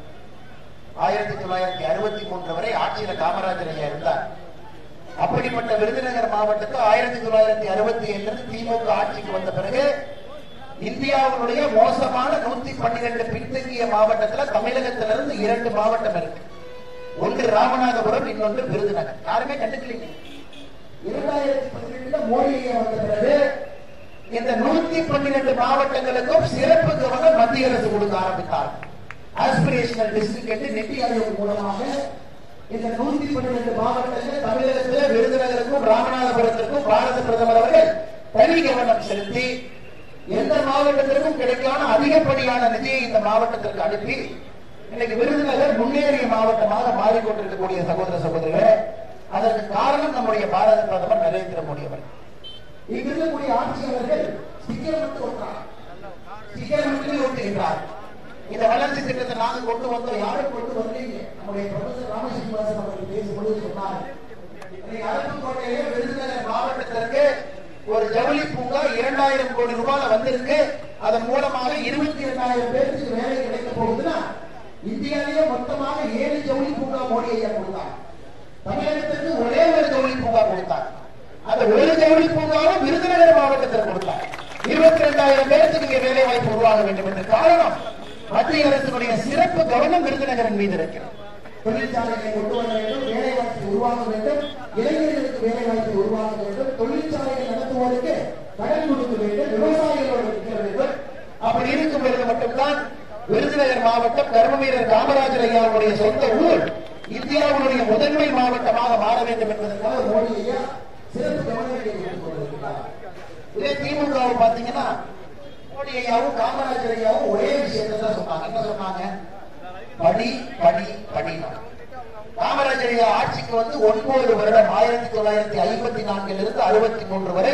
S9: 1963 வரை ஆட்சியில காமராஜர் ஐயா இருந்தார். அப்படிப்பட்ட விருதுநகர் மாவட்டத்தை 1967 திமுக ஆட்சிக்கு வந்த பிறகு இந்தியாவுடைய மோசமான 112 பின்தங்கிய மாவட்டத்துல தமிழகத்திலிருந்து 2 மாவட்டம் இருக்கு. ஒன்று ராமநாதபுரம், இன்னொன்று விருதுநகர். யாருமே கண்டுக்கலீங்க. 2018 மோடி ஐயா வந்த பிறகு இந்த 112 மாவட்டங்களுக்கும் சிறப்பு கவனம் மத்திய அரசு கொடுக்க ஆரம்பித்தார். ஆஸ்பிரேஷனல் டிஸ்ட்ரிக்ட் என்று நிதி ஆயோக் மூலமாக இந்த 112 மாவட்டங்கள் தமிழகத்தில் விருதுநகருக்கும் ராமநாதபுரத்திற்கும் பாரத பிரதமர் அவர்கள் தனி கவனம் செலுத்தி எந்த மாவட்டத்திற்கும் கிடைக்காத அதிகப்படியான நிதியை இந்த மாவட்டத்திற்கு அனுப்பி இன்னைக்கு விருதுநகர் முன்னேறிய மாவட்டமாக மாறிக்கொண்டிருக்கக்கூடிய சகோதர சகோதரிகளே, அதற்கு காரணம் நம்முடைய பாரத பிரதமர் நரேந்திர மோடி அவர்கள். இங்க இருக்கக்கூடிய ஆட்சியாளர்கள் ஸ்டிக்கர் மட்டுமே ஒட்டுகின்றார். இந்த வளர்ச்சி திட்டத்தை நாங்கள் கொண்டு வந்தோம், யாரும் கொண்டு வரலீங்க. நம்முடைய ப்ரொஃபசர் ராமசிவாசன் அவர்கள் பேசும்பொழுது சொன்னார், அருப்புக்கோட்டையிலே விருதுநகர் மாவட்டத்தில் ஒரு ஜவுளி பூங்கா 2000 கோடி ரூபாயில வந்திருக்கு. அதன் மூலமாக 22,000 பேருக்கு வேலை கிடைக்க போகுதுன்னா இந்தியாவிலேயே மொத்தமாக 7 ஜவுளி பூங்கா மோடி ஐயா கொடுத்தாங்க. தமிழகத்திற்கு ஒரே ஒரு ஜவுளி பூங்கா கொடுத்தாங்க. அந்த ஒரு ஜவுளி பூங்காவும் விருதுநகர் மாவட்டத்தில் கொடுத்தாங்க. 22,000 பேருக்கு இங்கே வேலை வாய்ப்பு உருவாக வேண்டும் என்ற காரணம் மத்திய அரசினுடைய சிறப்பு கவனம் விருதுநகரின் மீது இருக்கிறது. தொழிற்சாலைகளை கொண்டு வர வேண்டும், வேலை வாய்ப்பை உருவாக்க வேண்டும், இளைஞர்களுக்கு வேலை வாய்ப்பை உருவாக்க வேண்டும், தொழிற்சாலைகள் நடத்துவோருக்கு கடன் கொடுக்க வேண்டும், விவசாயிகளோடு இருக்க வேண்டும். அப்படி இருக்கும் பொழுது மட்டும்தான் விருதுநகர் மாவட்டம் கர்மவீரர் காமராஜர் ஐயாவுடைய சொந்த ஊர் இந்தியாவுடைய முதன்மை மாவட்டமாக மாற வேண்டும் என்பதற்காக மோடி ஐயா சிறப்பு கவனத்தை கொண்டிருக்கிறார். இதே திமுகவை பாத்தீங்கன்னா மோடி ஐயாவும் காமராஜர் ஐயாவும் ஒரே விஷயத்தை தான் சொன்னாங்க. என்ன சொன்னாங்க? படி படி படினா. காமராஜர் ஐயா ஆட்சிக்கு வந்து 9 வருடம் 1954 இருந்து 63 வரை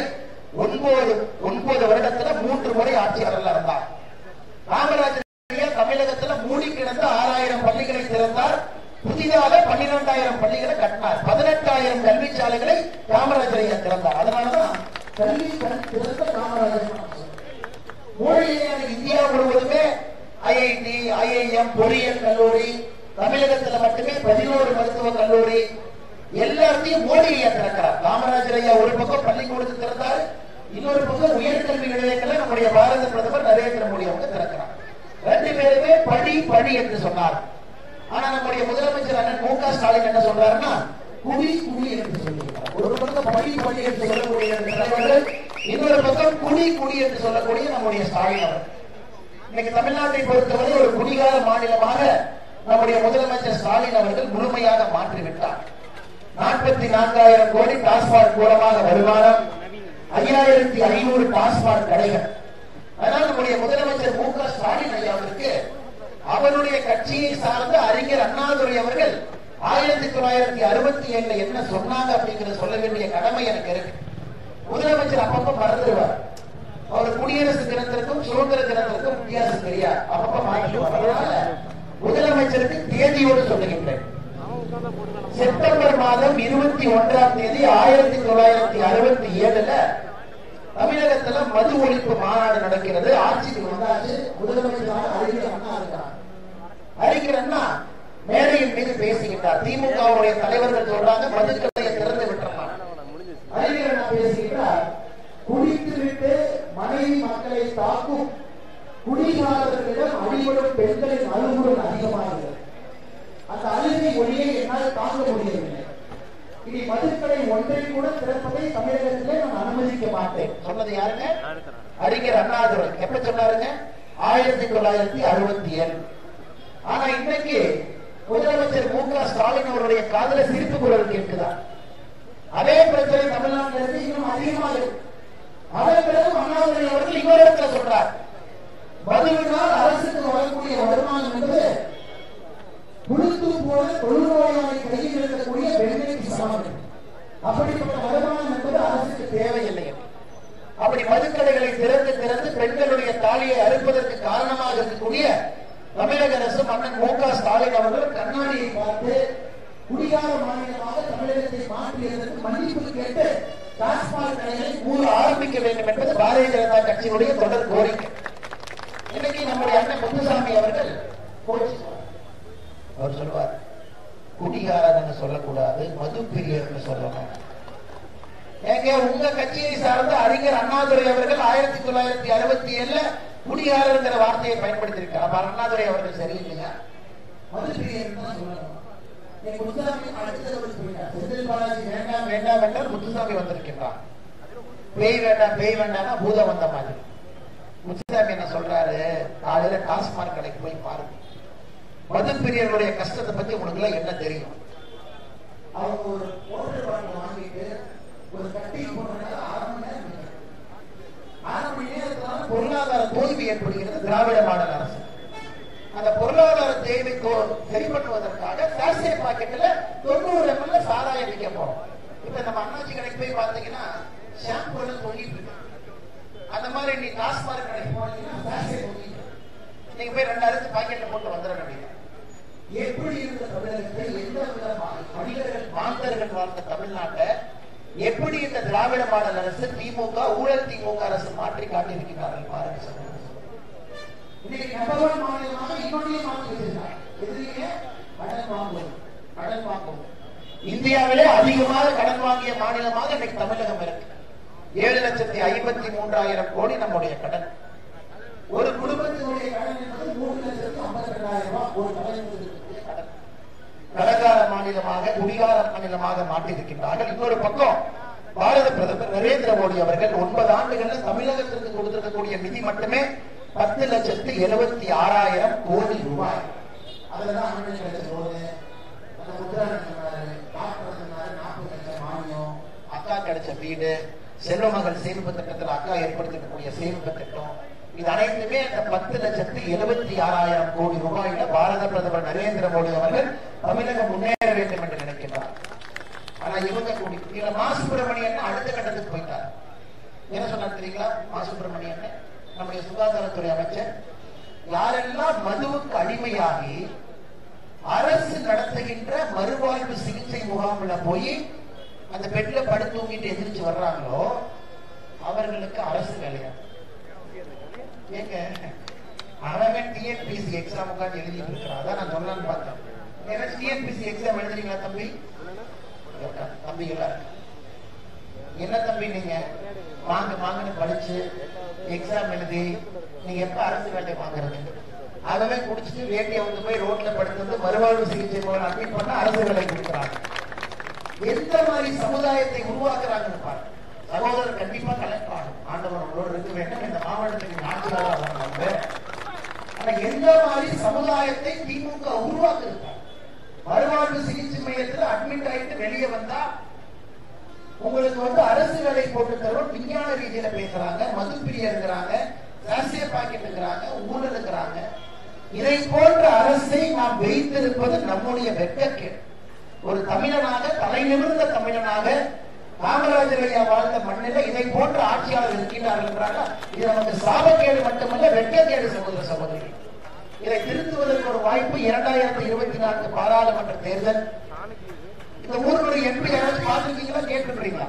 S9: 9 வருடத்துல 3 முறை ஆட்சியாளர் இருந்தார். காமராஜர் ஐயா தமிழகத்துல மூடி கிடந்த 6000 பள்ளிகளை திறந்தார். புதிதாக 12,000 பள்ளிகளை கட்டினார். 18,000 கல்வி சாலைகளை காமராஜர் ஐயா திறந்தார். அதனாலதான் கல்வி திறந்த காமராஜர். மோடி ஐயா இந்தியா முழுவதுமே ஐஐடி, ஐஐஎம், பொறியியல் கல்லூரி, தமிழகத்தில் மட்டுமே 11 மருத்துவக் கல்லூரி எல்லாத்தையும் மோடி ஐயா திறக்கிறார். காமராஜர் ஐயா ஒரு பக்கம் பள்ளிக்கூடத்தை திறந்தார், இன்னொரு பக்கம் உயர்கல்வி நிலையங்களை நம்முடைய பாரத பிரதமர் நரேந்திர மோடி அவங்க திறக்கிறார். 2 பேருமே படி படி என்று சொன்னார். ஆனா நம்முடைய முதலமைச்சர் அண்ணன் மு க ஸ்டாலின் என்ன சொல்றாருன்னா குடி குடி என்று சொல்லுகிறார். ஒரு பக்கம் படி படி என்று சொல்லக்கூடிய தலைவர்கள், இன்னொரு பக்கம் குடி குடி என்று சொல்லக்கூடிய நம்முடைய ஸ்டாலின் அவர். இன்னைக்கு தமிழ்நாட்டை பொறுத்தவரை ஒரு குடிகார மாநிலமாக நம்முடைய முதலமைச்சர் ஸ்டாலின் அவர்கள் முழுமையாக மாற்றிவிட்டார். 44,000 கோடி டாஸ்மாக் மூலமாக வருமானம், 5,500 டாஸ்மாக் கடைகள். அதனால் நம்முடைய முதலமைச்சர் மு க ஸ்டாலின் ஐயாவிற்கு அவருடைய கட்சியை சார்ந்த அறிஞர் அண்ணாதுரை அவர்கள் 1967 என்ன சொன்னாங்க அப்படிங்கிற சொல்ல வேண்டிய கடமை எனக்கு இருக்கு. முதலமைச்சர் அப்பப்ப மறந்துடுவார். அவர் குடியரசு தினத்திற்கும் சுதந்திர தினத்திற்கும் வித்தியாசம் தெரியாது, அப்பப்ப மாற்றிடுவார். அதனால முதலமைச்சருக்கு தேதியோடு சொல்லுகின்றேன். செப்டம்பர் மாதம் 21ஆம் தேதி 1967 தமிழகத்துல மது ஒழிப்பு மாநாடு நடக்கிறது. ஆட்சிக்கு வந்தாச்சு. முதலமைச்சராக அறிஞர் அண்ணா இருக்கிறார். அறிஞர் அண்ணா மேடையின் மீது பேசுகின்றார். திமுகவுடைய தலைவர்கள் சொல்றாங்க மதுக்கடையை திறந்து விட்டுறாங்க. அறிஞர் அண்ணா பேசுகின்றார். குடித்துவிட்டு மனைவி மக்களை தாக்கும் குடிகாரர்களிடம் அடிபடும் பெண்களின் அழுகுறல் அதிகமாகிறது. அந்த அழுகை ஒளியை என்னால் தாங்க முடியவில்லை. இனி மதுக்கடை ஒன்றை கூட திறப்பதை தமிழகத்திலே நான் அனுமதிக்க மாட்டேன். சொன்னது யாருங்க? அறிஞர் அண்ணாதுரை. எப்ப சொன்னாருங்க? 1967. ஆனா இன்னைக்கு முதலமைச்சர் மு க ஸ்டாலின் அவருடைய காதல சிரிப்பு குரல் கேட்குதார். அதே பிரச்சனை தமிழ்நாட்டிலிருந்து இன்னும் அதிகமாக இருக்கு. அதன் பிறகு அண்ணாதுரை அவர்கள் இன்னொரு சொல்றார், மதுவினால் அரசுக்கு வரக்கூடிய வருமானம் என்பது குழுத்து போல தொழுநோயாளி கையில் இருக்கக்கூடிய பெண்களுக்கு சமம். அப்படிப்பட்ட வருமானம் என்பது அரசுக்கு தேவையில்லை. அப்படி மதுக்கடைகளை திறந்து திறந்து பெண்களுடைய தாலியை அறுப்பதற்கு காரணமாக இருக்கக்கூடிய தமிழக அரசு மன்னன் மு க ஸ்டாலின் அவர்கள் கண்ணாடியை பார்த்து குடிகார மாநிலமாக தமிழகத்தை மாற்றியதற்கு மன்னிப்பு கேட்டு டாஸ்மாக் கடைகளை மூட ஆரம்பிக்க வேண்டும் என்பது பாரதிய ஜனதா கட்சியினுடைய தொடர் கோரிக்கை. இன்னைக்கு நம்முடைய அண்ணன் முத்துசாமி அவர்கள் அவர் சொல்வார், குடிகாரன் சொல்லக்கூடாது, மது பிரியர் சொல்லணும். ஏங்க உங்க கட்சியை சார்ந்த அறிஞர் அண்ணாதுரை அவர்கள் 1967 குடிகாரங்கிற வார்த்தையை பயன்படுத்தியிருக்கார். அப்ப அண்ணாதுரை அவர்கள் சரியில்லையா? மது பிரியர் தான் சொல்லணும். முத்துசாமி செந்தில் பாலாஜி வேண்டாம் வேண்டாம் என்றால் முத்துசாமி வந்திருக்கின்றார். பேய் வேண்டாம் பேய் வேண்டாம்னா பூதம் வந்த மாதிரி. முத்துசாமி என்ன சொல்றாரு, காலையில டாஸ்மாக் கடைக்கு போய் பாருங்க, மது பிரியர்களுடைய கஷ்டத்தை பத்தி உங்களுக்கு எல்லாம் என்ன தெரியும்? அவங்க ஒரு ஓட்டர் பாட்டில் வாங்கிட்டு ஒரு கட்டி போடுறதுனால 6 மணி நேரத்தினால பொருளாதார தோல்வி ஏற்படுகிறது திராவிட மாடல் அரசு. அந்த பொருளாதார தேவை சரி பண்ணுவதற்காக சாசே பாக்கெட்ல 90 ml சாராயம் விற்க போறோம். இப்ப நம்ம அண்ணாச்சி கடைக்கு போய் பாத்தீங்கன்னா ஷாம்பு தொங்கிட்டு இருக்கு. அந்த மாதிரி நீ டாஸ்மாக் கடைக்கு போனீங்கன்னா சாசே தொங்கிட்டு நீங்க போய் 2 அறுத்து பாக்கெட்ல போட்டு வந்துட வேண்டியது. எப்படி இருந்த தமிழகத்தை எந்த மனிதர்கள் மாந்தர்கள் வாழ்ந்த தமிழ்நாட்டை எப்படி இந்த திராவிட மாடல் அரசு திமுக ஊழல் திமுக அரசு மாற்றி காட்டியிருக்கிறார்கள் பாருங்க சார். இன்னைக்கு நம்பர் 1 மாநிலமாக இன்னொன்னையும் மாற்றி வச்சிருக்காங்க. எதிரிங்க கடன் வாங்குவது, கடன் வாங்குவது. இந்தியாவிலே அதிகமாக கடன் வாங்கிய மாநிலமாக இன்னைக்கு தமிழகம் இருக்கு. 7,53,000 கோடி நம்முடைய கடன். ஒரு குடும்பத்தினுடைய கடன் என்பது 3,52,000 ரூபாய் ஒரு தலைமுறை கடன். கடகார மாநிலமாக குடிகார மாநிலமாக மாற்றியிருக்கின்றார்கள். இன்னொரு பக்கம் பாரத பிரதமர் நரேந்திர மோடி அவர்கள் 9 ஆண்டுகள்ல தமிழகத்திற்கு கொடுத்திருக்கக்கூடிய நிதி மட்டுமே 10,76,000 கோடி ரூபாய். அதுலதான் அக்கா கிடைச்ச வீடு, செல்வமகள் சேமிப்பு திட்டத்தில் அக்கா ஏற்படுத்தக்கூடிய சேமிப்பு திட்டம், இது அனைத்துமே இந்த 10,76,000 கோடி ரூபாயில பாரத பிரதமர் நரேந்திர மோடி அவர்கள் தமிழகம் முன்னேற வேண்டும் என்று நினைக்கிறார். ஆனா இவங்க கூடி மா சுப்பிரமணியன் அடுத்த கட்டத்துக்கு போயிட்டார். என்ன சொன்னார் தெரியுங்களா? மா சுப்பிரமணியன் நம்முடைய சுகாதாரத்துறை அமைச்சர், யாரெல்லாம் மதுவுக்கு அடிமையாகி அரசு நடத்துகின்ற மறுவாழ்வு சிகிச்சை முகாம்ல போய் அந்த பெட்ல படுத்து தூங்கிட்டு எதிர்த்து வர்றாங்களோ அவர்களுக்கு அரசு வேலையா? ஏங்க அவன் டிஎன்பிஎஸ்சி எக்ஸாம் உட்காந்து எழுதிட்டு இருக்கிறான். அதான் நான் சொல்லலான்னு பார்த்தேன். ஏன்னா டிஎன்பிஎஸ்சி எக்ஸாம் எழுதுறீங்களா தம்பி? தம்பிகளா என்ன தம்பி நீங்க வாங்கன்னு படிச்சு எக்ஸாம் எழுதி நீங்க எப்ப அரசு வேலை வாங்குறது? அதவே குடிச்சிட்டு வேண்டிய வந்து போய் ரோட்ல படுத்து மறுவாழ்வு சிகிச்சை மூலம் அட்மிட் பண்ண அரசு வேலை கொடுக்குறாங்க. எந்த மாதிரி சமுதாயத்தை உருவாக்குறாங்கன்னு பாருங்க. சகோதரர் கண்டிப்பா கலெக்டர் ஆகும். ஆண்டவர் உங்களோடு இருக்க வேண்டும். இந்த மாவட்டத்துக்கு நாட்களாக ஆனா எந்த மாதிரி சமுதாயத்தை திமுக உருவாக்குறாங்க? மறுவாழ்வு சிகிச்சை மையத்தில் அட்மிட் ஆயிட்டு வெளியே வந்தா உங்களுக்கு அரசு வேலை போட்டு தருவோம் விஞ்ஞான ரீதியில பேசுறாங்க, மதுப்பிரிய இருக்கிறாங்க, ராசிய பாக்கெட் இருக்கிறாங்க, ஊழல் இருக்கிறாங்க. இதை போன்ற அரசை நாம் வைத்திருப்பது நம்முடைய வெட்கக்கேடு. ஒரு தமிழனாக, தலை நிமிர்ந்த தமிழனாக, காமராஜர் ஐயா வாழ்ந்த மண்ணில இதை போன்ற ஆட்சியாளர் இருக்கின்றார்கள் என்றால் இது நமக்கு சாபக்கேடு மட்டுமல்ல, வெட்கக்கேடு. சகோதர சகோதரி, இதை திருத்துவதற்கு ஒரு வாய்ப்பு 2024 பாராளுமன்ற தேர்தல். இந்த ஊர்களுடைய எம்பி யாராவது பார்த்துருக்கீங்களா? கேட்டுருக்கீங்களா?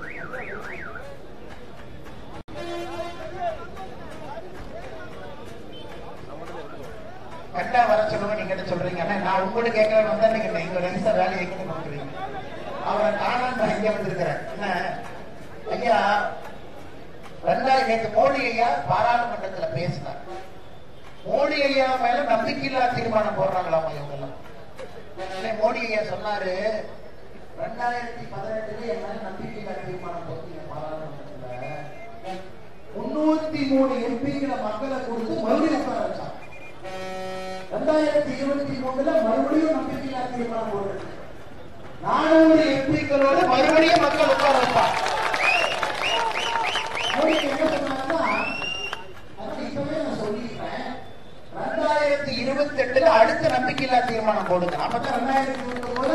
S9: கண்டா வர சொல்லுங்க. நீங்க என்ன சொல்றீங்க? நான் உங்களுக்கு கேட்கறேன்னு வந்தா நீங்க இங்க ரெண்டு வேலையை எங்க கொடுக்குறீங்க? அவரை காணாம இங்க வந்திருக்கிறேன். ஐயா, நேற்று மோடி ஐயா பாராளுமன்றத்துல பேசினார். மோடி ஐயா மேல நம்பிக்கையில்லா தீர்மானம் போடுறாங்களாமா இவங்க எல்லாம். மோடி ஐயா சொன்னாரு, 2018 என் மேல நம்பிக்கையில்லா தீர்மானம் போட்டீங்க பாராளுமன்றத்துல, 303 எம்பிக்களை மக்களை கொடுத்து மறுபடியும் உட்கார வச்சாங்க. 2023 மறுபடியும் நம்பிக்கையில்லா தீர்மானம் போடுறது, 400 எம்பிக்களோட மறுபடியும் மக்கள் உட்கார வைப்பாங்க. மோடி என்ன சொன்னாங்கன்னா, இப்பவே நான் சொல்லிக்கிறேன், 2028 அடுத்த நம்பிக்கையில்லா தீர்மானம் போடுங்க. அப்பதான் 2029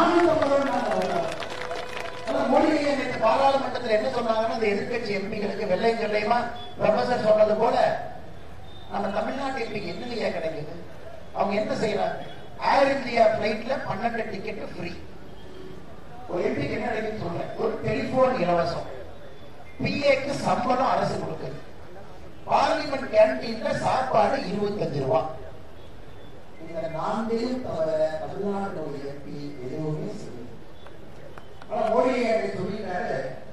S9: மோடி நேற்று பாராளுமன்றத்தில் என்ன சொன்னாங்கன்னா, அந்த எதிர்கட்சி எம்பிகளுக்கு வெள்ளை சொல்லையுமா ப்ரொஃபசர் சொன்னது போல, நம்ம தமிழ்நாட்டு எம்பிக்கு என்னையா கிடைக்குது? அவங்க என்ன செய்யறாங்க? ஏர் இந்தியா பிளைட்ல 12 டிக்கெட் ஃப்ரீ. ஒரு எம்பிக்கு என்ன கிடைக்குன்னு சொல்றேன். ஒரு டெலிபோன் இலவசம், பிஏக்கு சம்பளம் அரசு கொடுக்குது, பார்லிமெண்ட் கேன்டீன்ல சாப்பாடு 25 ரூபாய். இந்த 4 தவிர தமிழ்நாட்டுடைய எம்பி எதுவுமே செய்யல. மோடி சொல்லிட்டாரு,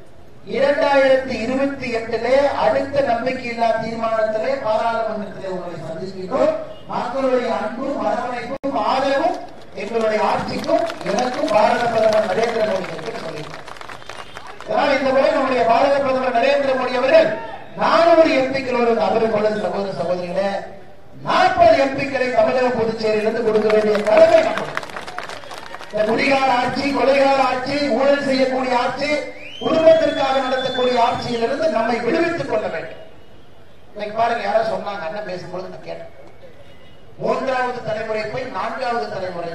S9: 2028 அடுத்த நம்பிக்கையில்லா தீர்மானத்திலே பாராளுமன்றத்திலே உங்களை சந்திக்கிறோம். மக்களுடைய அன்பும் அரவணைப்பும் ஆதரவும் எங்களுடைய ஆட்சிக்கும் எனக்கும் பாரத பிரதமர் நரேந்திர மோடிக்கு சொல்லியிருக்கிறார். இந்த முறை நம்முடைய பாரத பிரதமர் நரேந்திர மோடி அவர்கள் 400 எம்பிக்களோடு அவர்களோட சகோதர சகோதரிகளே 40 எம்பிக்களை தமிழக புதுச்சேரியிலிருந்து கொடுக்க வேண்டிய கடமை நம்முடைய. இந்த குடிகார ஆட்சி, கொலைகார ஆட்சி, ஊழல் செய்யக்கூடிய ஆட்சி, குடும்பத்திற்காக நடத்தக்கூடிய ஆட்சியிலிருந்து நம்மை விடுவித்துக் கொள்ள வேண்டும். இன்னைக்கு பாருங்க, யாரோ சொன்னாங்க, அண்ணன் பேசும்போது நான் கேட்டேன், 3வது தலைமுறை போய் 4வது தலைமுறை,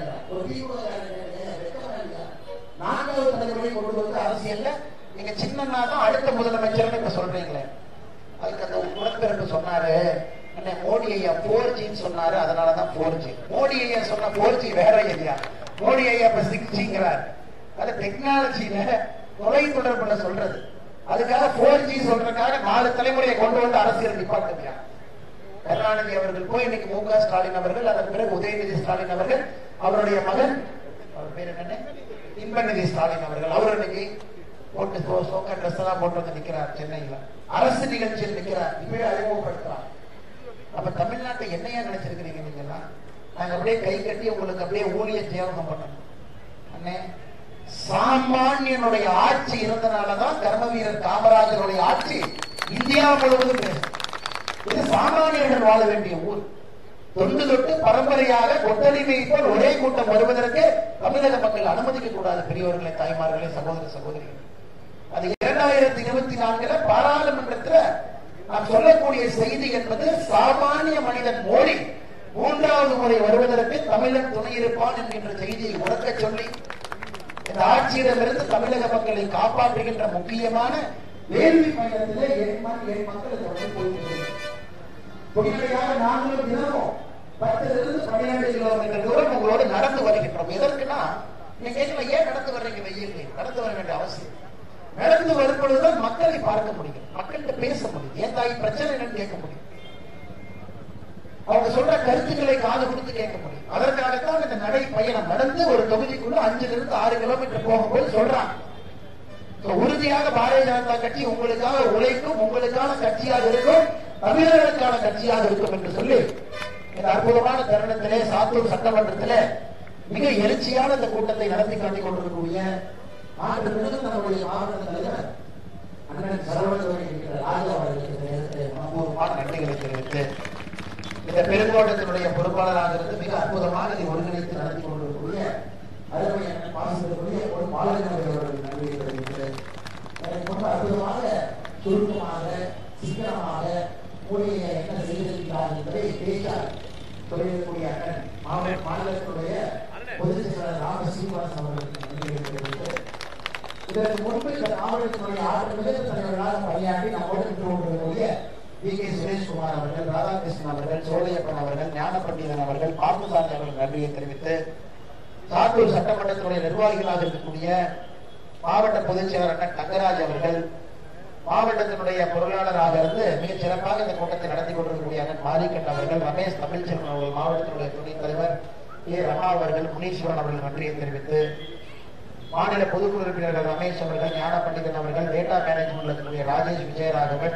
S9: 4வது தலைமுறை கொண்டு வந்து அரசியல்ல நீங்க சின்னன்னா தான் அடுத்த முதலமைச்சர் இப்ப சொல்றீங்களே. அதுக்கு அந்த உடன்பிறப்பு சொன்னாரு, மோடி ஐயா 4Gன்னு சொன்னாரு, அதனாலதான் 4G. மோடி ஐயா சொன்ன 4G வேற ஐயா, மோடி ஐயா இப்ப 6Gங்கிறார். அது டெக்னாலஜியில தொலை தொடர்புல சொல்றது. அதுக்காக 4G சொல்றதுக்காக 4 தலைமுறையை கொண்டு வந்து அரசியல் நிப்பாட்டுங்க. கருணாநிதி அவர்கள் போய் இன்னைக்கு மு க ஸ்டாலின் அவர்கள், அதன் பிறகு உதயநிதி ஸ்டாலின் அவர்கள், அவருடைய மகன் அவர் பேர் என்ன, இன்பநிதி ஸ்டாலின் அவர்கள், அவர் இன்னைக்கு போட்டு சோக்கா ட்ரெஸ் எல்லாம் போட்டு வந்து நிக்கிறார் சென்னையில, அரசு நிகழ்ச்சியில் நிக்கிறார், இப்பவே அறிமுகப்படுத்துறார். அப்ப தமிழ்நாட்டை என்னையா நினைச்சிருக்கிறீங்க நீங்கெல்லாம்? நாங்க அப்படியே கை கட்டி உங்களுக்கு அப்படியே ஊழிய தியாகம் பண்ணணும். அண்ணே, சாமானியனுடைய ஆட்சி இருந்தனாலதான் கர்ம வீரர் காமராஜருடைய ஆட்சி இந்தியா முழுவதும் பேசும். இது சாமானியர்கள் வாழ வேண்டிய ஊர். தொண்டு தொட்டு பரம்பரையாக கொத்தடிமை போல் ஒரே கூட்டம் வருவதற்கு தமிழக மக்கள் அனுமதிக்க கூடாது. பெரியவர்களே, தாய்மார்களே, சகோதர சகோதரிகள், அது 2024 பாராளுமன்றத்தில் நாம் சொல்லக்கூடிய செய்தி என்பது சாமானிய மனிதன் மோடி 3வது முறை வருவதற்கு தமிழன் துணை இருப்பான் என்கின்ற செய்தியை உறக்க சொல்லி இந்த ஆட்சியிடமிருந்து தமிழக மக்களை காப்பாற்றுகின்ற முக்கியமான வேள்வி பயணத்திலே என் மக்கள் பொதுமையாக நாங்களும் தினமும் 10-12 கிலோமீட்டர் தூரம் உங்களோடு நடந்து வருகின்றோம். எதற்குன்னா, நீங்க கேட்கலாம், ஏன் நடந்து வர்றீங்க வெயில்? நடந்து வர வேண்டிய அவசியம். நடந்து வரும்பொழுதுதான் மக்களை பார்க்க முடியும், மக்கள்கிட்ட பேச முடியும், ஏன் தாய் பிரச்சனை என்னன்னு கேட்க முடியும், அவங்க சொல்ற கருத்துக்களை காது கொடுத்து கேட்க முடியும். அதற்காகத்தான் இந்த நடை பயணம் நடந்து ஒரு தொகுதிக்குள்ள 5-6 கிலோமீட்டர் போகும்போது சொல்றாங்க, உறுதியாக பாரதிய ஜனதா கட்சி உங்களுக்காக உழைக்கும், உங்களுக்கான கட்சியாக இருக்கும், தமிழர்களுக்கான கட்சியாக இருக்கும் என்று சொல்லி இந்த அற்புதமான தருணத்திலே சாத்தூர் சட்டமன்றத்திலே மிக எழுச்சியான இந்த கூட்டத்தை நடத்தி காட்டிக் கொண்டிருக்கக்கூடிய நம்முடைய மாவட்ட தலைவர் அண்ணன் சரவணன் ராஜா அவர்களுக்கு மனப்பூர்வமான நன்றிகளை தெரிவித்து, இந்த பெருங்கோட்டத்தினுடைய பொறுப்பாளராக இருந்து மிக அற்புதமாக இதை ஒருங்கிணைத்து நடத்தி கொண்டிருக்கக்கூடிய அருமை அண்ணன் பாசத்திற்குரிய ஒரு பாலகன் அவர்களுடைய நன்றியை தெரிவித்து, ரொம்ப அற்புதமாக சுருக்கமாக சிக்கனமாக மோடியை என்ன செய்திருக்கிறார் என்பதை பேச்சார் சொல்லியிருக்கக்கூடிய அண்ணன் மாநிலத்தினுடைய பொதுச் செயலாளர் ராம சீனிவாசன் அவர்களுக்கு நன்றியை தெரிவித்து, இதற்கு முன்பு இந்த மாவட்டத்தினுடைய 6 மிகுந்த தலைவர்களாக பணியாற்றி நம்மோடு நின்று கொண்டிருக்கக்கூடிய வி.கே. சுரேஷ்குமார் அவர்கள், ராதாகிருஷ்ணன் அவர்கள், சோழையப்பன் அவர்கள், ஞான பண்டிதன் அவர்கள், பார்த்துசாமி அவர்கள் நன்றியை தெரிவித்து, சாத்தூர் சட்டமன்றத்தினுடைய நிர்வாகிகளாக இருக்கக்கூடிய மாவட்ட பொதுச் செயலாளர் அண்ணன் தங்கராஜ் அவர்கள், மாவட்டத்தினுடைய பொருளாளராக இருந்து மிகச் சிறப்பாக இந்த கூட்டத்தை நடத்தி கொண்டிருக்கக்கூடிய அண்ணன் மாரிக்கண் அவர்கள், ரமேஷ் தமிழ்ச்செல்வன் அவர்கள், மாவட்டத்தினுடைய துணைத் தலைவர் ஏ. ரமா அவர்கள், முனீஸ்வரன் அவர்கள் நன்றியை தெரிவித்து, மாநில பொதுக்குழு உறுப்பினர்கள் ரமேஷ் அவர்கள், ஞான பண்டிதன் அவர்கள், டேட்டா மேனேஜ்மெண்ட்ல இருக்கக்கூடிய ராஜேஷ் விஜயராகவன்,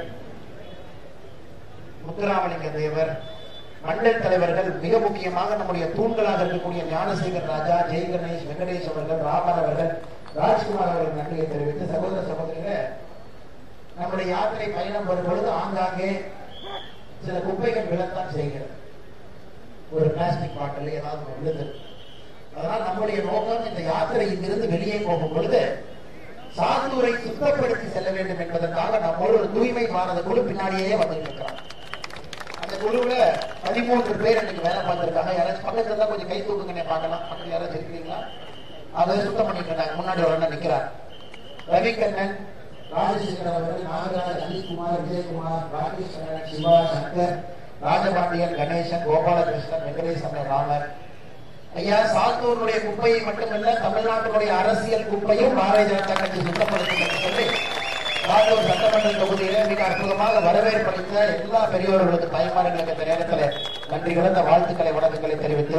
S9: முத்துராமலிங்க தேவர், மண்டல் தலைவர்கள், மிக முக்கியமாக நம்முடைய தூண்களாக இருக்கக்கூடிய ஞானசேகர் ராஜா, ஜெய் கணேஷ், வெங்கடேஷ் அவர்கள், ராமன் அவர்கள், ராஜ்குமார் அவர்கள் நன்றியை தெரிவித்து, சகோதர சகோதரிகள், நம்முடைய யாத்திரை பயணம் வரும்பொழுது ஆங்காங்கே சில குப்பைகள் விழத்தான் செய்கிறது. ஒரு பிளாஸ்டிக் பாட்டில் ஏதாவது விழுது. அதனால் நம்முடைய நோக்கம் இந்த யாத்திரை இங்கிருந்து வெளியே போகும் பொழுது சாத்தூரை சுத்தப்படுத்தி செல்ல வேண்டும் என்பதற்காக நம்மோடு ஒரு தூய்மை பாரத குழு பின்னாடியே வந்துட்டு இருக்கிறார். அந்த குழுவுல 13 பேர் இன்னைக்கு வேலை பார்த்திருக்காங்க. யாராச்சும் பக்கத்துல இருந்தா கொஞ்சம் கை தூக்குங்க பார்க்கலாம். பக்கத்துல யாராச்சும் இருக்கிறீங்களா? அதை சுத்தம் பண்ணிட்டு இருக்காங்க. முன்னாடி ஒரு அண்ணன் நிக்கிறார். ரவிகண்ணன், ராஜசேகர் அவர்கள், நாகராஜ், அனில்குமார், விஜயகுமார், ராகேஷ், சிவா, சங்கர், ராஜபாண்டியன், கணேசன், கோபாலகிருஷ்ணன், வெங்கடேசன், ராமர். ஐயா, சாத்தூருடைய குப்பையை மட்டுமல்ல, தமிழ்நாட்டினுடைய அரசியல் குப்பையும் பாரதிய ஜனதா கட்சி சுத்தப்படுத்தும் என்று சொல்லி சாத்தூர் சட்டமன்ற தொகுதியிலே மிக அற்புதமாக வரவேற்பளித்த எல்லா பெரியவர்களுக்கு, தாய்மார்களுக்கு இந்த நேரத்தில் நன்றி கலந்த வாழ்த்துக்களை, வணக்கங்களை தெரிவித்து,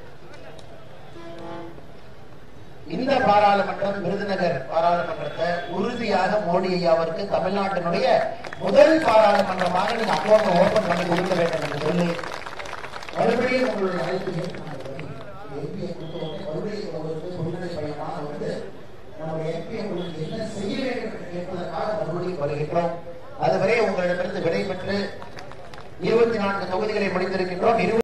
S9: இந்த பாராளுமன்றம், விருதுநகர் பாராளுமன்றத்தை உறுதியாக மோடி ஐயாவிற்கு தமிழ்நாட்டினுடைய முதல் பாராளுமன்றமாக நீங்க அக்கௌண்ட் ஓபன் பண்ணி கொடுக்க வேண்டும் என்று சொல்லி மறுபடியும் உங்களுடைய அழைப்பு எம்பியை கொடுத்தவங்க மறுபடியும் அவருக்கு முன்னணி பயணமாக வந்து நம்முடைய எம்பி உங்களுக்கு என்ன செய்ய வேண்டும் என்று கேட்பதற்காக மறுபடியும் வருகின்றோம். அதுவரை உங்களிடமிருந்து விடைபெற்று 24 தொகுதிகளை முடித்திருக்கின்றோம்.